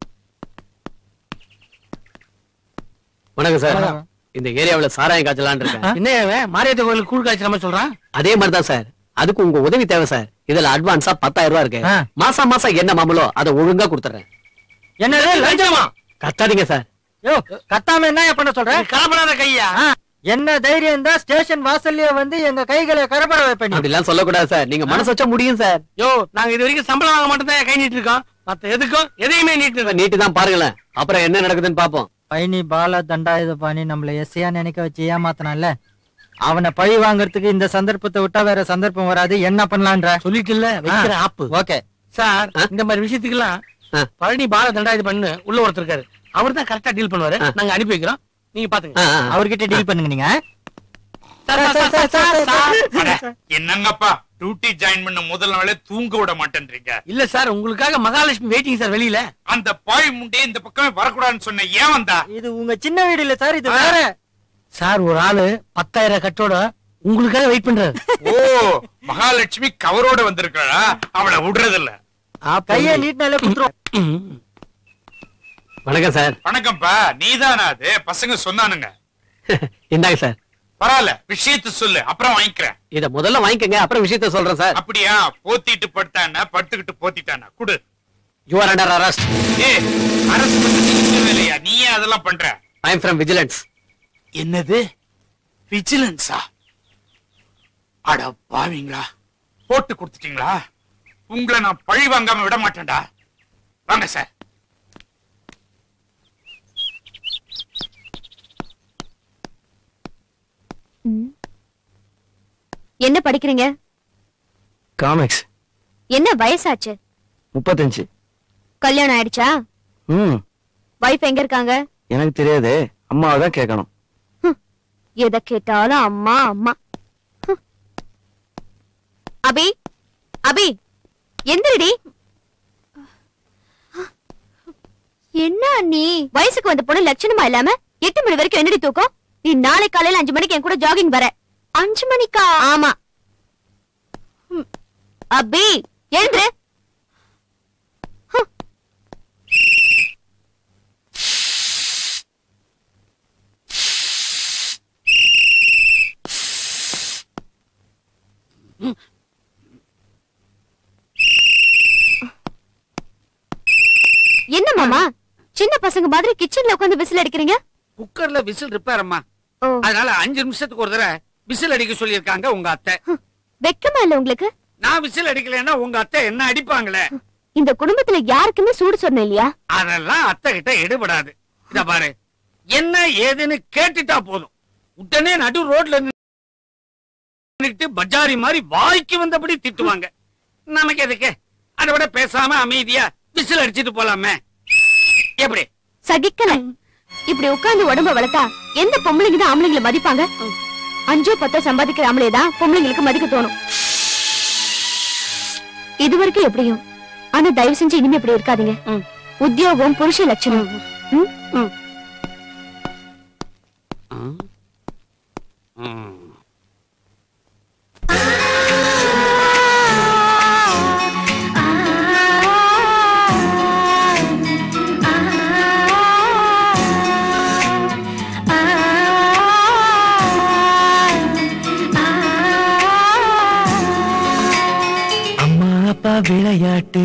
வணக்கம் சார். இந்த ஏரியாவுல சாராயம் காய்ச்சலான்னு இருக்கேன். என்ன மாரியத்த கோயிலுக்கு கூழ் காய்ச்சல் மாதிரி சொல்றான்? அதே மாதிரிதான் சார். அதுக்கு உங்க உதவி தேவை சார். இதுல அட்வான்ஸா 10,000 ரூபாய் இருக்கு. மாசம் என்ன மாமூலோ அதை ஒழுங்கா கொடுத்துறேன். என்ன லஞ்சமா? கத்தாதீங்க சார். யோ, கத்தாம என்ன பண்ண சொல்ற? கரப்படாத கையா. என்ன தைரியம் தான் ஸ்டேஷன் வாசல்லயே வந்து எங்க கைகளை கரப்பட வைப்பேன். அப்படிலாம் சொல்லக்கூடாது சார். நீங்க மனசு வச்சா முடியும் சார். யோ, நாங்க இது வரைக்கும் சம்பளம் வாங்க மட்டும் தான் கை நீட்டு இருக்கோம். மத்த எதுக்கும் எதையுமே நீட்டு தான் பாருங்களேன். அப்புறம் என்ன நடக்குதுன்னு பாப்போம். பைனி பாலா தண்டாயுத பாணி நம்மள எஸ்ஐயா நினைக்க வச்சு ஏமாத்தனால அவனை பழி வாங்குறதுக்கு இந்த சந்தர்ப்பத்தை விட்டா வேற சந்தர்ப்பம் வராது. என்ன பண்ணலான்ற சொல்லிட்டு இல்ல வைக்கிற ஆப்பு. ஓகே சார், இந்த மாதிரி விஷயத்துக்கெல்லாம் பழனி பால தண்டாயுத பண்ணு உள்ள ஒருத்தர் இருக்காரு. அவர் தான் கரெக்டா டீல் பண்ணுவாரு. நாங்க அனுப்பி வைக்கிறோம். நீங்க பாத்துங்க. அவர்கிட்ட டீல் பண்ணுங்க நீங்க. என்னங்கப்பா டியூட்டி ஜாயின் பண்ண முதல் நாளே தூங்க விட மாட்டேன்றீங்க? இல்ல சார், உங்களுக்காக மகாலட்சுமி வெயிட்டிங் சார் வெளியில. அந்த பாய் முண்டே இந்த பக்கமே வரக்கூடாதுன்னு சொன்ன. ஏன் வந்தா? இது உங்க சின்ன வீடு இல்ல சார், இது வேற சார். ஒரு ஆளு 10,000 கட்டோட உங்களுக்காக வெயிட் பண்றாரு. ஓ, மகாலட்சுமி கவரோட வந்திருக்காளா? அவளை விடுறது இல்ல. கைய நீட்னாலே குத்துறோம். வணக்கம் சார். வணக்கம்ப்பா. நீதானா அது? பசங்க சொன்னானுங்க. இந்தாங்க சார். பரவாயில்ல, விஷயத்த சொல்லு, அப்புறம் வாங்கிக்கிறேன். இத முதல்ல வாங்கிக்கங்க, அப்புறம் விஷயத்த சொல்றேன் சார். அப்படியா? போத்திட்டு படுத்தானா படுத்துக்கிட்டு போத்திட்டானா? குடு. You are under arrest. ஏய், அரெஸ்ட் பண்ணி இல்லையா? நீயே அதெல்லாம் பண்ற? I am from vigilance. என்னது விஜிலன்ஸா? அட பாவீங்களா, போட்டு கொடுத்துட்டீங்களா? உங்களை நான் பழி வாங்காம விட மாட்டேன்டா. வாங்க சார். என்ன படிக்கிறீங்க? காமிக்ஸ். என்ன வயசாச்சு? 35. கல்யாணம் ஆயிடுச்சா? வைஃப் எங்க இருக்காங்க? எனக்கு தெரியாது, அம்மாவை தான் கேட்கணும். எதை கேட்டாலும் அம்மா அம்மா. அபி, அபி எந்திரடி. என்ன நீ வயசுக்கு வந்த பொண்ணு லட்சணமா இல்லாம 8 மணி வரைக்கும் என்னடி தூக்கம்? நீ நாளை காலையில 5 மணிக்கு என் கூட ஜாகிங் வர. 5 மணிக்கா? ஆமா. அபி எழுந்துரு. என்ன மாமா சின்ன பசங்க மாதிரி கிச்சன்ல உட்கார்ந்து விசில் அடிக்கிறீங்க? குக்கர்ல விசில் ரிப்பேர் அம்மா, அதனால 5 நிமிஷத்துக்கு ஒரு தடவை விசில் அடிக்க சொல்லியிருக்காங்க உங்க அத்தை. வெக்கமா இல்ல உங்களுக்கு? நான் விசில் அடிக்கலைன்னா உங்க அத்தை என்ன அடிப்பாங்களே. இந்த குடும்பத்துல யாருக்குமே சூடு சொன்ன இல்லையா? அதெல்லாம் அத்தை கிட்ட எடுபடாது. இத பாரு, என்ன ஏதுன்னு கேட்டுட்டா போதும், உடனே நடு ரோட்ல நின்னுட்டு பஜாரி மாதிரி வாய்க்கு வந்தபடி திட்டுவாங்க. நமக்கு எதுக்கு, அதை விட பேசாம அமைதியா விசில் அடிச்சிட்டு போலாமே. எப்படி சகிக்கல? இப்படி உட்கார்ந்து உடம்ப வளர்த்தா எந்த பொம்பளைங்க தான் ஆம்பளைங்களை மதிப்பாங்க? 5-10 சம்பாதிக்கிற ஆம்பளை தான் பொம்பளைங்களுக்கு மதிக்க தோணும். இது வரைக்கும் எப்படியும், ஆனா தயவு செஞ்சு இனிமே இப்படி இருக்காதீங்க. உத்தியோகம் புருஷ லட்சணம். விளையாட்டு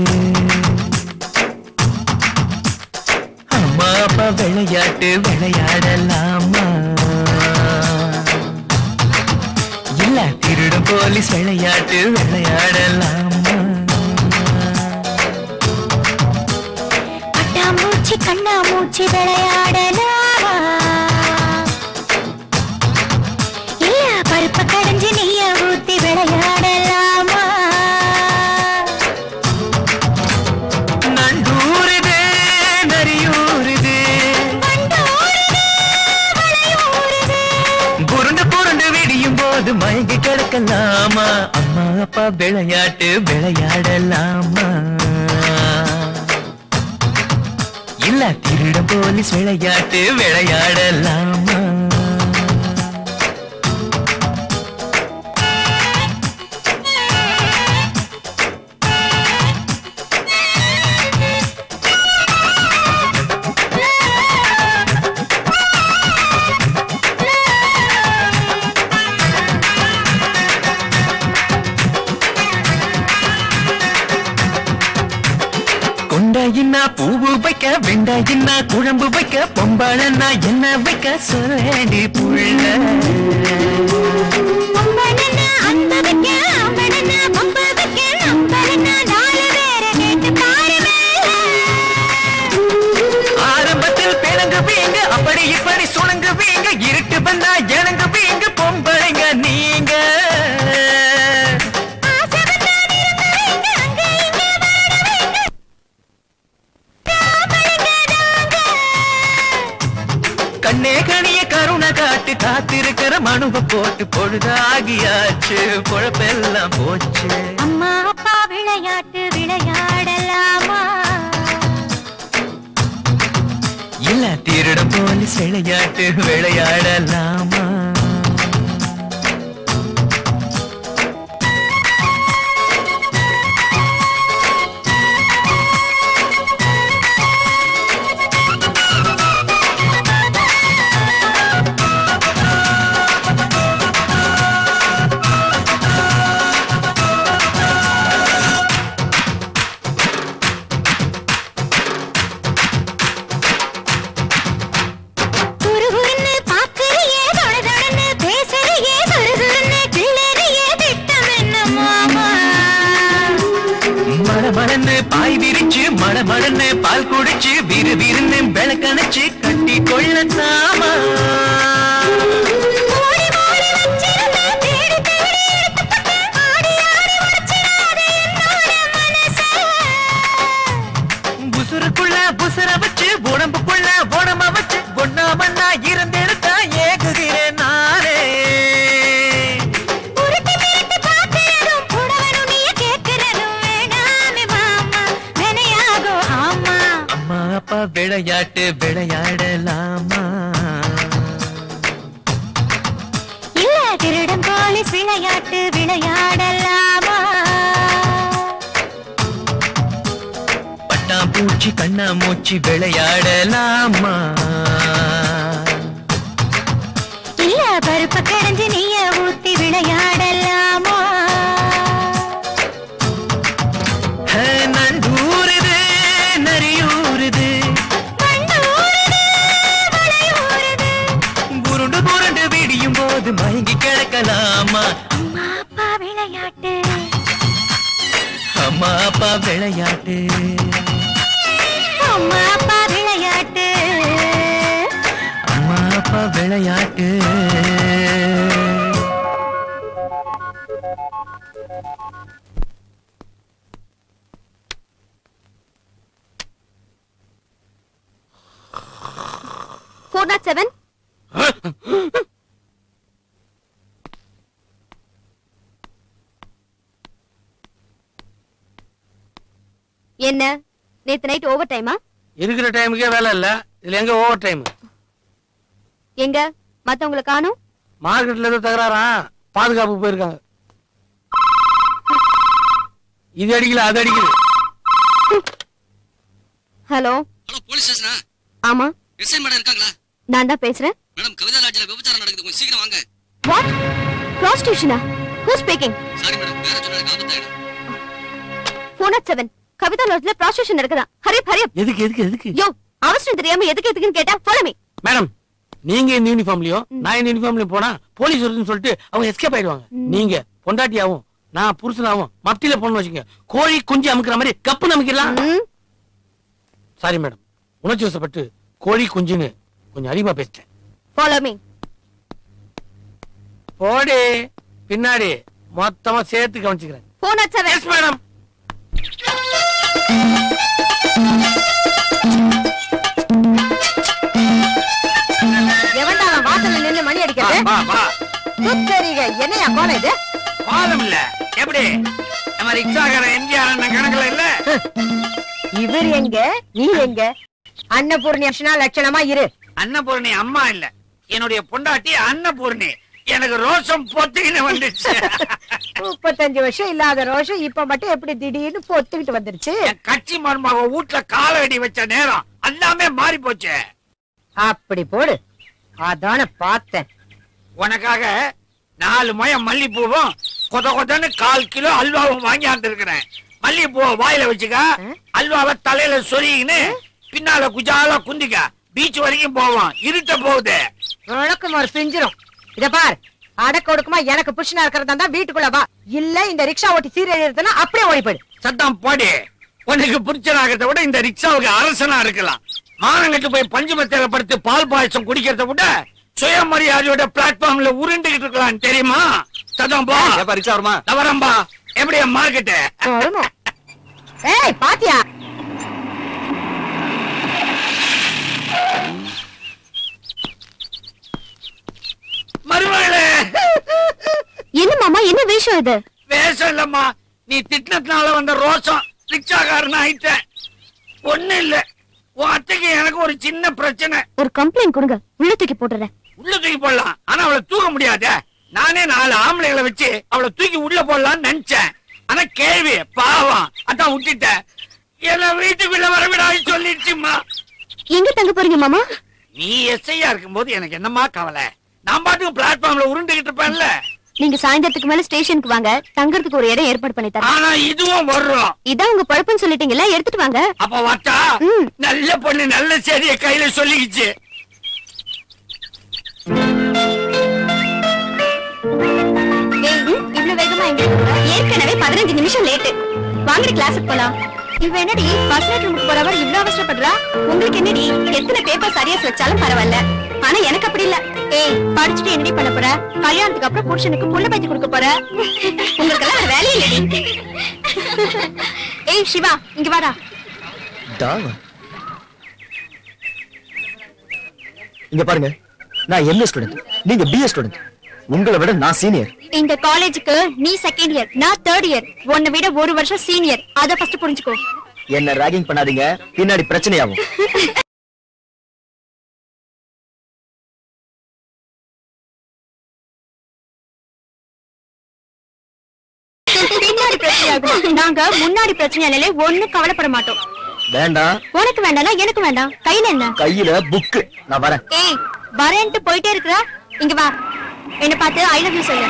அம்மா அப்பா விளையாட்டு விளையாடலாமா? இல்ல திருடும் போலீஸ் விளையாட்டு விளையாடலாமா? பட்டாம்பூச்சி கண்ணாமூச்சி விளையாடலாமா? இல்ல பருப்ப கடைஞ்சு நெய்ய ஊத்தி விளையாடலாமா? மயங்கி கிடக்கலாமா? அம்மா அப்பா விளையாட்டு விளையாடலாமா? இல்ல திருட போலீஸ் விளையாட்டு விளையாடலாமா? கொண்டாயின்னா பூவு வைக்க, வெண்டாயின்னா குழம்பு வைக்க, பொம்பாளன்னா என்ன வைக்க சொல்லி புள்ள. ஆரம்பத்தில் பிணங்குவீங்க, அப்படி இப்படி சுணங்குவீங்க, இருட்டு வந்தா இணங்குவீங்க பொம்பளைங்க நீங்க. கண்ணே கணிய கருணை காட்டு காத்திருக்கிற மனுவ போட்டு பொழுதாகியாச்சு, பொழப்பெல்லாம் போச்சு. அம்மா அப்பா விளையாட்டு விளையாடலாமா? இல்ல திருட போலீஸ் விளையாட்டு விளையாடலாமா? பாய் விரிச்சு மழமழன்னு பால் குடிச்சு விறு விருன்னு விளக்கணைச்சு கட்டி கொள்ளத்தாமா? புசுருக்குள்ள புசுர வச்சு உடம்புக்குள்ள உடம்ப வச்சு ஒண்ணாமண்ணா இருந்தெடுத்தா ஏகுகிறேன் நானே. அப்பா விளையாட்டு விளையாடலாமா? இல்ல திருடன் போலீஸ் விளையாட்டு விளையாடலாமா? பூச்சி கண்ணா மூச்சி விளையாடலாமா இல்ல பருப்ப கடைஞ்சு நீய ஊத்தி விளையாடலாமா நண்டூருது நரியூருது புருண்டு புருண்டு விடியும் போது மயங்கி கிடக்கலாமா அம்மா அப்பா விளையாட்டு அம்மா அப்பா விளையாட்டு அம்மா அப்பா விளையாட்டு அம்மா அப்பா விளையாட்டு $407 என்ன நேத்து நைட் ஓவர் டைமா? இருக்கிற டைமுக்கே வேலை இல்ல, இதுல எங்க ஓவர் டைம்? எங்க மத்தவங்கள காணோம்? மார்க்கெட்ல ஏதோ தகராறா, பாதுகாப்பு போயிருக்காங்க. இது அடிக்கல அது அடிக்குது. ஹலோ ஹலோ போலீஸ் ஸ்டேஷனா? ஆமா எஸ்ஐ மேடம் இருக்காங்களா? நான் தான் பேசுறேன். மேடம் கவிதா லாட்ஜ்ல விபச்சாரம் நடக்குது, கொஞ்சம் சீக்கிரம் வாங்க. வாட்? ப்ராஸ்டியூஷனா? Who speaking? சாரி மேடம், வேற சொன்னா எனக்கு ஆபத்தாயிடும். 407 கவிதா லாட்ஜ்ல ப்ராஸ்டியூஷன் நடக்குதா? ஹரி ஹரி. எதுக்கு? யோ அவசரம் தெரியாம எதுக்குன்னு கேட்டா ஃபாலோ மீ. மேடம் நீங்க இந்த யூனிஃபார்ம்லயும் நான் இந்த யூனிஃபார்ம்லயும் போனா போலீஸ் வருதுன்னு சொல்லிட்டு அவங்க எஸ்கேப் ஆயிடுவாங்க. நீங்க பொண்டாட்டியாவும் நான் புருஷனாவும் மத்தியில போன வச்சுங்க, கோழி குஞ்சு அமுக்குற மாதிரி கப்பு நமக்கலாம். சாரி மேடம், உணர்ச்சி வசப்பட்டு கோழி குஞ்சுன்னு கொஞ்சம் அதிகமா பேசிட்டேன். Follow me. போடி பின்னாடி மொத்தமா சேர்த்து கவனிச்சுக்கிறேன். 407 எஸ் மேடம். எவன்டா அவன் வாசல்ல நின்னு மணி அடிக்கிறது? சுத்தரிக என்னையா கோலம் இது? பாலம் இல்ல எப்படி நம்ம ரிக்ஷாக்கார எம்ஜிஆர் அண்ணன் கணக்குல இல்ல. இவர் எங்க நீ எங்க? அன்னபூர்ணி அர்ச்சனா லட்சணமா இரு. அன்னபூர்ணி அம்மா இல்ல, என்னுடைய பொண்டாட்டி அன்னபூர்ணி. எனக்கு ரோஷம் பொத்துக்கின்னு வந்துச்சு. 35 வருஷம் இல்லாத ரோஷம் இப்ப மட்டும் எப்படி திடீர்னு பொத்துக்கிட்டு வந்துருச்சு? கட்சி மருமக வீட்டுல கால வெடி வச்ச நேரம் எல்லாமே மாறி போச்சு. அப்படி போடு, அதான பார்த்தேன். உனக்காக 4 முழம் மல்லிப்பூவும் கொதன்னு 1/4 கிலோ அல்வாவும் வாங்கியாந்து இருக்கிறேன். மல்லிப்பூவை வாயில வச்சுக்க, அல்வாவை தலையில சொருகின்னு பின்னால குஜாலா குந்திக்க. பீச் வரைக்கும் போவோம், இருட்ட போகுது. வழக்கம் ஒரு செஞ்சிரும். இத பார், அடக்க ஒடுக்குமா எனக்கு புருஷனா இருக்கிறதா தான் வீட்டுக்குள்ள வா, இல்ல இந்த ரிக்ஷா ஓட்டி சீரழிறதுன்னா அப்படியே ஓடி போயிடு. சத்தம் போடி. உனக்கு புரிச்சனாகிறத விட இந்த ரிக்ஷாவுக்கு அரசனா இருக்கலாம். மானங்கட்டு போய் பஞ்சுமத்தையில படுத்து பால் பாயசம் குடிக்கிறத விட சுயமரியாதையோட பிளாட்ஃபார்ம்ல உருண்டுகிட்டு இருக்கலாம் தெரியுமா? சத்தம் போ. ரிக்ஷா வருமா? வரம்பா. எப்படி மார்க்கெட்டு? ஏய் பாத்தியா? மருமகளே. என்ன மாமா, என்ன வேஷம் இது? வேஷம் இல்லம்மா, நீ திட்டினதுனால வந்த ரோஷம். ரிக்ஷாக்காரன் ஆயிட்டேன். ஒண்ணு இல்ல, உன் அத்தைக்கு எனக்கு ஒரு சின்ன பிரச்சனை. ஒரு கம்ப்ளைண்ட் கொடுங்க, உள்ள தூக்கி போட்டுறேன். உள்ள தூக்கி போடலாம், ஆனா அவளை தூக்க முடியாது. நானே 4 ஆம்பளைகளை வச்சு அவளை தூக்கி உள்ள போடலாம்னு நினைச்சேன். ஆனா கேள்வி பாவம், அதான் விட்டுட்டேன். என்ன வீட்டுக்குள்ள வரவிடாது சொல்லிடுச்சுமா. எங்க தங்க போறீங்க மாமா? நீ எஸ்ஐயா இருக்கும்போது எனக்கு என்னமா கவலை? நான் பாட்டுக்கு பிளாட்ஃபார்ம்ல உருண்டுகிட்டு இருப்பேன்ல. நீங்க சாயந்தரத்துக்கு மேல ஸ்டேஷனுக்கு வாங்க, தங்கறதுக்கு ஒரு இடம் ஏற்பாடு பண்ணி தரேன். ஆனா இதுவும் வர்றோம். இதான் உங்க பழப்புன்னு சொல்லிட்டீங்கல்ல, எடுத்துட்டு வாங்க. அப்ப வாட்டா. நல்ல பொண்ணு நல்ல செய்திய கையில சொல்லிக்கிச்சு. இவ்வளவு வேகமா எங்க? ஏற்கனவே 15 நிமிஷம் லேட்டு. வாங்கடி கிளாஸுக்கு போலாம். இவ என்னடி ஃபர்ஸ்ட் நைட் ரூமுக்கு போறவ இவ்வளவு அவசரப்படுறா? உங்களுக்கு என்னடி எத்தனை பேப்பர் சரியா வச்சாலும் பரவாயில்ல, ஆனா எனக்கு அப்படி இல்ல. ஏய் படிச்சுட்டு என்னடி பண்ண போற? கல்யாணத்துக்கு அப்புறம் புருஷனுக்கு புள்ள பத்தி கொடுக்க போற? உங்களுக்கு எல்லாம் வேலையே இல்லடி. ஏய் சிவா இங்க வாடா. இங்க பாருங்க, நான் எம்ஏ ஸ்டூடெண்ட், நீங்க பிஏ ஸ்டூடெண்ட். உங்களை விட நான் சீனியர். இந்த காலேஜுக்கு நீ செகண்ட் இயர், நான் தேர்ட் இயர். உன்னை விட 1 வருஷம் சீனியர். அத ஃபர்ஸ்ட் புரிஞ்சுக்கோ. என்ன ராகிங் பண்ணாதீங்க, பின்னாடி பிரச்சனையாகும். பின்னாடி பிரச்சனையாகும். நாங்க முன்னாடி பிரச்சனையாலே ஒண்ணு கவலைப்பட மாட்டோம். வேண்டாம். உனக்கு வேண்டாம்னா எனக்கு வேண்டாம். கையில என்ன? கையில புக்கு. நான் வரேன். ஏய் வரேன்ட்டு போயிட்டே இருக்கிற. இங்க வா, என்ன பார்த்து ஐ லவ் யூ சொல்லு.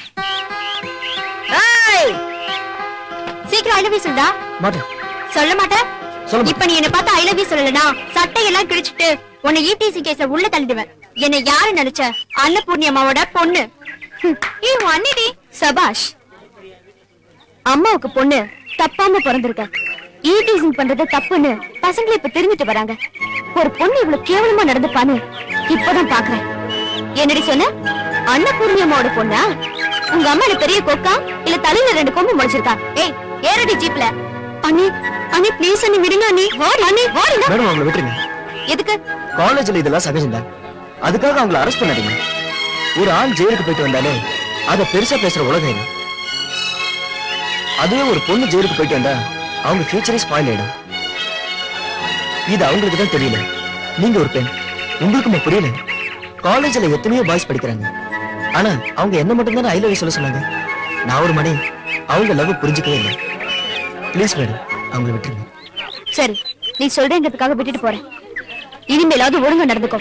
ஏய் சீக்கிரம் ஐ லவ் யூ சொல்டா. மாட்டேன். சொல்ல மாட்டேன். இப்ப நீ என்ன பார்த்து ஐ லவ் யூ சொல்லலனா சட்டையெல்லாம் கிழிச்சிட்டு உன்னை ஈடிசி கேஸ்ல உள்ள தள்ளிடுவேன். என்ன யாரு நினைச்ச? அன்னபூர்ணி அம்மாவோட பொண்ணு. ஏய் அண்ணிடி. சபாஷ். அம்மாவுக்கு பொண்ணு தப்பாம பிறந்திருக்க. ஈடிசிங் பண்றது தப்புன்னு பசங்களை இப்ப தெரிஞ்சுட்டு வராங்க. ஒரு பொண்ணு இவ்வளவு கேவலமா நடந்துப்பான்னு இப்பதான் பாக்குறேன். என்னடி சொன்ன? அன்னபூர்ணி அம்மாவோட பொண்ணா? உங்க அம்மா பெரிய கொக்கா இல்ல தலையில 2 கொம்பு முளைச்சிருக்கா? ஏய் ஏறடி ஜீப்ல. அண்ணி அண்ணி ப்ளீஸ் அண்ணி விடுங்க அண்ணி. வாடி அண்ணி வாடி. மேடம் அவங்கள விட்டுருங்க. எதுக்கு? காலேஜ்ல இதெல்லாம் சகஜம்தான். அதுக்காக அவங்கள அரெஸ்ட் பண்ணாதீங்க. ஒரு ஆள் ஜெயிலுக்கு போயிட்டு வந்தாலே அத பெருசா பேசுற உலகம் இது. அதுவே ஒரு பொண்ணு ஜெயிலுக்கு போயிட்டு வந்தா அவங்க ஃபியூச்சரே ஸ்பாயில் ஆயிடும். இது அவங்களுக்கு தான் தெரியல. நீங்க ஒரு பெண், உங்களுக்கு புரியல. காலேஜ்ல எத்தனையோ பாய்ஸ் படிக்கிறாங்க. ஆனா அவங்க என்ன மட்டும் தான் ஐ லவ் யூ சொல்ல சொன்னாங்க. நான் ஒரு மணி அவங்க லவ் புரிஞ்சுக்கவே இல்லை. ப்ளீஸ் மேடம் அவங்களை விட்டுருங்க. சரி நீ சொல்றேங்கிறதுக்காக விட்டுட்டு போறேன். இனிமேலாவது ஒழுங்கா நடந்துக்கோ.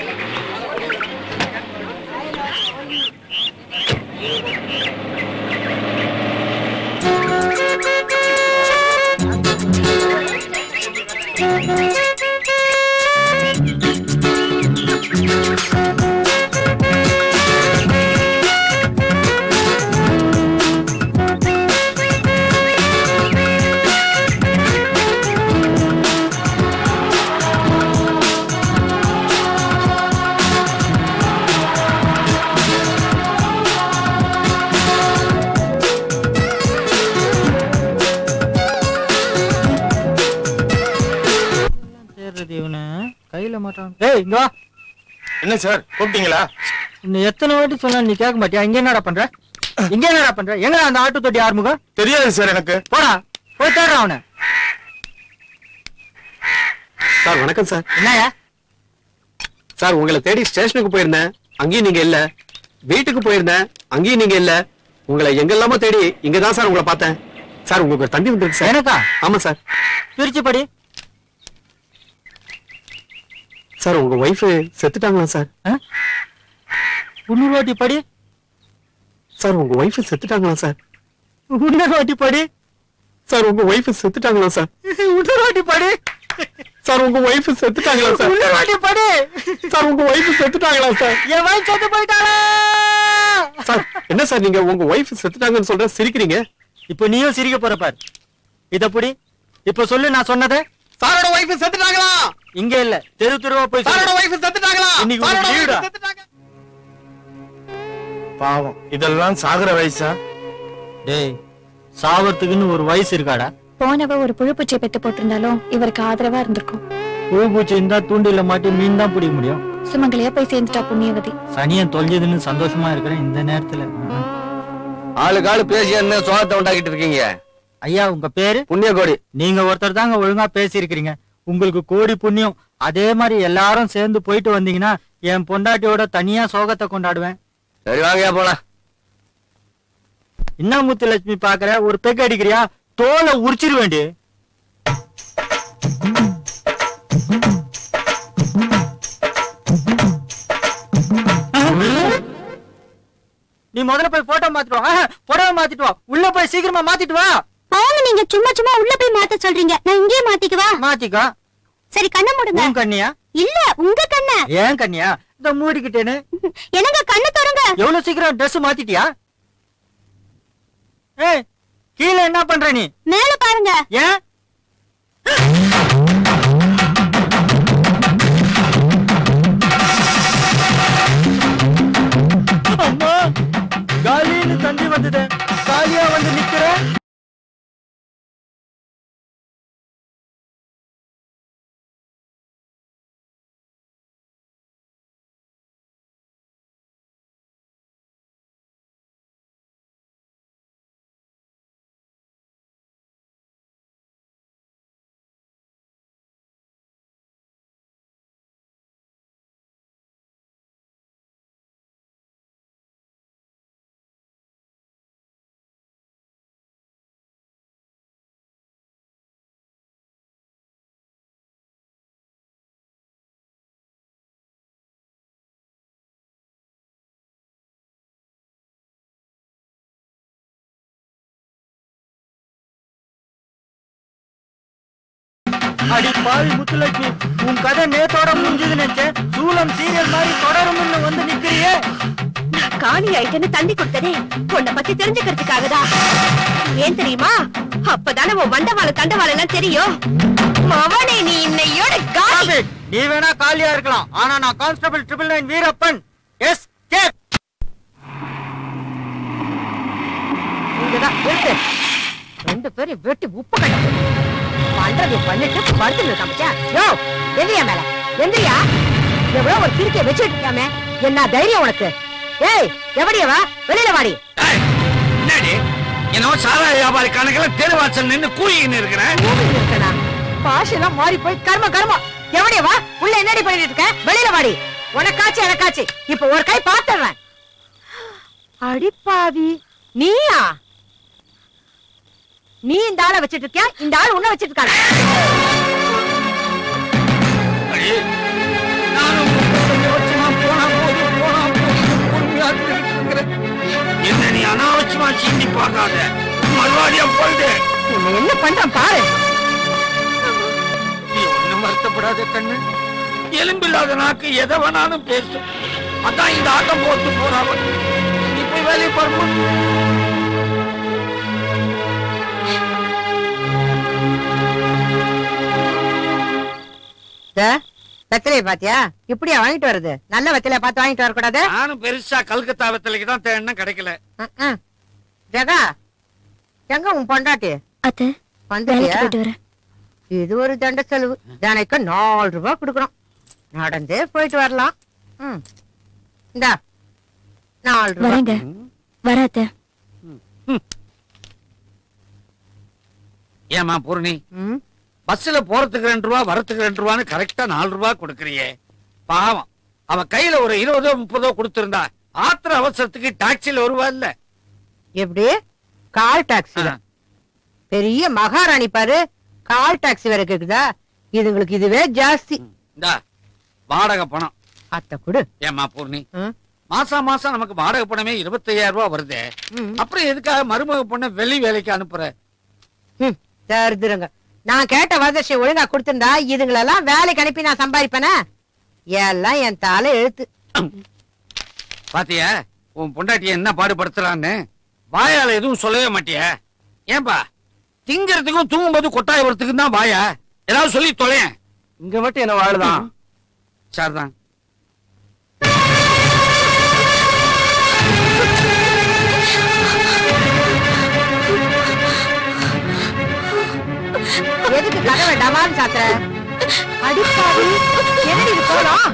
கையில மாட்டான். ஏய் இங்க வா. என்ன சார் கூப்பிட்டீங்களா? இன்னும் எத்தனை வாட்டி சொன்னா நீ கேட்க மாட்டியா? இங்க என்னடா பண்ற? இங்க என்னடா பண்ற? எங்க அந்த ஆட்டு தொட்டி ஆறுமுகம்? தெரியாது சார் எனக்கு. போடா போய் தேடுறா அவனை. சார் வணக்கம் சார். என்னயா சார் உங்களை தேடி ஸ்டேஷனுக்கு போயிருந்தேன், அங்கேயும் நீங்க இல்ல. வீட்டுக்கு போயிருந்தேன், அங்கேயும் நீங்க இல்ல. உங்களை எங்கெல்லாமோ தேடி இங்கதான் சார் உங்களை பார்த்தேன். சார் உங்களுக்கு ஒரு தந்தி வந்துருக்கு சார். எனக்கா? ஆமா சார். பிரிச்சு படி. சார் உங்க ஒய்ஃப் செத்துட்டாங்களா சார்? இன்னொரு வாட்டி படி. சார் உங்க ஒய்ஃப் செத்துட்டாங்களா சார்? இன்னொரு வாட்டி படி. சார் உங்க ஒய்ஃப் செத்துட்டாங்களா சார்? இன்னொரு வாட்டி படி. சார் உங்க ஒய்ஃப் செத்துட்டாங்களா சார்? இன்னொரு வாட்டி படி. சார் உங்க ஒய்ஃப் செத்துட்டாங்களா சார்? என் வைஃப் செத்து போயிட்டாளா? சார் என்ன சார் நீங்க உங்க ஒய்ஃப் செத்துட்டாங்கன்னு சொல்ற சிரிக்கிறீங்க? இப்போ நீயும் சிரிக்க போற பார். இத புடி. இப்போ சொல்லு நான் சொன்னதே. சாரோட வைஃப் செத்துட்டாங்களா? இங்க இல்ல, தெரு தெருவா போய் சாரோட வைஃப் செத்துட்டாங்களா? இன்னைக்கு பாவம் இதெல்லாம் சாகுற வயசா? டேய் சாவறதுக்குன்னு ஒரு வயசு இருக்காடா? போனவ ஒரு புழுப்பூச்சியை பெத்து போட்டிருந்தாலும் இவருக்கு ஆதரவா இருந்திருக்கும். புழுப்பூச்சி இருந்தா தூண்டில மாட்டி மீன் தான் பிடிக்க முடியும். சுமங்கலியா போய் சேர்ந்துட்டா புண்ணியவதி. சனியன் தொலைஞ்சதுன்னு சந்தோஷமா இருக்கிறேன் இந்த நேரத்துல. ஆளுக்கு ஆளு பேசி என்ன சோகத்தை உண்டாக்கிட்டு இருக்கீங்க? ஐயா உங்க பேரு? புண்ணியகோடி. நீங்க ஒருத்தர் தாங்க ஒழுங்கா பேசி இருக்கிறீங்க. உங்களுக்கு கோடி புண்ணியம். அதே மாதிரி எல்லாரும் சேர்ந்து போயிட்டு வந்தீங்கன்னா என் பொண்டாட்டியோட தனியா சோகத்தை கொண்டாடுவேன். சரி வாங்க போலாம். என்ன முத்துலட்சுமி பாக்குற? ஒரு பெக் அடிக்கிறியா? தோலை உரிச்சிரு வேண்டி. நீ முதல்ல போய் போட்டோ மாத்திட்டு வா. புடவை மாத்திட்டு வா. உள்ள போய் சீக்கிரமா மாத்திட்டு வா. அவங்க நீங்க சும்மா சும்மா உள்ள போய் மாத்த சொல்றீங்க. நான் இங்கே மாத்திக்குவா? மாத்திக்கோ. சரி கண்ணை மூடுங்க. உன் கண்ணியா? இல்ல உங்க கண்ண. ஏன் கண்ணியா? இந்த மூடிக்கிட்டேன்னு. என்னங்க கண்ணை திறங்க. எவ்வளவு சீக்கிரம் ட்ரெஸ் மாத்திட்டியா? ஏய் கீழே என்ன பண்ற நீ? மேல பாருங்க. ஏன்? அம்மா காலின்னு தந்தி வந்தது. காலியா வந்து நிக்கிற. அடி பாவி முத்துலட்சுமி, உன் கதை நேத்தோட முடிஞ்சது நினைச்சேன். சூலம் சீரியல் மாதிரி தொடரும்னு வந்து நிக்கிறியே. காணி ஆயிட்டேன்னு தண்ணி கொடுத்ததே உன்னை பத்தி தெரிஞ்சுக்கிறதுக்காகதான். ஏன் தெரியுமா? அப்பதானே உன் வண்டவாள தண்டவாளம் எல்லாம் தெரியும். மவனே நீ இன்னையோட காலி. நீ வேணா காலியா இருக்கலாம், ஆனா நான் கான்ஸ்டபிள் 999 வீரப்பன். S K. இங்கதான் இருக்கு. 2 பேரும் வெட்டி உப்பு கட்ட பண்றது பண்ணிட்டு படுத்து காமிச்சா. யோ எந்திரியா மேல எந்திரியா. எவ்வளவு ஒரு கிறுக்கிய வச்சுட்டு இருக்காமே, என்ன தைரியம் உனக்கு? ஏய் எவடியவா, வெளியில வாடி. என்னவோ சாரா வியாபாரி கணக்குல தெருவாசல் நின்னு கூயின்னு இருக்கிறேன். பாஷெல்லாம் மாறி போய் கர்ம கர்மம். எவடியவா, உள்ள என்னடி பண்ணிட்டு இருக்க? வெளியில வாடி. உனக்காச்சு எனக்காச்சு இப்ப ஒரு கை பாத்துறேன். அடிப்பாவி, நீயா? நீ இந்த ஆளை வச்சிட்டு இருக்கியா, இந்த ஆள் உன்ன வச்சிட்டு இருக்காரு? என்ன நீ அனாவசியமா சீண்டி பார்க்காத, மறுவாடியா போயிடு. என்ன பண்றான் பாரு. நீ ஒண்ணும் வருத்தப்படாத கண்ணு. எலும்பில்லாத நாக்கு எதை வேணாலும் பேசும். அதான் இந்த ஆட்டம் போட்டு போறாவ. நீ போய் வேலையை பார்ப்போம். வெத்தலையை பாத்தியா? இப்படியா வாங்கிட்டு வருது? நல்ல வெத்தலையை பார்த்து வாங்கிட்டு வரக்கூடாது. நானும் பெருசா கல்கத்தா வெத்தலைக்கு தான் தேடினா கிடைக்கல. ஜகா, எங்க உன் பொண்டாட்டி? அத்தை வந்துட்டியா? இது ஒரு தண்ட செலவு. தினைக்கு 4 ரூபாய் கொடுக்கணும். நடந்தே போயிட்டு வரலாம். இந்தா 4 ரூபாய். வராத. ஏமா பூர்ணி, பஸ்ல போறதுக்கு 2 ரூபா, வரத்துக்கு 2 ரூபான்னு கரெக்டா 4 ரூபாய் கொடுக்கறியே. பாவம், அவ கையில ஒரு 20 30 கொடுத்திருந்தா ஆத்திர அவசரத்துக்கு டாக்ஸில வருவா இல்ல. எப்படி? Call taxi? பெரிய மகாராணி பாரு, கால் டாக்ஸி வேற கேக்குதா? இதுங்களுக்கு இதுவே ஜாஸ்தி. இந்தா வாடகை பணம். அத்தை கொடு. ஏமா பூர்ணி, மாசம் மாசம் நமக்கு வாடகை பணமே 25,000 ரூபாய் வருது. அப்புறம் எதுக்காக மருமக பொண்ண வெளி வேலைக்கு அனுப்புற? தருதுருங்க. நான் கேட்ட வரதட்சணை ஒழுங்கா கொடுத்திருந்தா இதுங்களெல்லாம் வேலைக்கு அனுப்பி நான் சம்பாதிப்பேனா? எல்லாம் என் தலை எழுத்து. பாத்தியா உன் பொண்டாட்டிய என்ன பாடுபடுத்துறான்னு? வாயால எதுவும் சொல்லவே மாட்டிய? ஏன்பா, திங்கிறதுக்கும் தூங்கும்போது கொட்டாய வரத்துக்கும் தான் வாயா? ஏதாவது சொல்லி தொலையேன். இங்க மட்டும் என்ன வாழுதான்? சார்தான். எதுக்கு கதவை டமான்னு சாத்துற? அடிப்பாவி, என்னடி இது போலாம்?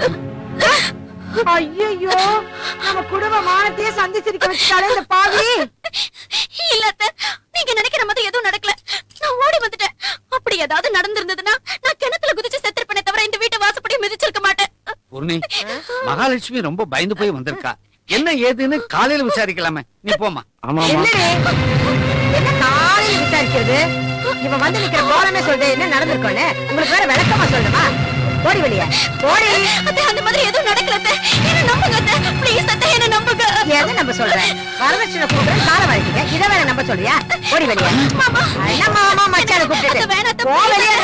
ஐயோ, நம்ம குடும்ப மானத்தையே சந்திச்சிருக்க வச்சுட்டாலே இந்த பாவி. இல்ல அத்தை, நீங்க நினைக்கிற மாதிரி எதுவும் நடக்கல. நான் ஓடி வந்துட்டேன். அப்படி ஏதாவது நடந்திருந்ததுன்னா நான் கிணத்துல குதிச்சு செத்துருப்பேனே தவிர இந்த வீட்டை வாசப்படியே மிதிச்சிருக்க மாட்டேன். பூர்ணி, மகாலட்சுமி ரொம்ப பயந்து போய் வந்திருக்கா. என்ன ஏதுன்னு காலையில விசாரிக்கலாமே. நீ போமா. என்ன காலையில விசாரிக்கிறது? இவன் வந்து நிக்கிற கோலமே சொல்றது என்ன நடந்திருக்கோன்னு உங்களுக்கு வேற விளக்கமா சொல்லணுமா? ஓடி வெளியே ஓடி. அந்த மாதிரி எதுவும் நடக்கல அத்தை, என்ன நம்புங்க அத்தை, ப்ளீஸ் அத்தை, என்ன நம்புங்க. எதை நம்ப சொல்றேன்? வரதட்சணை கூப்பிடுறேன், காலை வலிக்குங்க, இதை வேற நம்ப சொல்றியா? ஓடி வெளியே. என்ன மாமா மச்சான கூப்பிட்டு போ வெளியே.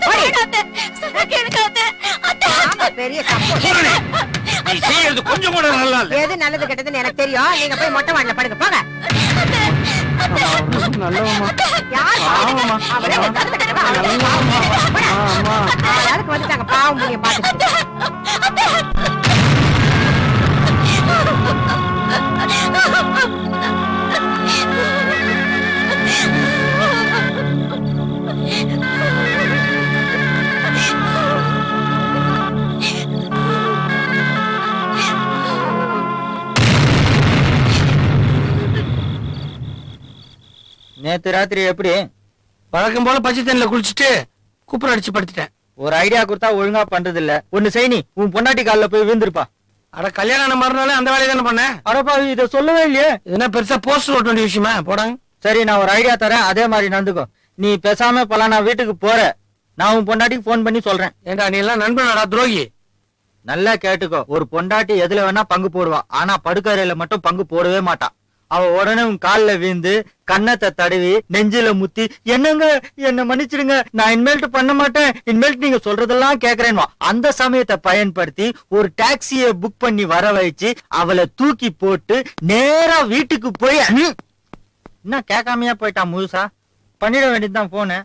பெரிய கொஞ்சம் கூட நல்லா இல்ல. எது நல்லது கெட்டதுன்னு எனக்கு தெரியும். நீங்க போய் மொட்டை மாடல படுங்க போங்க. யாருக்கு வந்துட்டாங்க பாவம் புண்ணியம் பார்த்துட்டு. நேத்து ராத்திரி எப்படி? வழக்கம் போல பச்சை தண்ணில குளிச்சுட்டு குப்புற அடிச்சு படுத்துட்டேன். ஒரு ஐடியா கொடுத்தா ஒழுங்கா பண்றது இல்ல. ஒண்ணு செய், நீ உன் பொண்டாட்டி கால்ல போய் விழுந்திருப்பா. அட கல்யாணம் மறுநாளே அந்த வேலையை தானே பண்ணேன். அடப்பா, இத சொல்லவே இல்லையே. என்ன பெருசா போஸ்டர் ஓட்ட வேண்டிய விஷயமா? போடாங்க. சரி, நான் ஒரு ஐடியா தரேன், அதே மாதிரி நடந்துக்கோ. நீ பேசாம போலாம், நான் வீட்டுக்கு போற. நான் உன் பொண்டாட்டிக்கு போன் பண்ணி சொல்றேன். ஏண்டா நீ எல்லாம் நண்பனாடா துரோகி? நல்லா கேட்டுக்கோ, ஒரு பொண்டாட்டி எதுல வேணா பங்கு போடுவா, ஆனா படுக்கறையில மட்டும் பங்கு போடவே மாட்டா. அவ உடனே உன் கால்ல வீந்து கன்னத்தை தடவி நெஞ்சில முத்தி என்னங்க என்ன மன்னிச்சிடுங்க நான் இனிமேல்ட்டு பண்ண மாட்டேன் இனிமேல்ட்டு நீங்க சொல்றதெல்லாம் கேக்குறேன்னு அந்த சமயத்தை பயன்படுத்தி ஒரு டாக்ஸிய புக் பண்ணி வர வச்சு அவளை தூக்கி போட்டு நேரா வீட்டுக்கு போய் என்ன கேட்காமையா போயிட்டான் முழுசா பண்ணிட வேண்டியதுதான் போன.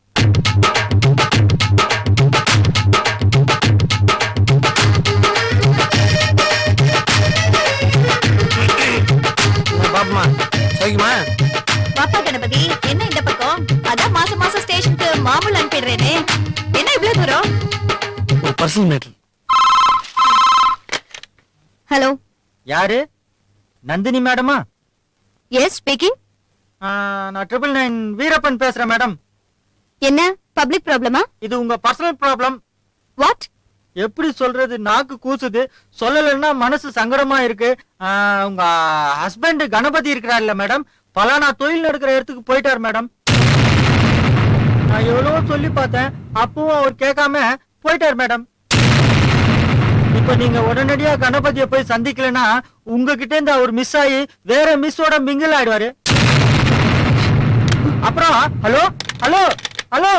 பாப்பா கணபதி என்ன இந்த பக்கம்? அதான் மாசம் மாசம் ஸ்டேஷனுக்கு மாமூல் அனுப்பிடுறேனே, என்ன இவ்வளவு தூரம்? ஒரு பர்சனல் மேட்டர். ஹலோ, யாரு? நந்தினி மேடமா? Yes speaking. நான் 999 வீரப்பன் பேசுறேன் மேடம். என்ன பப்ளிக் ப்ராப்ளமா? இது உங்க பர்சனல் ப்ராப்ளம். வாட்? எப்படி சொல்றது, நாக்கு கூசுது, சொல்லலன்னா மனசு சங்கடமா இருக்கு. உங்க ஹஸ்பண்ட் கணபதி இருக்கிறார்ல மேடம், பலானா தொழில் நடக்கிற இடத்துக்கு போயிட்டார் மேடம். நான் எவ்வளவோ சொல்லி பார்த்தேன், அப்பவும் அவர் கேட்காம போயிட்டார் மேடம். இப்ப நீங்க உடனடியா கணபதியை போய் சந்திக்கலன்னா உங்ககிட்ட இருந்து அவர் மிஸ் ஆகி வேற மிஸ்ஸோட மிங்கிள் ஆயிடுவாரு. அப்புறம் ஹலோ ஹலோ ஹலோ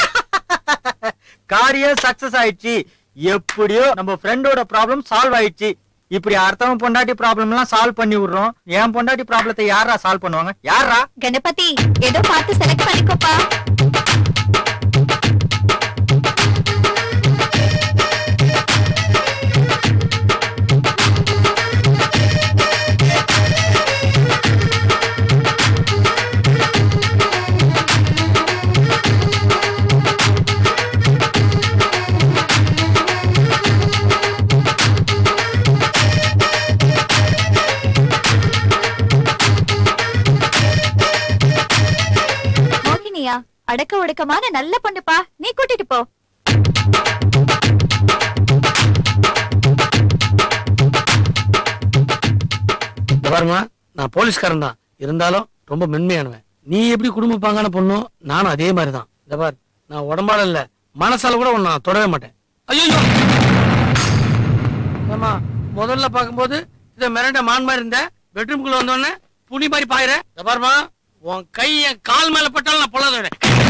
காரியம் சக்சஸ் ஆயிடுச்சு. எப்படியோ நம்ம ஃப்ரெண்டோட ப்ராப்ளம் சால்வ் ஆயிடுச்சு. இப்படி அர்த்தம் பொண்டாட்டி ப்ராப்ளம் எல்லாம் சால்வ் பண்ணி விடுறோம். என் பொண்டாட்டி ப்ராப்ளத்தை யாரா சால்வ் பண்ணுவாங்க? யாரா? கணபதி ஏதோ பார்த்து செலக்ட் பண்ணிக்கோப்பா. அடக்க ஒடுக்கமான நல்ல பொண்ணுப்பா, நீ கூட்டிட்டு போ. பாருங்க, நான் போலீஸ்காரன் தான், இருந்தாலும் ரொம்ப மென்மையானவன். நீ எப்படி குடும்ப பாங்கான பொண்ணோ நானும் அதே மாதிரிதான். இந்த பார், நான் உடம்பால இல்ல மனசால கூட உன்னை தொடவே மாட்டேன். ஐயோ ஆமா, முதல்ல பாக்கும்போது இத மிரண்ட மான் மாதிரி இருந்த, பெட்ரூம்குள்ள வந்தோடனே புனி மாதிரி பாயிர. இந்த பாருமா, உன் கை என் கால் மேல பட்டாலும் நான் பொல்லாத.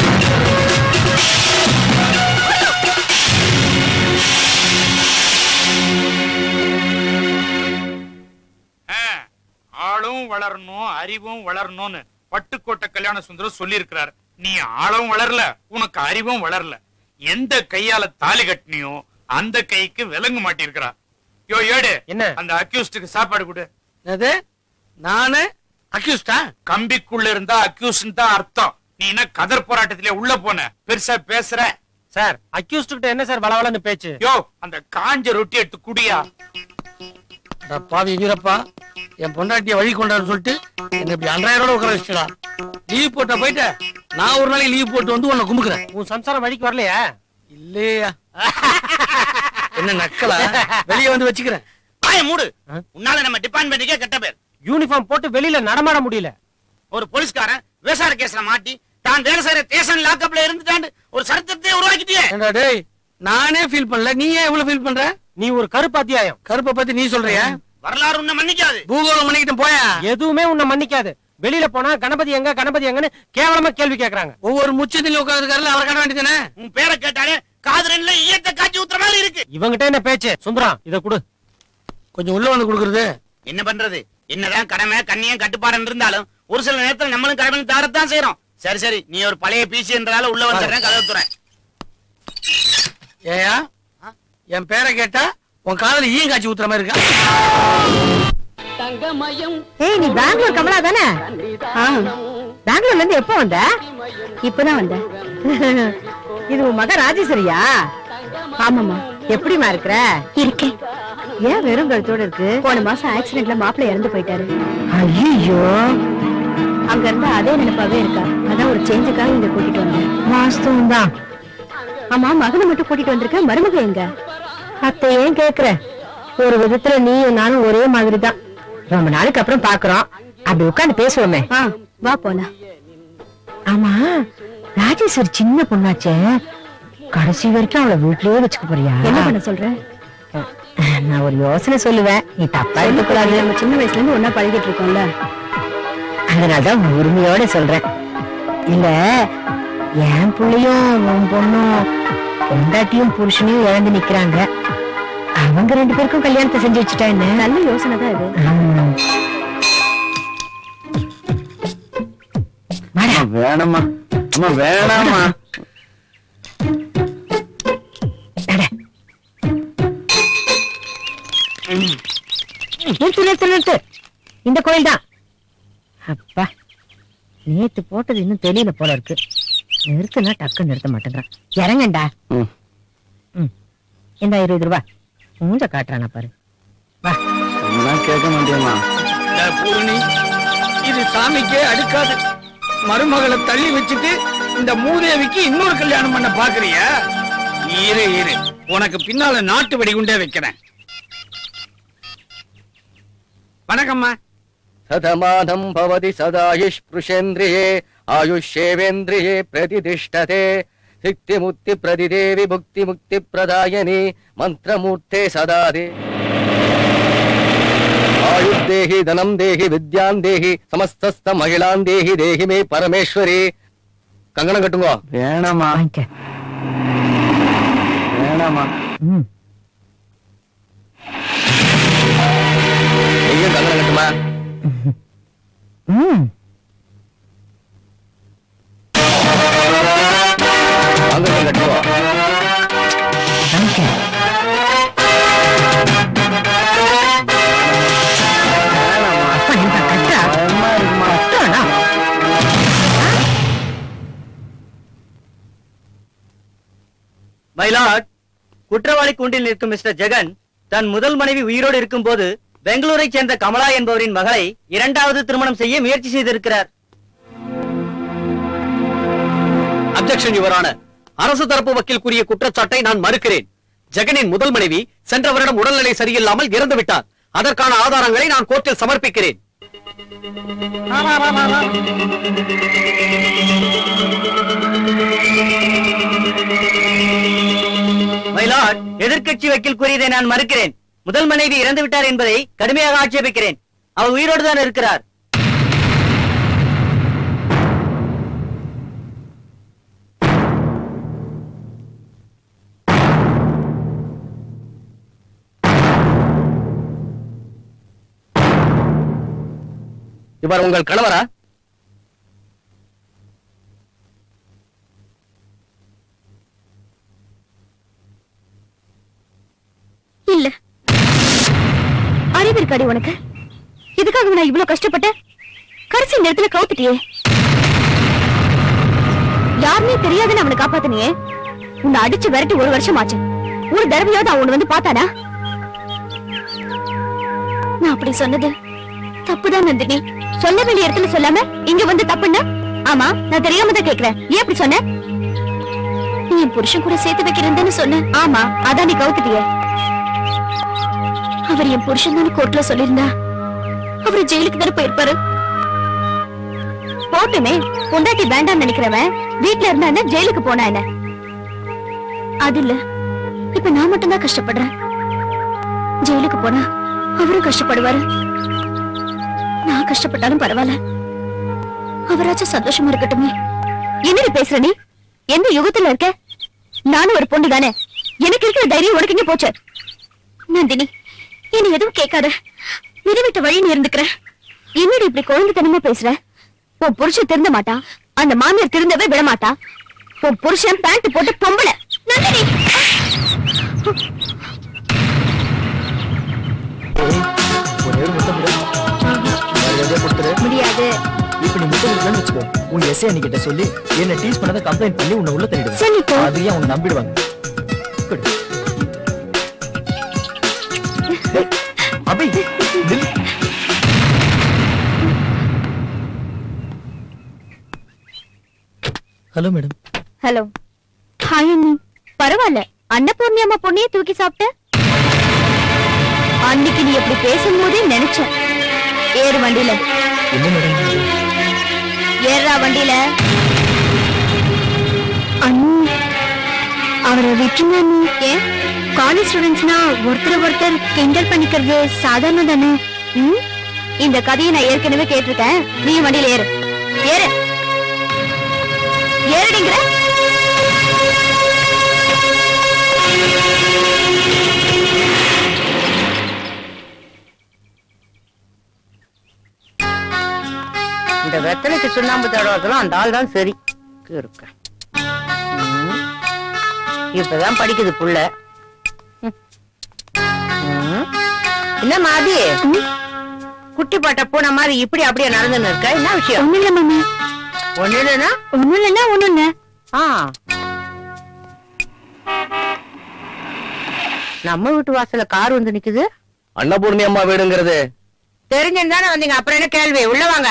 ஆளும் வளரணும் அறிவும் வளரணும்னு பட்டுக்கோட்டை கல்யாண சுந்தரம் சொல்லி இருக்கிறார். நீ ஆளும் வளரல, உனக்கு அறிவும் வளரல. எந்த கையால தாலி கட்டினியோ அந்த கைக்கு விலங்கு மாட்டிருக்கிறா. யோ ஏடு, என்ன அந்த அக்யூஸ்டுக்கு சாப்பாடு கொடு. அது நானு அக்யூஸ்டா? கம்பிக்குள்ள இருந்தா அக்யூஸ்ட் தான் அர்த்தம். நீ என்ன கதர் போராட்டத்திலே உள்ள போன பெருசா பேசுற? சார், அக்யூஸ்ட் கிட்ட என்ன சார் வளவளன்னு பேச்சு? யோ, அந்த காஞ்ச ரொட்டி எடுத்து குடியா. பாவி வீரப்பா, என் பொண்டாட்டிய வழி கொண்டான்னு சொல்லிட்டு என்ன இப்படி 2000 உட்கார வச்சுடா. லீவ் போட்ட போயிட்ட, நான் ஒரு நாளைக்கு லீவ் போட்டு வந்து உன்னை கும்பிக்கிறேன். உன் சம்சாரம் வழிக்கு வரலையா? இல்லையா? என்ன நக்கலா? வெளியே வந்து வச்சுக்கிறேன். வாய மூடு. உன்னால நம்ம டிபார்ட்மெண்ட்டுக்கே கெட்ட பேர். யூனிஃபார்ம் போட்டு வெளியில நடமாட முடியல. ஒரு போலீஸ்காரன் விவசாய கேஸ்ல மாட்டி தான் வேலை செய்யற ஸ்டேஷன் லாக்கப்ல இருந்துட்டாண்டு ஒரு சரித்திரத்தை உருவாக்கிட்டியே. டேய், நானே ஃபீல் பண்ணல, நீ ஏன் இவ்வளவு ஃபீல் பண்ற? நீ ஒரு கருப்பு அத்தியாயம். கருப்பை பத்தி நீ சொல்றியா? வரலாறு உன்னை மன்னிக்காது. பூகோளம் மன்னிக்கிட்டு போயா? எதுவுமே உன்னை மன்னிக்காது. வெளியில போனா கணபதி எங்க கணபதி எங்கன்னு கேவலமா கேள்வி கேக்குறாங்க. ஒவ்வொரு முச்சத்தில உட்கார்ந்துருக்காருல, அவரை காட்ட வேண்டியதானே? உன் பேரை கேட்டாலே காதுரன்ல ஈயத்தை காய்ச்சி ஊத்துற மாதிரி இருக்கு. இவங்கிட்ட என்ன பேச்சு? சுந்தரம், இத குடு. கொஞ்சம் உள்ள வந்து குடுக்குறது. என்ன பண்றது? என்னதான் கடமை கண்ணியம் கட்டுப்பாடு இருந்தாலும் ஒரு சில நேரத்தில் நம்மளும் கடமை தாரத்தான் செய்யறோம். சரி சரி, நீ ஒரு பழைய பீசி என்றதால உள்ள வந்துடுறேன், கதவை துறேன். ஏயா, என் பேரை கேட்டா உன் காதல ஈயம் காய்ச்சி ஊத்துற மாதிரி இருக்கா? ஏய், நீ பெங்களூர் கமலா தானே? பெங்களூர்ல இருந்து எப்போ வந்த? இப்பதான் வந்தேன். இது உன் மக ராஜேஸ்வரியா? ஆமாமா. எப்படிமா இருக்கிற? இருக்கேன். ஏன் வெறும் கழுத்தோட இருக்கு? போன மாசம் ஆக்சிடென்ட்ல மாப்பிள்ளை இறந்து போயிட்டாரு. ஐயோ, அங்க இருந்தா அதே நினைப்பாவே இருக்கா. அதான் ஒரு சேஞ்சுக்காக இங்க கூட்டிட்டு வந்தேன். வாஸ்தவம் தான். ஆமா, மகனை மட்டும் கூட்டிட்டு வந்திருக்க, மருமக எங்க? அத்தை ஏன் கேக்குற? ஒரு விதத்துல நீயும் நானும் ஒரே மாதிரி தான். ரொம்ப நாளுக்கு அப்புறம் பாக்குறோம், அப்படி உட்காந்து பேசுவோமே. வா போலாம். ஆமா, ராஜேஸ்வரி சின்ன பொண்ணாச்சே, கடைசி வரைக்கும் அவளை வீட்லயே வச்சுக்க போறியா? என்ன பண்ண சொல்ற? நான் ஒரு யோசனை சொல்லுவேன், நீ தப்பா எடுத்துக்கூடாது. நம்ம சின்ன வயசுல இருந்து ஒன்னா பழகிட்டு இருக்கோம்ல. அதனாலதான் உரிமையோட சொல்றேன். இல்ல என் புள்ளையும் உன் பொண்ணும் பொண்டாட்டியும் புருஷனையும் இழந்து நிக்கிறாங்க. அவங்க 2 பேருக்கும் கல்யாணத்தை செஞ்சு வச்சுட்டா என்ன? நல்ல யோசனை தான் இது. வேணாமா அம்மா, வேணாமா. நிறுத்து. இந்த கோயில் தான். அப்பா, நேத்து போட்டது இன்னும் தெரியல போல இருக்கு. நிறுத்துனா டக்கு நிறுத்த மாட்டேங்கிறான். இறங்கண்டா. இந்த 20 ரூபாய் மூஞ்ச காட்டுறானா பாரு. வா. கேட்க மாட்டேமா பூரணி, இது சாமிக்கே அடுக்காது. மருமகளை தள்ளி வச்சுட்டு இந்த மூதேவிக்கு இன்னொரு கல்யாணம் பண்ண பாக்குறியா? இரு, உனக்கு பின்னால நாட்டு வெடிகுண்டே வைக்கிறேன். வணக்கம்மா. சதமானம் பவதி சதாயுஷ் புருஷேந்திரியே ஆயுஷேவேந்திரியே பிரதிதிஷ்டதே சிக்தி முக்தி பிரதிதேவி புக்தி முக்தி பிரதாயனி மந்திரமூர்த்தே சதாதே ஆயுத்தேஹி தனம் தேஹி வித்யான் தேஹி சமஸ்தஸ்த மகிழான் தேஹி தேஹி மே பரமேஸ்வரி. கங்கணம் கட்டுங்கோ. வேணாமா வேணாமா. நீயும் கங்கணம் கட்டுமா? கங்கணம் கட்டுவா. மயிலாட், குற்றவாளி கூண்டில் நிற்கும் மிஸ்டர் ஜெகன் தன் முதல் மனைவி உயிரோடு இருக்கும் போது பெங்களூரை சேர்ந்த கமலா என்பவரின் மகளை 2வது திருமணம் செய்ய முயற்சி செய்திருக்கிறார். Objection your honour. அரசு தரப்பு வக்கீல் கூறிய குற்றச்சாட்டை நான் மறுக்கிறேன். ஜெகனின் முதல் மனைவி சென்ற வருடம் உடல்நிலை சரியில்லாமல் இறந்து விட்டார். அதற்கான ஆதாரங்களை நான் கோர்ட்டில் சமர்ப்பிக்கிறேன். மயிலாட், எதிர்க்கட்சி வக்கீல் கூறியதை நான் மறுக்கிறேன். முதல் மனைவி இறந்து விட்டார் என்பதை கடுமையாக ஆட்சேபிக்கிறேன். அவர் உயிரோடு தான் இருக்கிறார். இவர் உங்கள் கணவரா? இல்ல. அறிவு இருக்காடி உனக்கு? இதுக்காக நான் இவ்வளவு கஷ்டப்பட்டேன். கடைசி நேரத்துல கவுத்துட்டியே. யாருமே தெரியாதுன்னு அவனை காப்பாத்தினியே. உன்னை அடிச்சு விரட்டி 1 வருஷம் ஆச்சு. ஒரு தடவையாவது அவன் வந்து பார்த்தானா? நான் அப்படி சொன்னது தப்புதான் நந்தினி. சொல்ல வேண்டிய இடத்துல சொல்லாம இங்க வந்து தப்புன்னா? ஆமா, நான் தெரியாம தான் கேக்குறேன். ஏன் அப்படி சொன்ன? நீ என் புருஷன் கூட சேர்த்து வைக்கிறேன்னு சொன்ன. ஆமா, அதான் நீ கவுத்துட்டியே. அவர் என் புருஷன் தான் கோர்ட்ல சொல்லியிருந்தா அவரு ஜெயிலுக்கு தானே போயிருப்பாரு. போட்டுமே, பொண்டாட்டி வேண்டாம் நினைக்கிறவன் வீட்டுல இருந்தா ஜெயிலுக்கு போனா என்ன? அது இல்ல, இப்ப நான் மட்டும் தான் கஷ்டப்படுறேன். ஜெயிலுக்கு போனா அவரும் கஷ்டப்படுவாரு. நான் கஷ்டப்பட்டாலும் பரவாயில்ல, அவராச்சும் சந்தோஷமா இருக்கட்டுமே. என்ன பேசுற நீ? எந்த யுகத்துல இருக்க? நானும் ஒரு பொண்ணு தானே. எனக்கு இருக்கிற தைரியம் உனக்கு இங்க போச்சு. நந்தினி, என்ன எதுவும் கேட்காத. விடுவிட்ட வழி நீ இருந்துக்கிறேன். என்னடி இப்படி குழந்தைத்தனமா பேசுற? உன் புருஷன் திருந்த மாட்டா, அந்த மாமியார் திருந்தவே விட மாட்டா. உன் புருஷன் பேண்ட் போட்டு பொம்பளை. நந்தினி, முடியாது. இப்ப நீ முட்டை வச்சுக்கோ. உன் எஸ்ஐ அன்னிக்கிட்ட சொல்லி என்ன டீஸ் பண்ணத கம்ப்ளைண்ட் பண்ணி உன்னை உள்ள தள்ளிடுவேன். சொல்லிக்கோ. அதையே அவங்க நம்பிடுவாங்க. Abhi, hello madam. Hello. Hi அண்ணி. பரவாயில்ல, அன்னபூர்ணி அம்மா பொண்ணையே தூக்கி சாப்பிட்ட. அன்னைக்கு நீ எப்படி பேசும்போதே நினைச்சேன். ஏறு வண்டியில. என்ன மேடம்? ஏறா வண்டியில. அண்ணி, அவரை விட்டுங்க அண்ணி. ஏன்? காலேஜ் ஸ்டூடெண்ட்ஸ்னா ஒருத்தர் கிண்டல் பண்ணிக்கிறது சாதாரணம் தானே. இந்த கதையை நான் ஏற்கனவே கேட்டிருக்கேன். நீ வண்டியில ஏறு ஏறு ஏறுடிங்கிற. இந்த வெத்தலைக்கு சுண்ணாம்பு தடவத்தெல்லாம் அந்த ஆள் தான் சரி இருக்க. இப்பதான் படிக்குது புள்ள. என்ன மாதிரி குட்டி பாட்ட பூனை மாதிரி இப்படி அப்படியே நடந்துன்னு இருக்க? என்ன விஷயம்? ஒண்ணு இல்ல மாமி. ஒண்ணு இல்லைன்னா ஒண்ணு இல்லைன்னா ஒண்ணு இல்ல. நம்ம வீட்டு வாசல்ல கார் வந்து நிக்குது. அன்னபூர்ணி அம்மா வீடுங்கிறது தெரிஞ்சிருந்தானே வந்தீங்க, அப்புறம் என்ன கேள்வி? உள்ள வாங்க.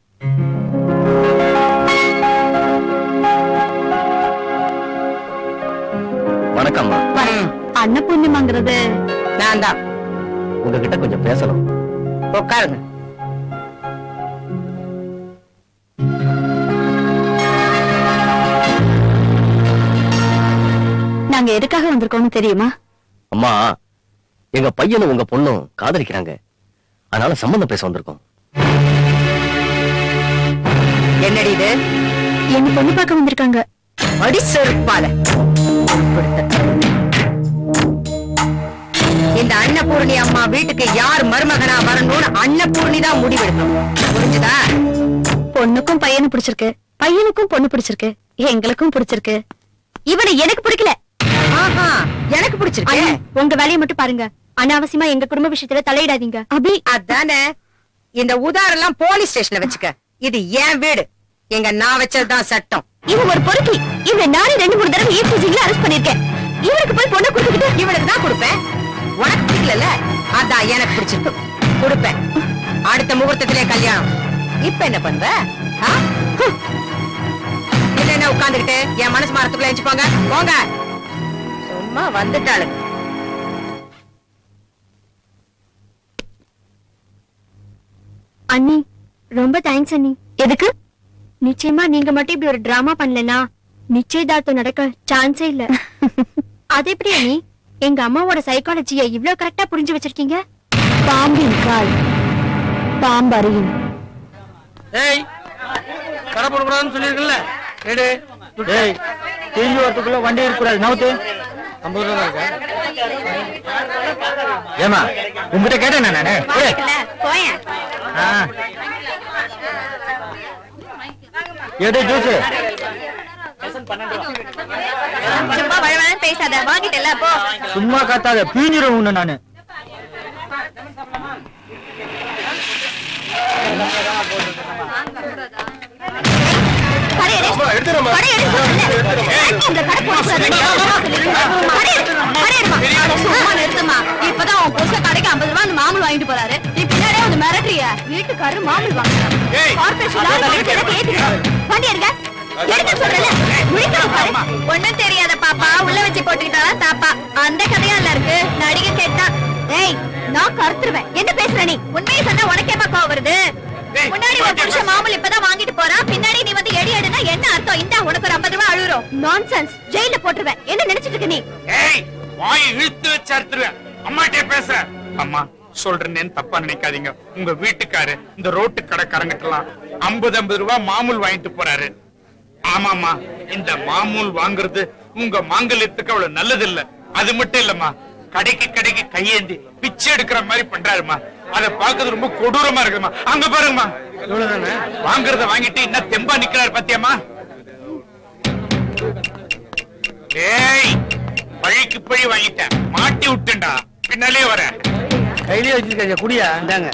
வணக்கம்மா. அன்னபூர்ணிமாங்கிறது நான் தான். உங்ககிட்ட கொஞ்சம் பேசணும். உட்காருங்க. நாங்க எதுக்காக வந்திருக்கோம்னு தெரியுமா? அம்மா, எங்க பையனும் உங்க பொண்ணும் காதலிக்கிறாங்க. அதனால சம்பந்தம் பேச வந்திருக்கோம். என்னடி இது? எங்க பொண்ணு பார்க்க வந்திருக்காங்க. அடி செருப்பால. இந்த அன்னபூர்ணி அம்மா வீட்டுக்கு யார் மருமகனா வரணும்னு அன்னபூர்ணி தான் முடிவெடுக்கணும். புரிஞ்சுதா? பொண்ணுக்கும் பையனும் பிடிச்சிருக்கு, பையனுக்கும் பொண்ணு பிடிச்சிருக்கு, எங்களுக்கும் பிடிச்சிருக்கு. இவனை எனக்கு பிடிக்கல. எனக்கு பிடிச்சிருக்கு. உங்க வேலையை மட்டும் பாருங்க. அனாவசியமா எங்க குடும்ப விஷயத்துல தலையிடாதீங்க. அபி அதானே. இந்த உதாரணம் போலீஸ் ஸ்டேஷன்ல வச்சுக்க. இது என் வீடு. எங்க நான் வச்சதுதான் சட்டம். இவன் ஒரு பொறுக்கி. இவன் நானே 2-3 தடவை ஈப்சிங்ல அரெஸ்ட் பண்ணிருக்கேன். இவனுக்கு போய் பொண்ணை கொடுத்துக்கிட்டு இவனுக்கு தான் கொடுப்பேன். உனக்கு பிடிக்கல, அதான் எனக்கு பிடிச்சிருக்கு. கொடுப்பேன். அடுத்த முகூர்த்தத்திலே கல்யாணம். இப்ப என்ன பண்ற? என்ன உட்கார்ந்துகிட்டு என் மனசு மரத்துக்குள்ள வச்சு போங்க போங்க. சும்மா வந்துட்டாளு. அண்ணி ரொம்ப தேங்க்ஸ் அண்ணி. எதுக்கு? நிச்சயமா நீங்க மட்டும் இப்படி ஒரு டிராமா பண்ணலனா நிச்சயதார்த்தம் நடக்க சான்ஸே இல்ல. அது எப்படி அண்ணி எங்க அம்மாவோட சைக்காலஜியை இவ்ளோ கரெக்டா புரிஞ்சு வச்சிருக்கீங்க? பாம்பின் கால் பாம்பறியும். ஏய், கடை போடக்கூடாதுன்னு சொல்லியிருக்கல. ஏடு ஏய், திரும்பி வரத்துக்குள்ள வண்டி இருக்கக்கூடாது. நவுத்து. 50 ரூபா இருக்கா? ஏமா உங்ககிட்ட கேட்டேன் நானு. போயேன். எது ஜூஸ்? சும்மா வழவழன்னு பேசாத. வாங்கிட்டல போ. சும்மா காத்தாத, பீஞ்சிரும் உன்னை நானு. இப்பதான் உன் புருஷ கடைக்கு 50 ரூபாய் மாமூல் வாங்கிட்டு போறாரு. நீ பின்னாடியே வந்து மிரட்டுறிய. வீட்டுக்காரரு மாமூல் வாங்குறாரு. வண்டி எடுங்க. எடுக்க சொல்றல. ஒண்ணும் தெரியாத பாப்பா உள்ள வச்சு போட்டுக்கிட்டாலும் தாப்பா. அந்த கதையா இல்ல இருக்கு. நடிகை கேட்டா ஏய் நான் கருத்துருவேன். என்ன பேசுற நீ? உண்மையை சொன்னா உனக்கேமா கோவம் வருது? முன்னாடி ஒரு புருஷன் மாமூல் இப்பதான் வாங்கிட்டு போறான். பின்னாடி நீ வந்து எடி எடுனா என்ன அர்த்தம்? இந்த உனக்கு ஒரு 50 ரூபாய் அழுறோம். நான்சென்ஸ். ஜெயில போட்டுருவேன். என்ன நினைச்சிட்டு இருக்க நீ? ஏய், வாய் இழுத்து வச்சு அறுத்துருவேன். அம்மாட்டே பேசுற. அம்மா சொல்றேன்னு தப்பா நினைக்காதீங்க. உங்க வீட்டுக்காரு இந்த ரோட்டு கடைக்காரங்கிட்டலாம் 50 ரூபாய் மாமூல் வாங்கிட்டு போறாரு. ஆமாமா, இந்த மாமூல் வாங்குறது உங்க மாங்கல்யத்துக்கு அவ்வளவு நல்லது இல்ல. அது மட்டும் இல்லம்மா, கடைக்கு கையேந்தி பிச்சை எடுக்கிற மாதிரி பண்றாருமா. அத பாக்குறது ரொம்ப கொடூரமா இருக்குமா. அங்க பாருங்கம்மா, வாங்குறத வாங்கிட்டு என்ன தெம்பா நிக்கிறாரு பாத்தியம்மா. ஏய், பழிக்கு பழி வாங்கிட்டேன். மாட்டி விட்டுண்டா. பின்னாலே வர கையிலே வச்சிருக்க குடியா? இந்தாங்க.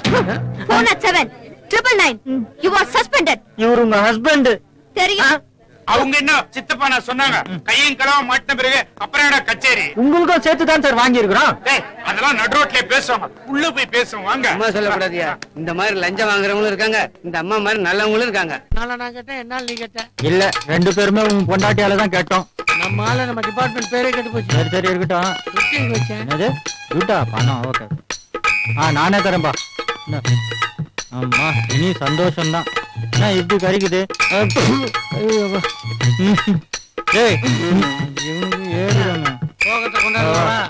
407-999. You are suspended. இவரு உங்க ஹஸ்பண்ட் தெரியும். அவங்க என்ன சித்தப்பா நான் சொன்னாங்க. கையும் களவா மாட்டின பிறகு அப்புறம் என்ன கச்சேரி? உங்களுக்கும் சேர்த்து தான் சார் வாங்கி இருக்கிறோம். அதெல்லாம் நடுரோட்ல பேசுவாங்க. உள்ள போய் பேசுவோம் வாங்க. அம்மா சொல்லக்கூடாதியா? இந்த மாதிரி லஞ்சம் வாங்குறவங்களும் இருக்காங்க, இந்த அம்மா மாதிரி நல்லவங்களும் இருக்காங்க. நான் கேட்டேன், என்ன நீ கேட்ட? இல்ல, 2 பேருமே உங்க பொண்டாட்டியால தான் கேட்டோம். நம்ம ஆள நம்ம டிபார்ட்மெண்ட் பேரே கெட்டு போச்சு. சரி சரி இருக்கட்டும். என்னது துட்டா? பணம்? ஓகே. நானே தரேன்பா. ஆமா, இனி சந்தோஷம் தான். என்ன இப்படி கறிக்குது? ஏய், இவனுக்கு ஏறுதானே. போகத்தை கொண்டாடுவா.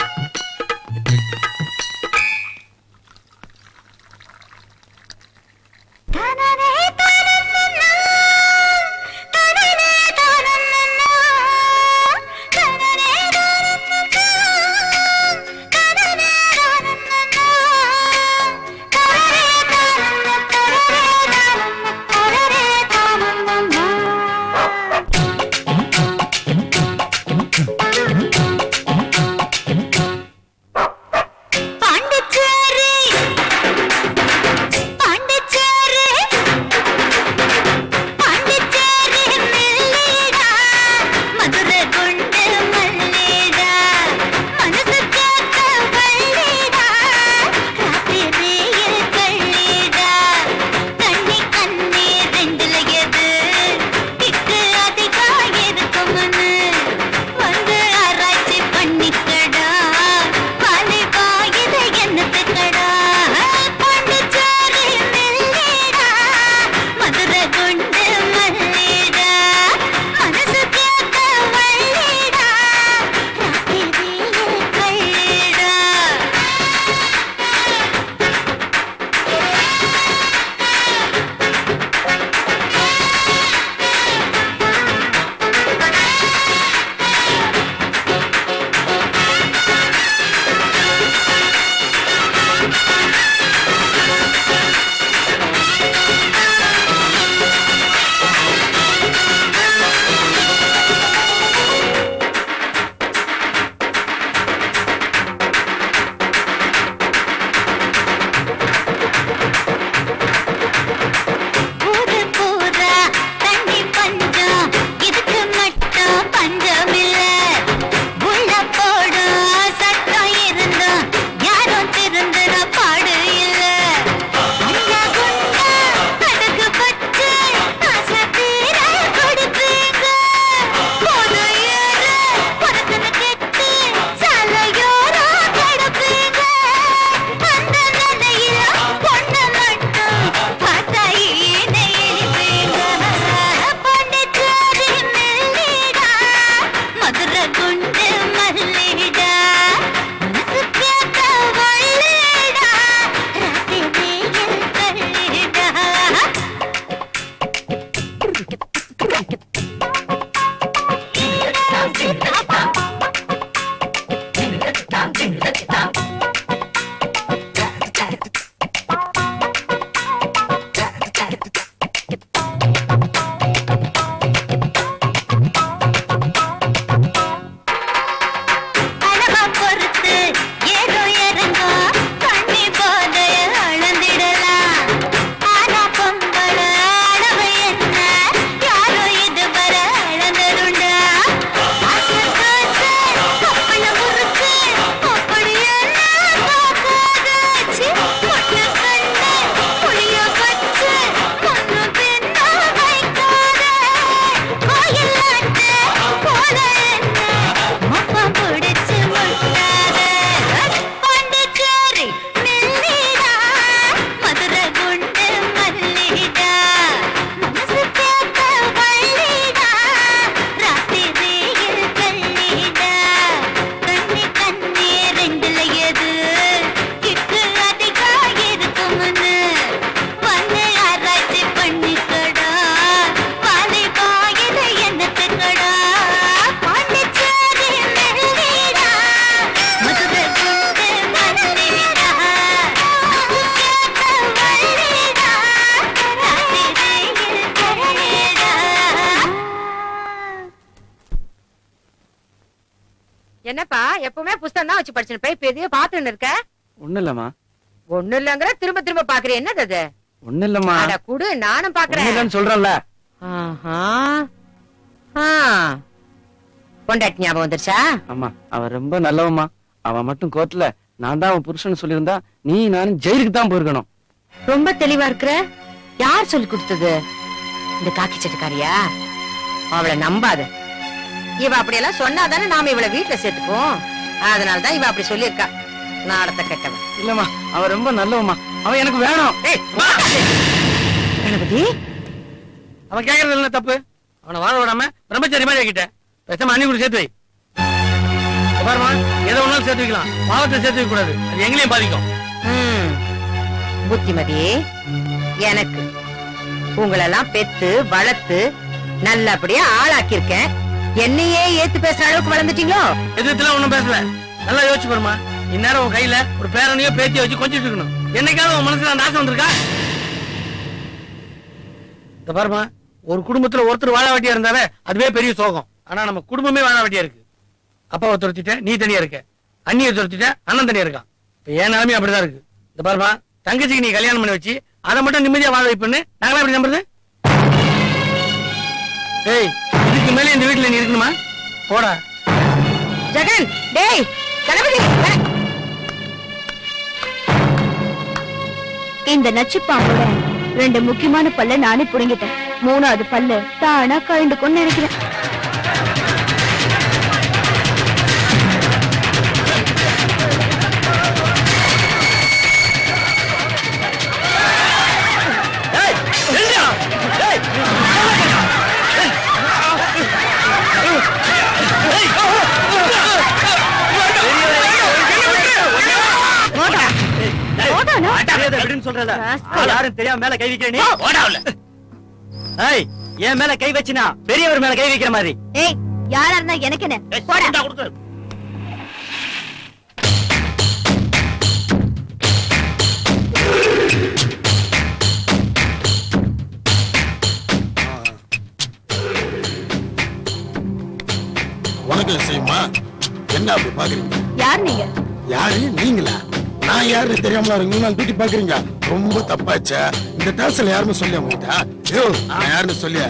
எப்பவுமே புஸ்தகம் தான் வச்சு படிச்சிருப்பேன், இப்ப எதையோ பாத்துன்னு இருக்க. ஒண்ணு இல்லம்மா. ஒண்ணு இல்லங்கிற திரும்ப திரும்ப பாக்குறேன், என்னது அது? ஒண்ணு இல்லம்மா. அட குடு, நானும் பாக்குறேன். சொல்றேன்ல. பொண்டாட்டி ஞாபகம் வந்துருச்சா? ஆமா, அவ ரொம்ப நல்லவம்மா. அவ மட்டும் கோர்ட்ல நான் தான் அவன் புருஷன் சொல்லியிருந்தா நீ நானும் ஜெயிலுக்கு தான் போயிருக்கணும். ரொம்ப தெளிவா இருக்கிற. யார் சொல்லி கொடுத்தது? இந்த காக்கி சட்டுக்காரியா? அவளை நம்பாத. இவ அப்படியெல்லாம் சொன்னாதானே நாம இவளை வீட்டுல சேர்த்துக்குவோம். அதனாலதான் இவ அப்படி சொல்லியிருக்கா. நாடத்தை கெட்டவன் இல்லம்மா, அவ ரொம்ப நல்லவம்மா. அவன் எனக்கு வேணும். கணபதி, அவன் கேக்குறது இல்ல தப்பு. அவனை வாழ விடாம பிரம்மச்சாரி மாதிரி ஆக்கிட்டேன். பேசாம அண்ணி கூட சேர்த்து வை. பாருமா, எதை ஒன்னாலும் சேர்த்து வைக்கலாம், பாவத்தை சேர்த்து வைக்க கூடாது. அது எங்களையும் பாதிக்கும். புத்திமதி எனக்கு. உங்களெல்லாம் பெத்து வளர்த்து நல்லபடியா ஆளாக்கியிருக்கேன். என்னையே ஏத்து பேசுற அளவுக்கு வளர்ந்துட்டீங்களோ? எதிர்த்துல ஒண்ணும் பேசல. நல்லா யோசிச்சு பாருமா. இந்நேரம் உன் கையில ஒரு பேரனையோ பேத்தியோ வச்சு கொஞ்சிட்டு இருக்கணும். என்னைக்காவது உன் மனசுல நாசம் வந்திருக்கா? இந்த பாருமா, ஒரு குடும்பத்துல ஒருத்தர் வாழ வேட்டியா இருந்தாலே அதுவே பெரிய சோகம். ஆனா நம்ம குடும்பமே வாழ வேட்டியா இருக்கு. அப்பாவை துரத்திட்ட நீ தனியா இருக்க, அண்ணியை துரத்திட்ட அண்ணன் தனியா இருக்கான். இப்ப என் நிலைமை அப்படிதான் இருக்கு. இந்த பாருமா, தங்கச்சிக்கு நீ கல்யாணம் பண்ணி வச்சு அதை மட்டும் நிம்மதியா வாழ வைப்புன்னு நாங்களா எப்படி நம்புறது? ஏய், இதுக்கு மேலே இந்த வீட்டுல நீ இருக்கணுமா? போடா. ஜெகன், டேய் கணபதி. இந்த நச்சுப்பாம்போட 2 முக்கியமான பல்ல நானே புடுங்கிட்டேன். 3வது பல்லு தானா கழிந்து கொண்டு நினைக்கிறேன். யாரும் தெரியாம மேல கை வைக்கிற நீ என் மேல கை வச்சினா பெரியவர் மேல கை வைக்கிற மாதிரி. ஏய், யாரா இருந்தா எனக்கு என்ன? போடா. வணக்கம் செய்யுமா. என்ன அப்படி பாக்குறீங்க? யார் நீங்க? யாரு நீங்களா? நான் யாருன்னு தெரியாமல இருக்கீங்க. தூக்கி பாக்குறீங்க. ரொம்ப தப்பாச்சா. இந்த டேஸ்ல யாருமே சொல்லியா உங்ககிட்ட? ஐயோ, நான் யாருன்னு சொல்லியா?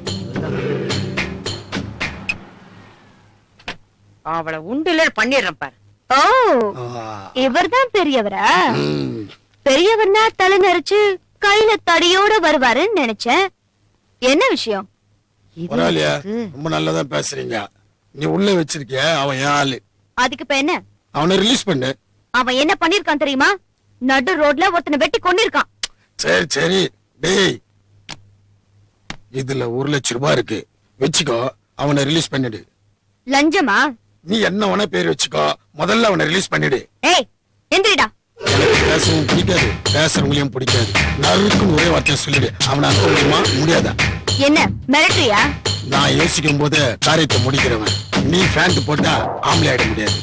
அவளை உண்டுல பண்ணிடுறேன் பாரு. ஓ, இவர்தான் பெரியவரா? பெரியவர்னா தலை நரைச்சு கையில தடியோட வருவாருன்னு நினைச்சேன். என்ன விஷயம்? பரவாயில்லையா, ரொம்ப நல்லதா பேசுறீங்க. நீ உள்ள வச்சிருக்கிய அவன் என் ஆளு. அதுக்கு இப்ப என்ன? அவனை ரிலீஸ் பண்ணு. அவன் என்ன பண்ணிருக்கான் தெரியுமா? நடு ரோட்ல ஒருத்தனை வெட்டி கொன்னிருக்கான். சரி சரி, டேய், இதுல 1 லட்சம் ரூபாய் இருக்கு, வச்சுக்கோ. அவனை ரிலீஸ் பண்ணிடு. லஞ்சமா? நீ என்ன வேணா பேர் வச்சுக்கோ, முதல்ல அவனை ரிலீஸ் பண்ணிடு. ஏய், எந்திரிடா. எனக்கு பேசவும் பிடிக்காது, பேசுறவங்களையும் பிடிக்காது. நறுக்குன்னு ஒரே வார்த்தையை சொல்லிடு. அவனை அனுப்ப முடியுமா? முடியாதா? என்ன மிரட்டுறியா? நான் யோசிக்கும் போது காரியத்தை முடிக்கிறவன். நீ ஃபேண்ட் போட்டா ஆம்பளை ஆயிட முடியாது.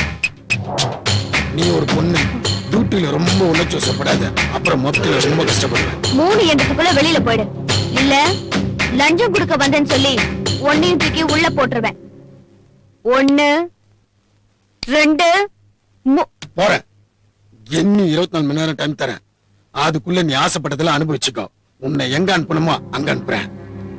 நீ ஒரு பொண்ணு, டியூட்டில ரொம்ப உணர்ச்சி வசப்படாத, அப்புறம் மொத்தத்துல ரொம்ப கஷ்டப்படுவேன். 3 எண்ணத்துக்குள்ள வெளியில போயிடு. இல்ல லஞ்சம் கொடுக்க வந்தேன்னு சொல்லி ஒன்னையும் தூக்கி உள்ள போட்டுருவேன். 1 2 போறேன். இன்னும் 24 மணி நேரம் டைம் தரேன். அதுக்குள்ள நீ ஆசைப்பட்டதெல்லாம் அனுபவிச்சுக்கோ. உன்னை எங்க அனுப்பணுமோ அங்க அனுப்புறேன்.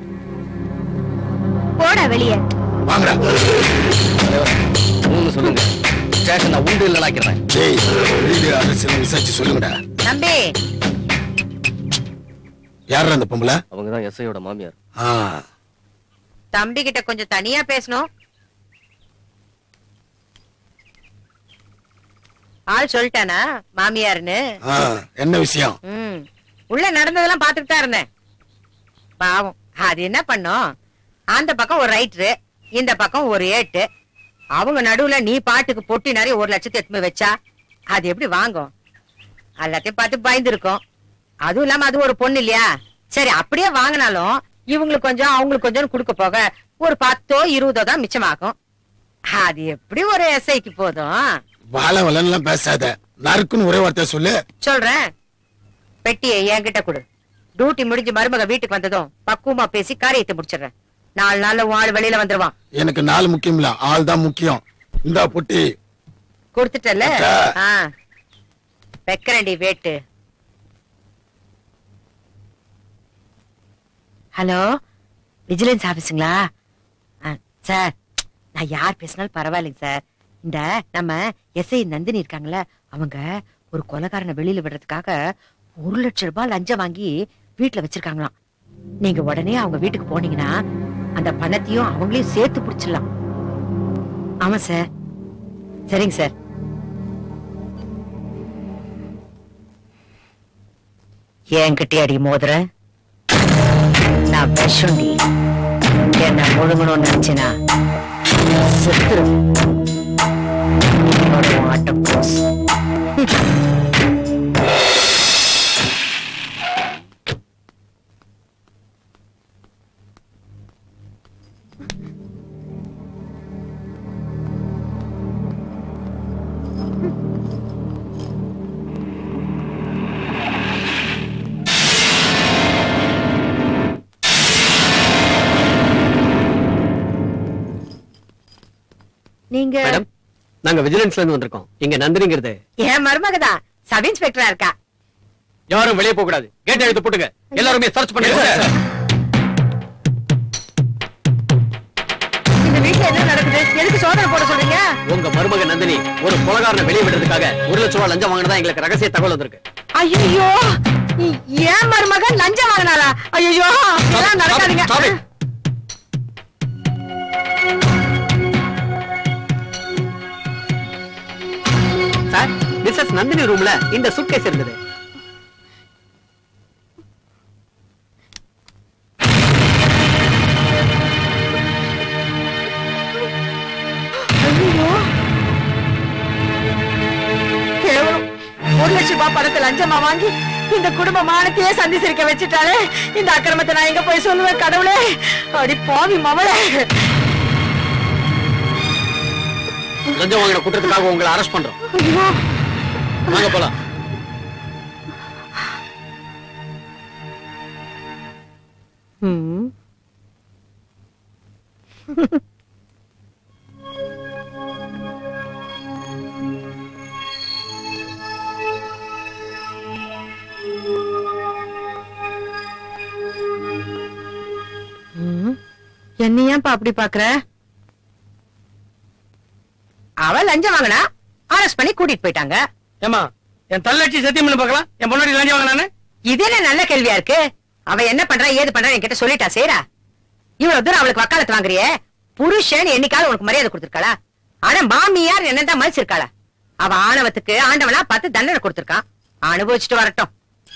போடா வெளியே. வாங்கடா. சொல்லுங்க. ஸ்டேஷன் உண்டு இல்ல ஆக்கிறேன். டேய், வீடு அரசியல் விசாரிச்சு சொல்லுங்கடா. தம்பி, யாரா அந்த பொம்பளை? அவங்க தான் எஸ்ஐயோட மாமியார். தம்பி கிட்ட கொஞ்சம் தனியா பேசணும். ஆள் சொல்லிட்டானா மாமியாருன்னு? என்ன விஷயம்? உள்ள நடந்ததெல்லாம் பாத்துட்டு தான் இருந்தேன். பாவம், அது என்ன பண்ணும்? அந்த பக்கம் ஒரு ரைட்டரு, இந்த பக்கம் ஒரு ஏட்டு. அவங்க நடுவுல நீ பாட்டுக்கு பொட்டி நிறைய 1 லட்சத்தை எடுத்து வச்சா அது எப்படி வாங்கும்? எல்லாத்தையும் பார்த்து பயந்து இருக்கும். அதுவும் இல்லாம அது ஒரு பொண்ணு இல்லையா? சரி, அப்படியே வாங்கினாலும் இவங்களுக்கு கொஞ்சம் அவங்களுக்கு கொஞ்சம் கொடுக்க போக ஒரு 10ஓ 20ஓ தான் மிச்சமாகும். அது எப்படி ஒரு எஸ்ஐக்கு போதும்? வாழ வளன்லாம் பேசாத, நறுக்குன்னு ஒரே வார்த்தை சொல்லு. சொல்றேன். பெட்டியை என்கிட்ட கொடு. டியூட்டி முடிஞ்சு மருமக வீட்டுக்கு வந்ததும் பக்குவமா பேசி காரியத்தை முடிச்சிடுறேன். 4 நாள்ல ஆள் வெளியில வந்துருவான். எனக்கு நாள் முக்கியம் இல்ல, ஆள் தான் முக்கியம். இந்தா பொட்டி, கொடுத்துட்டல வைக்கிறேன்டி வேட்டு. Hello, vigilance ஆபீஸுங்களா? சார், நான் யார் பேசினாலும் பரவாயில்லைங்க சார். இந்த நம்ம எஸ்ஐ நந்தினி இருக்காங்கல்ல, அவங்க ஒரு கொலைகாரனை வெளியில விடுறதுக்காக 1 லட்சம் ரூபாய் லஞ்சம் வாங்கி வீட்டுல வச்சிருக்காங்களாம். நீங்க உடனே அவங்க வீட்டுக்கு போனீங்கன்னா அந்த பணத்தையும் அவங்களையும் சேர்த்து பிடிச்சிடலாம். ஆமா சார். சரிங்க சார். என்கிட்ட அடி மோதுற நான் விஷண்டி. என்ன முழுங்கணும்னு நினைச்சேனா செத்துரு. ஆட்டம் க்ளோஸ். நீங்க மேடம், நாங்க விஜிலன்ஸ்ல இருந்து வந்திருக்கோம். இங்க நந்தினிங்கிறது என் மருமகதான், சப் இன்ஸ்பெக்டரா இருக்கா. யாரும் வெளியே போக கூடாது. கேட் எடுத்து போட்டுங்க. எல்லாருமே சர்ச் பண்ணுங்க. இந்த வீட்ல என்ன நடக்குது? எதுக்கு சோதனை போட சொல்றீங்க? உங்க மருமக நந்தினி ஒரு கொலைகாரனை வெளியே விடுறதுக்காக 1 லட்சம் ரூபாய் லஞ்சம் வாங்கினதா எங்களுக்கு ரகசிய தகவல் வந்திருக்கு. ஐயோ, என் மருமகன் லஞ்சம் வாங்கினாரா? ஐயோ, இதெல்லாம் நடக்காதீங்க. சார், மிஸ்ஸஸ் நந்தினி ரூம்ல இந்த சூட்கேஸ் இருந்தது. கேவலம் 1 லட்சம் ரூபாய் பணத்தை லஞ்சமா வாங்கி இந்த குடும்ப மானத்தையே சந்திச்சிருக்க வச்சுட்டாலே. இந்த அக்கிரமத்தை நான் எங்க போய் சொல்லுவேன் கடவுளே? அடி பாவி மவளே. லஞ்சம் வாங்கின குற்றத்துக்காக உங்களை அரெஸ்ட் பண்றோம். வாங்க போலாம். என்ன ஏன்பா அப்படி பாக்குற? அவ லஞ்சம் வாங்கினா அரெஸ்ட் பண்ணி கூட்டிட்டு போயிட்டாங்க. ஏமா, என் தள்ளச்சி சத்தியம் பண்ணி பார்க்கலாம். என் பொண்ணாடி லஞ்சம் வாங்கினானே. இது என்ன நல்ல கேள்வியா இருக்கு? அவ என்ன பண்றா ஏது பண்றா என்கிட்ட சொல்லிட்டா செய்யறா. இவ்வளவு தூரம் அவளுக்கு வக்காலத்து வாங்குறியே, புருஷன் என்னைக்காவது உனக்கு மரியாதை கொடுத்திருக்காளா? ஆனா மாமியார் என்னதான் மதிச்சிருக்காளா? அவ ஆணவத்துக்கு ஆண்டவனா பார்த்து தண்டனை கொடுத்திருக்கான். அனுபவிச்சுட்டு வரட்டும்.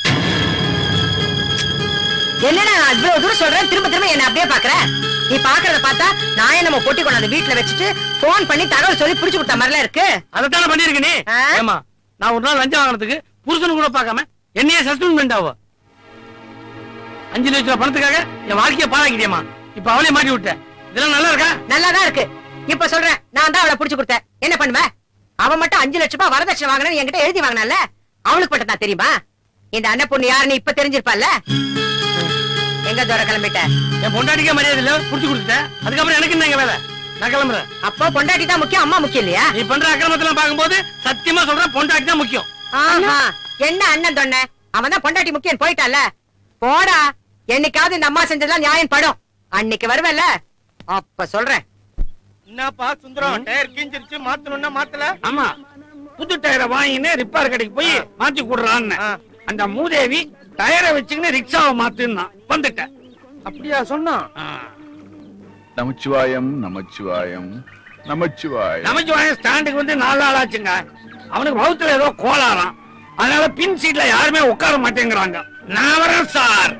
என்னடா நான் இவ்வளவு தூரம் சொல்றேன், திரும்ப திரும்ப என்ன அப்படியே பாக்குற? நீ பாக்குறத பார்த்தா நான் என்ன பொட்டி கொண்டாந்து வீட்டுல வச்சுட்டு போன் பண்ணி தகவல் சொல்லி புடிச்சு கொடுத்த மாதிரிலாம் இருக்கு. அதைத்தானே பண்ணிருக்க நீ. ஏமா, நான் ஒரு நாள் லஞ்சம் வாங்கினதுக்கு புருஷனு கூட பார்க்காம என்னையே சஸ்பெண்ட் பண்ணிட்டாவோ. 5 லட்சம் ரூபாய் பணத்துக்காக என் வாழ்க்கையை பாழாக்கிட்டியம்மா. இப்ப அவளே மாட்டி விட்ட. இதெல்லாம் நல்லா இருக்கா? நல்லாதான் இருக்கு. இப்ப சொல்றேன், நான் தான் அவளை புடிச்சு கொடுத்தேன். என்ன பண்ணுவ? அவ மட்டும் 5 லட்சம் ரூபாய் வரதட்சணை வாங்கினு என்கிட்ட எழுதி வாங்கினால. அவளுக்கு மட்டும் தான் தெரியுமா? இந்த அண்ணன் பொண்ணு யாருன்னு இப்ப தெரிஞ்சிருப்பால. எங்க தூர கிளம்பிட்ட? என் பொண்டாட்டிக்கே மரியாதை இல்ல, புடிச்சு கொடுத்துட்டேன். அதுக்கப்புறம் எனக்கு என்ன வேலை? நான் கிளம்புறேன். அப்போ பொண்டாட்டி தான் முக்கியம், அம்மா முக்கியம் இல்லையா? நீ பண்ற அக்கிரமத்தெல்லாம் பார்க்கும்போது சத்தியமா சொல்றேன், பொண்டாட்டி தான் முக்கியம். என்ன அண்ணன் தொன்ன? அவன் தான் பொண்டாட்டி முக்கியம் போயிட்டால. போடா, என்னைக்காவது இந்த அம்மா செஞ்சதெல்லாம் நியாயம் படும். அன்னைக்கு வருவல்ல, அப்ப சொல்றேன். என்னப்பா சுந்தரம், டயர் கிஞ்சிருச்சு, மாத்தணும்னா மாத்தல? ஆமா, புது டயரை வாங்கினே ரிப்பேர் கடைக்கு போய் மாத்தி கொடுறான்னு அந்த மூதேவி டயரை வச்சுக்கின்னு ரிக்ஷாவை மாத்துன்னா வந்துட்டேன். அப்படியா சொன்னா? நமச்சிவாயம் நமச்சிவாயம் நமச்சிவாயம். நமச்சிவாயம் ஸ்டாண்டுக்கு வந்து 4 நாள் ஆச்சுங்க. அவனுக்கு வகுத்துல ஏதோ கோளாறாம். அதனால பின் சீட்ல யாருமே உட்கார மாட்டேங்கிறாங்க. நான் வரேன் சார்.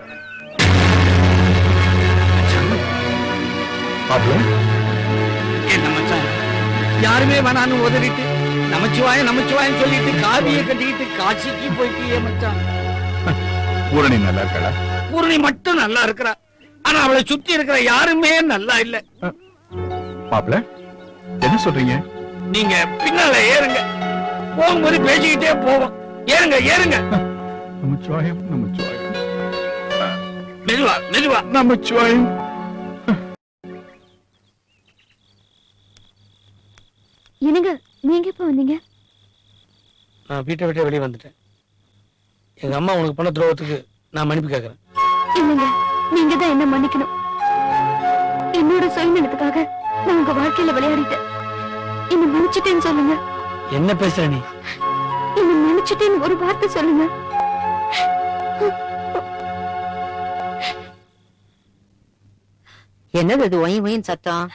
என்ன மச்சான், யாருமே வேணான்னு உதறிட்டு நமச்சிவாயம் நமச்சிவாயம் சொல்லிட்டு காவிய கட்டிக்கிட்டு காட்சிக்கு போயிட்டு மச்சான். பூரணி நல்லா இருக்கா? பூரணி மட்டும் நல்லா இருக்கிறா. ஆனா அவளை சுத்தி இருக்கிற யாருமே நல்லா இல்ல. மாப்ள, என்ன சொல்றீங்க? நீங்க பின்னால ஏறுங்க, போகும்போது பேசிக்கிட்டே போவோம். ஏறுங்க ஏறுங்க. நமச்சிவாயம் நமச்சிவாயம். மெதுவா மெதுவா. நமச்சிவாயம். என்னங்க, நீங்க எப்ப வந்தீங்க? நான் வீட்டை விட்டு வெளியே வந்துட்டேன். எங்க அம்மா உனக்கு பண்ண துரோகத்துக்கு நான் மன்னிப்பு கேட்கறேன். இல்லைங்க, நீங்க தான் என்ன மன்னிக்கணும். என்னோட சுயநலத்துக்காக நான் உங்க வாழ்க்கையில விளையாடிட்டேன். என்ன மன்னிச்சுட்டேன்னு சொல்லுங்க. என்ன பேசுற நீ? என்ன மன்னிச்சுட்டேன்னு ஒரு வார்த்தை சொல்லுங்க. என்னது இது ஒய் ஒயின் சத்தம்?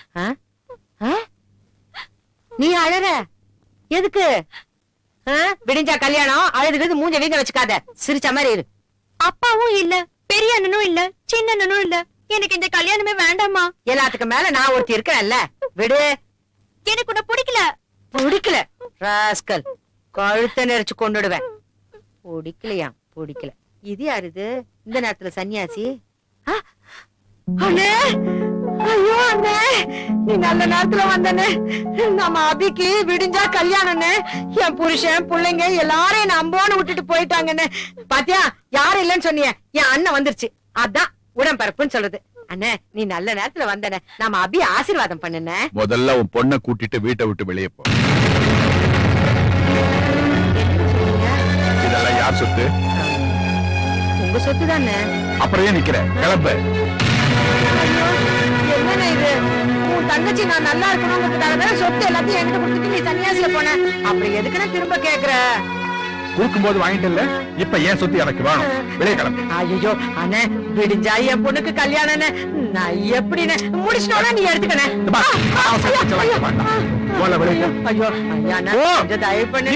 நீ அழற எதுக்கு? விடிஞ்சா கல்யாணம், அழுதுகிறது மூஞ்ச வீங்க வச்சுக்காத, சிரிச்ச மாதிரி இரு. அப்பாவும் இல்ல, பெரிய அண்ணனும் இல்ல, சின்ன அண்ணனும் இல்ல. எனக்கு இந்த கல்யாணமே வேண்டாமா? எல்லாத்துக்கு மேல நான் ஒருத்தி இருக்கிறேன்ல, விடு. எனக்கு உன்னை பிடிக்கல. பிடிக்கல ராஸ்கல், கழுத்தை நெரிச்சு கொண்டுடுவேன். பிடிக்கலையா? பிடிக்கல. இது யாரு இது இந்த நேரத்துல சன்னியாசி? அண்ணே, ஐயோ அண்ணே, நீ நல்ல நேரத்துல வந்தனே. நம்ம அபிக்கு விடிஞ்சா கல்யாணம்னு என் புருஷன் பிள்ளைங்க எல்லாரையும் நம்போன்னு விட்டுட்டு போயிட்டாங்கன்னு. பாத்தியா, யாரும் இல்லன்னு சொன்னிய, என் அண்ணன் வந்துருச்சு. அதான் உடம்பரப்புன்னு சொல்றது. அண்ணே, நீ நல்ல நேரத்துல வந்தனே. நம்ம அபி ஆசீர்வாதம் பண்ணுன. முதல்ல உன் பொண்ணை கூட்டிட்டு வீட்டை விட்டு வெளியே போ. இதெல்லாம் யார் சொத்து? உங்க சொத்து தானே. அப்புறம் ஏன் நிக்கிற? கிளம்பு. என்னண்ணே இது? உன் தங்கச்சி நான் நல்லா இருக்கணும்ங்கிறதுக்காக சொத்து எல்லாத்தையும் என்கிட்ட கொடுத்துட்டு நீ சன்னியாசில போன. அப்படி எதுக்குன்னா திரும்ப கேக்குற? கொடுக்கும் போது வாங்கிட்டு இல்ல, இப்ப ஏன் சொத்து எனக்கு வேணும்? வெளியே கிளம்பு. ஐயோ அண்ணே, விடிஞ்சா என் பொண்ணுக்கு கல்யாணம். நான் எப்படி முடிச்சிட்டோம்னா நீ எடுத்துக்கணே. ஐயோ ஐயா, கொஞ்சம் தயவு பண்ணு.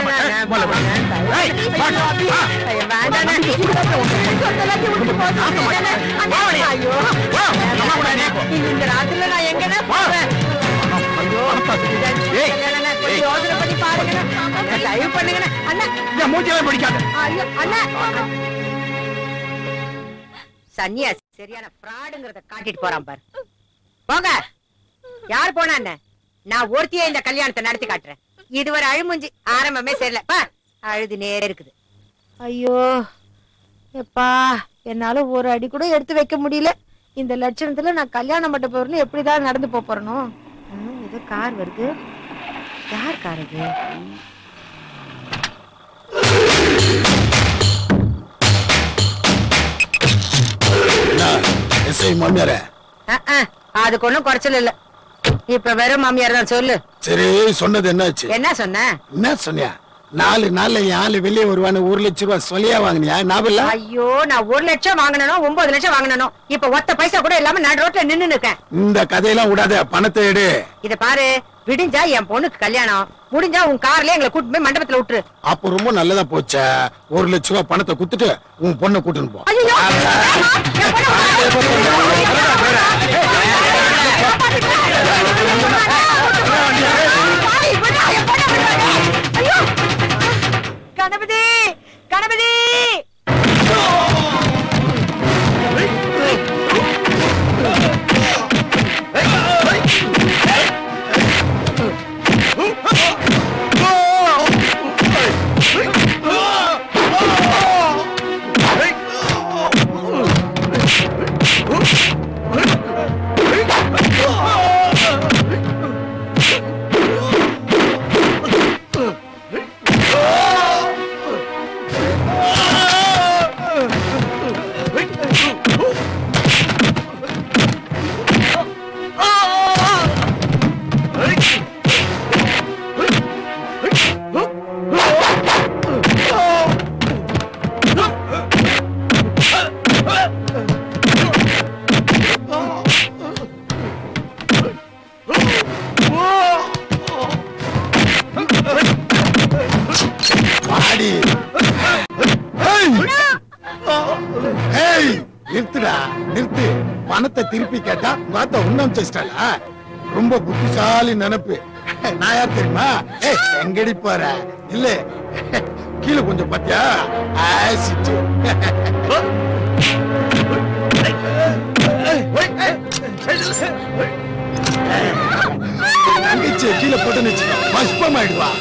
இந்த ராத்திரில நான் எங்கன்னு போவேன்? யோசனை பண்ணி பாருங்க, தயவு பண்ணுங்க அண்ணா. மூஞ்சிலே பிடிக்காத. சன்னியாசி சரியான ஃப்ராடுங்கறத காட்டிட்டு போறான் பாரு. போங்க. யார் போனா என்ன? நான் ஒருத்தியே இந்த கல்யாணத்தை நடத்தி காட்டுறேன். இதுவரை அழுமுஞ்சி ஆரம்பமே சரியில்லை. அழுது நேரே இருக்குது. ஐயோ எப்பா, என்னால ஒரு அடி கூட எடுத்து வைக்க முடியல. இந்த லட்சணத்துல நான் கல்யாணம் மட்டும் போறேன்னு எப்படிதான் நடந்து போறணும்? ஏதோ கார் வருது. யார் கார் அது? மாமியார அதுக்கு ஒண்ணும் குறைச்சல் இல்ல. இப்ப வெறும் மாமியார் தான். சொல்லு. சரி, சொன்னது என்னாச்சு? என்ன சொன்ன? என்ன சொன்னியா? 4 நாள்ல என் ஆளு வெளியே வருவான்னு 1 லட்சம் ரூபாய் சொல்லியா வாங்கினியா? ஞாபகம்? ஐயோ, நான் 1 லட்சம் வாங்கணும், 9 லட்சம் வாங்கணும். இப்ப ஒத்த பைசா கூட இல்லாம நடு ரோட்ல நின்னு இருக்கேன். இந்த கதையெல்லாம் விடாத, பணத்தை எடு. இத பாரு, விடிஞ்சா என் பொண்ணுக்கு கல்யாணம், முடிஞ்சா உன் கார்லயே எங்களை கூட்டு போய் மண்டபத்துல விட்டுரு. அப்ப ரொம்ப நல்லதா போச்சா. 1 லட்சம் ரூபாய் பணத்தை குடுத்துட்டு உன் பொண்ணை கூட்டுன்னு போ. கணபதி, கணபதி. நிறுத்துடா, நிறுத்து. பணத்தை திருப்பி கேட்டா வார்த்தை உன்னம் செஸ்டா. ரொம்ப புத்திசாலி நினைப்பு. நான் யார் தெரியுமா? எங்கடி போற? இல்ல கீழே கொஞ்சம் பாத்தியா? தங்கச்சி கீழே போட்டு பஸ்பம் ஆயிடுவா.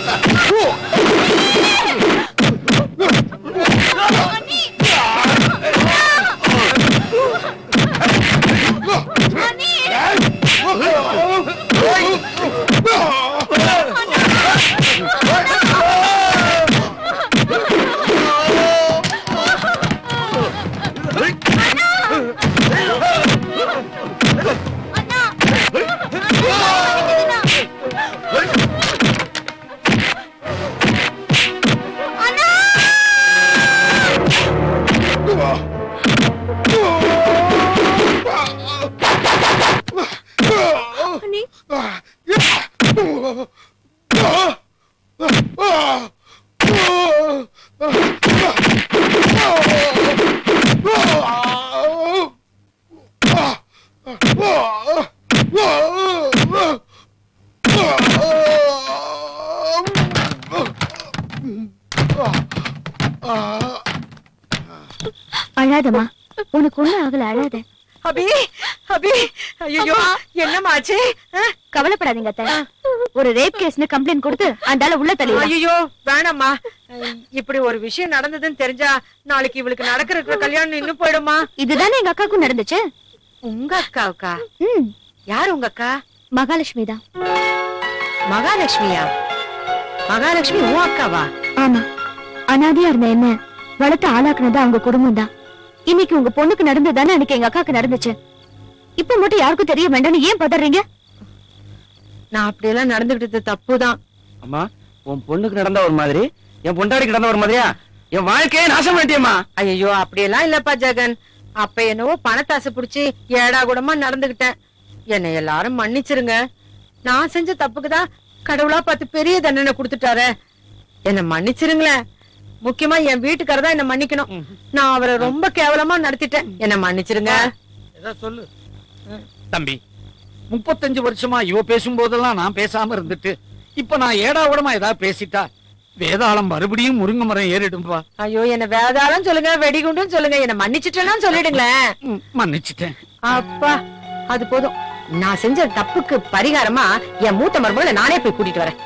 அழாதம்மா, உனக்கு ஒண்ணும் ஆகல, அழாத. அபி அபி, ஐயோ என்னமாச்சு? கவலைப்படாதீங்க அத்தை. ஒரு ரேப் கேஸ்னு கம்ப்ளைண்ட் கொடுத்து அந்தால உள்ள தள்ளி. ஐயோ வேணாம்மா, இப்படி ஒரு விஷயம் நடந்ததுன்னு தெரிஞ்சா நாளைக்கு இவளுக்கு நடக்கிற கல்யாணம் இன்னும் போயிடுமா? இதுதானே எங்க அக்காவுக்கும் நடந்துச்சு. உங்க அக்காவுக்கா? யாரு உங்க அக்கா? மகாலட்சுமி தான். மகாலட்சுமியா? மகாலட்சுமி உன் அக்காவா? ஆமா, அனாதையா இருந்த என்ன வளர்த்து ஆளாக்குனதா அவங்க குடும்பம் தான். இன்னைக்கு உங்க பொண்ணுக்கு நடந்ததுதானே அன்னைக்கு எங்க அக்காவுக்கு நடந்துச்சு. இப்ப மட்டும் யாருக்கும் தெரிய வேண்டாம்னு ஏன் பதறீங்க? நான் அப்படியெல்லாம் நடந்துகிட்டது தப்புதான். அம்மா, உன் பொண்ணுக்கு நடந்த ஒரு மாதிரி என் பொண்டாடிக்கு நடந்த ஒரு மாதிரியா? என் வாழ்க்கையே நாசம் பண்ணிட்டியம்மா. ஐயோ அப்படியெல்லாம் இல்லப்பா ஜெகன். அப்ப என்னவோ பணத்தாசை புடிச்சு ஏடா கூடமா நடந்துகிட்டேன். என்னை எல்லாரும் மன்னிச்சிருங்க. நான் செஞ்ச தப்புக்குதான் கடவுளா பார்த்து பெரிய தண்டனை கொடுத்துட்டாரு. என்ன மன்னிச்சிருங்களேன். முக்கியமா என் வீட்டுக்காரர் தான் என்ன மன்னிக்கணும். நான் அவரை ரொம்ப கேவலமா நடத்திட்டேன். என்ன மன்னிச்சிருங்க. சொல்லு தம்பி. 35 வருஷமா இவ பேசும்போதெல்லாம் நான் பேசாம இருந்துட்டு இப்ப நான் ஏடா கூடமா ஏதாவது பேசிட்டா வேதாளம் மறுபடியும் முருங்கை மரம் ஏறிடும்பா. ஐயோ என்ன வேதாளம் சொல்லுங்க, வெடிகுண்டும் சொல்லுங்க, என்ன மன்னிச்சிட்டேன்னா சொல்லிடுங்களேன். மன்னிச்சிட்டேன். அப்பா அது போதும். நான் செஞ்ச தப்புக்கு பரிகாரமா என் மூத்த மருமகளை நானே போய் கூட்டிட்டு வரேன்.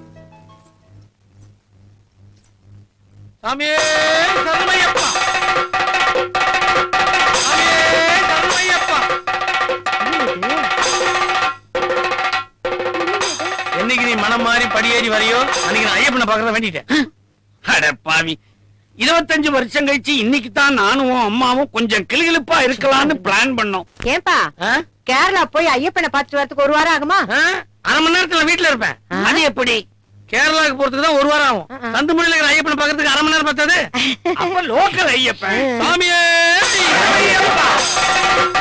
சாமியே சரணமையப்பா, சாமியே சரணமையப்பா. என்னைக்கு நீ மனம் மாறி படியேறி வரையோ அன்னைக்கு நான் ஐயப்பனை பாக்குறத வேண்டிட்டேன். அட பாவி, 25 வருஷம் கழிச்சு இன்னைக்கு தான் நானும் அம்மாவும் கொஞ்சம் கிளுகிளுப்பா இருக்கலாம்னு பிளான் பண்ணோம். ஏன்பா கேரளா போய் ஐயப்பனை பார்த்துட்டு வரதுக்கு 1 வாரம் ஆகுமா? 1/2 மணி நேரத்துல வீட்டுல இருப்பேன். அது எப்படி? கேரளாவுக்கு போறதுக்கு தான் 1 வாரம் ஆகும். தந்துமொழியில இருக்கிற ஐயப்பனை பாக்குறதுக்கு 1/2 மணி நேரம் பார்த்தது. அப்ப லோக்கல் ஐயப்பன். சாமியே ஐயப்பா.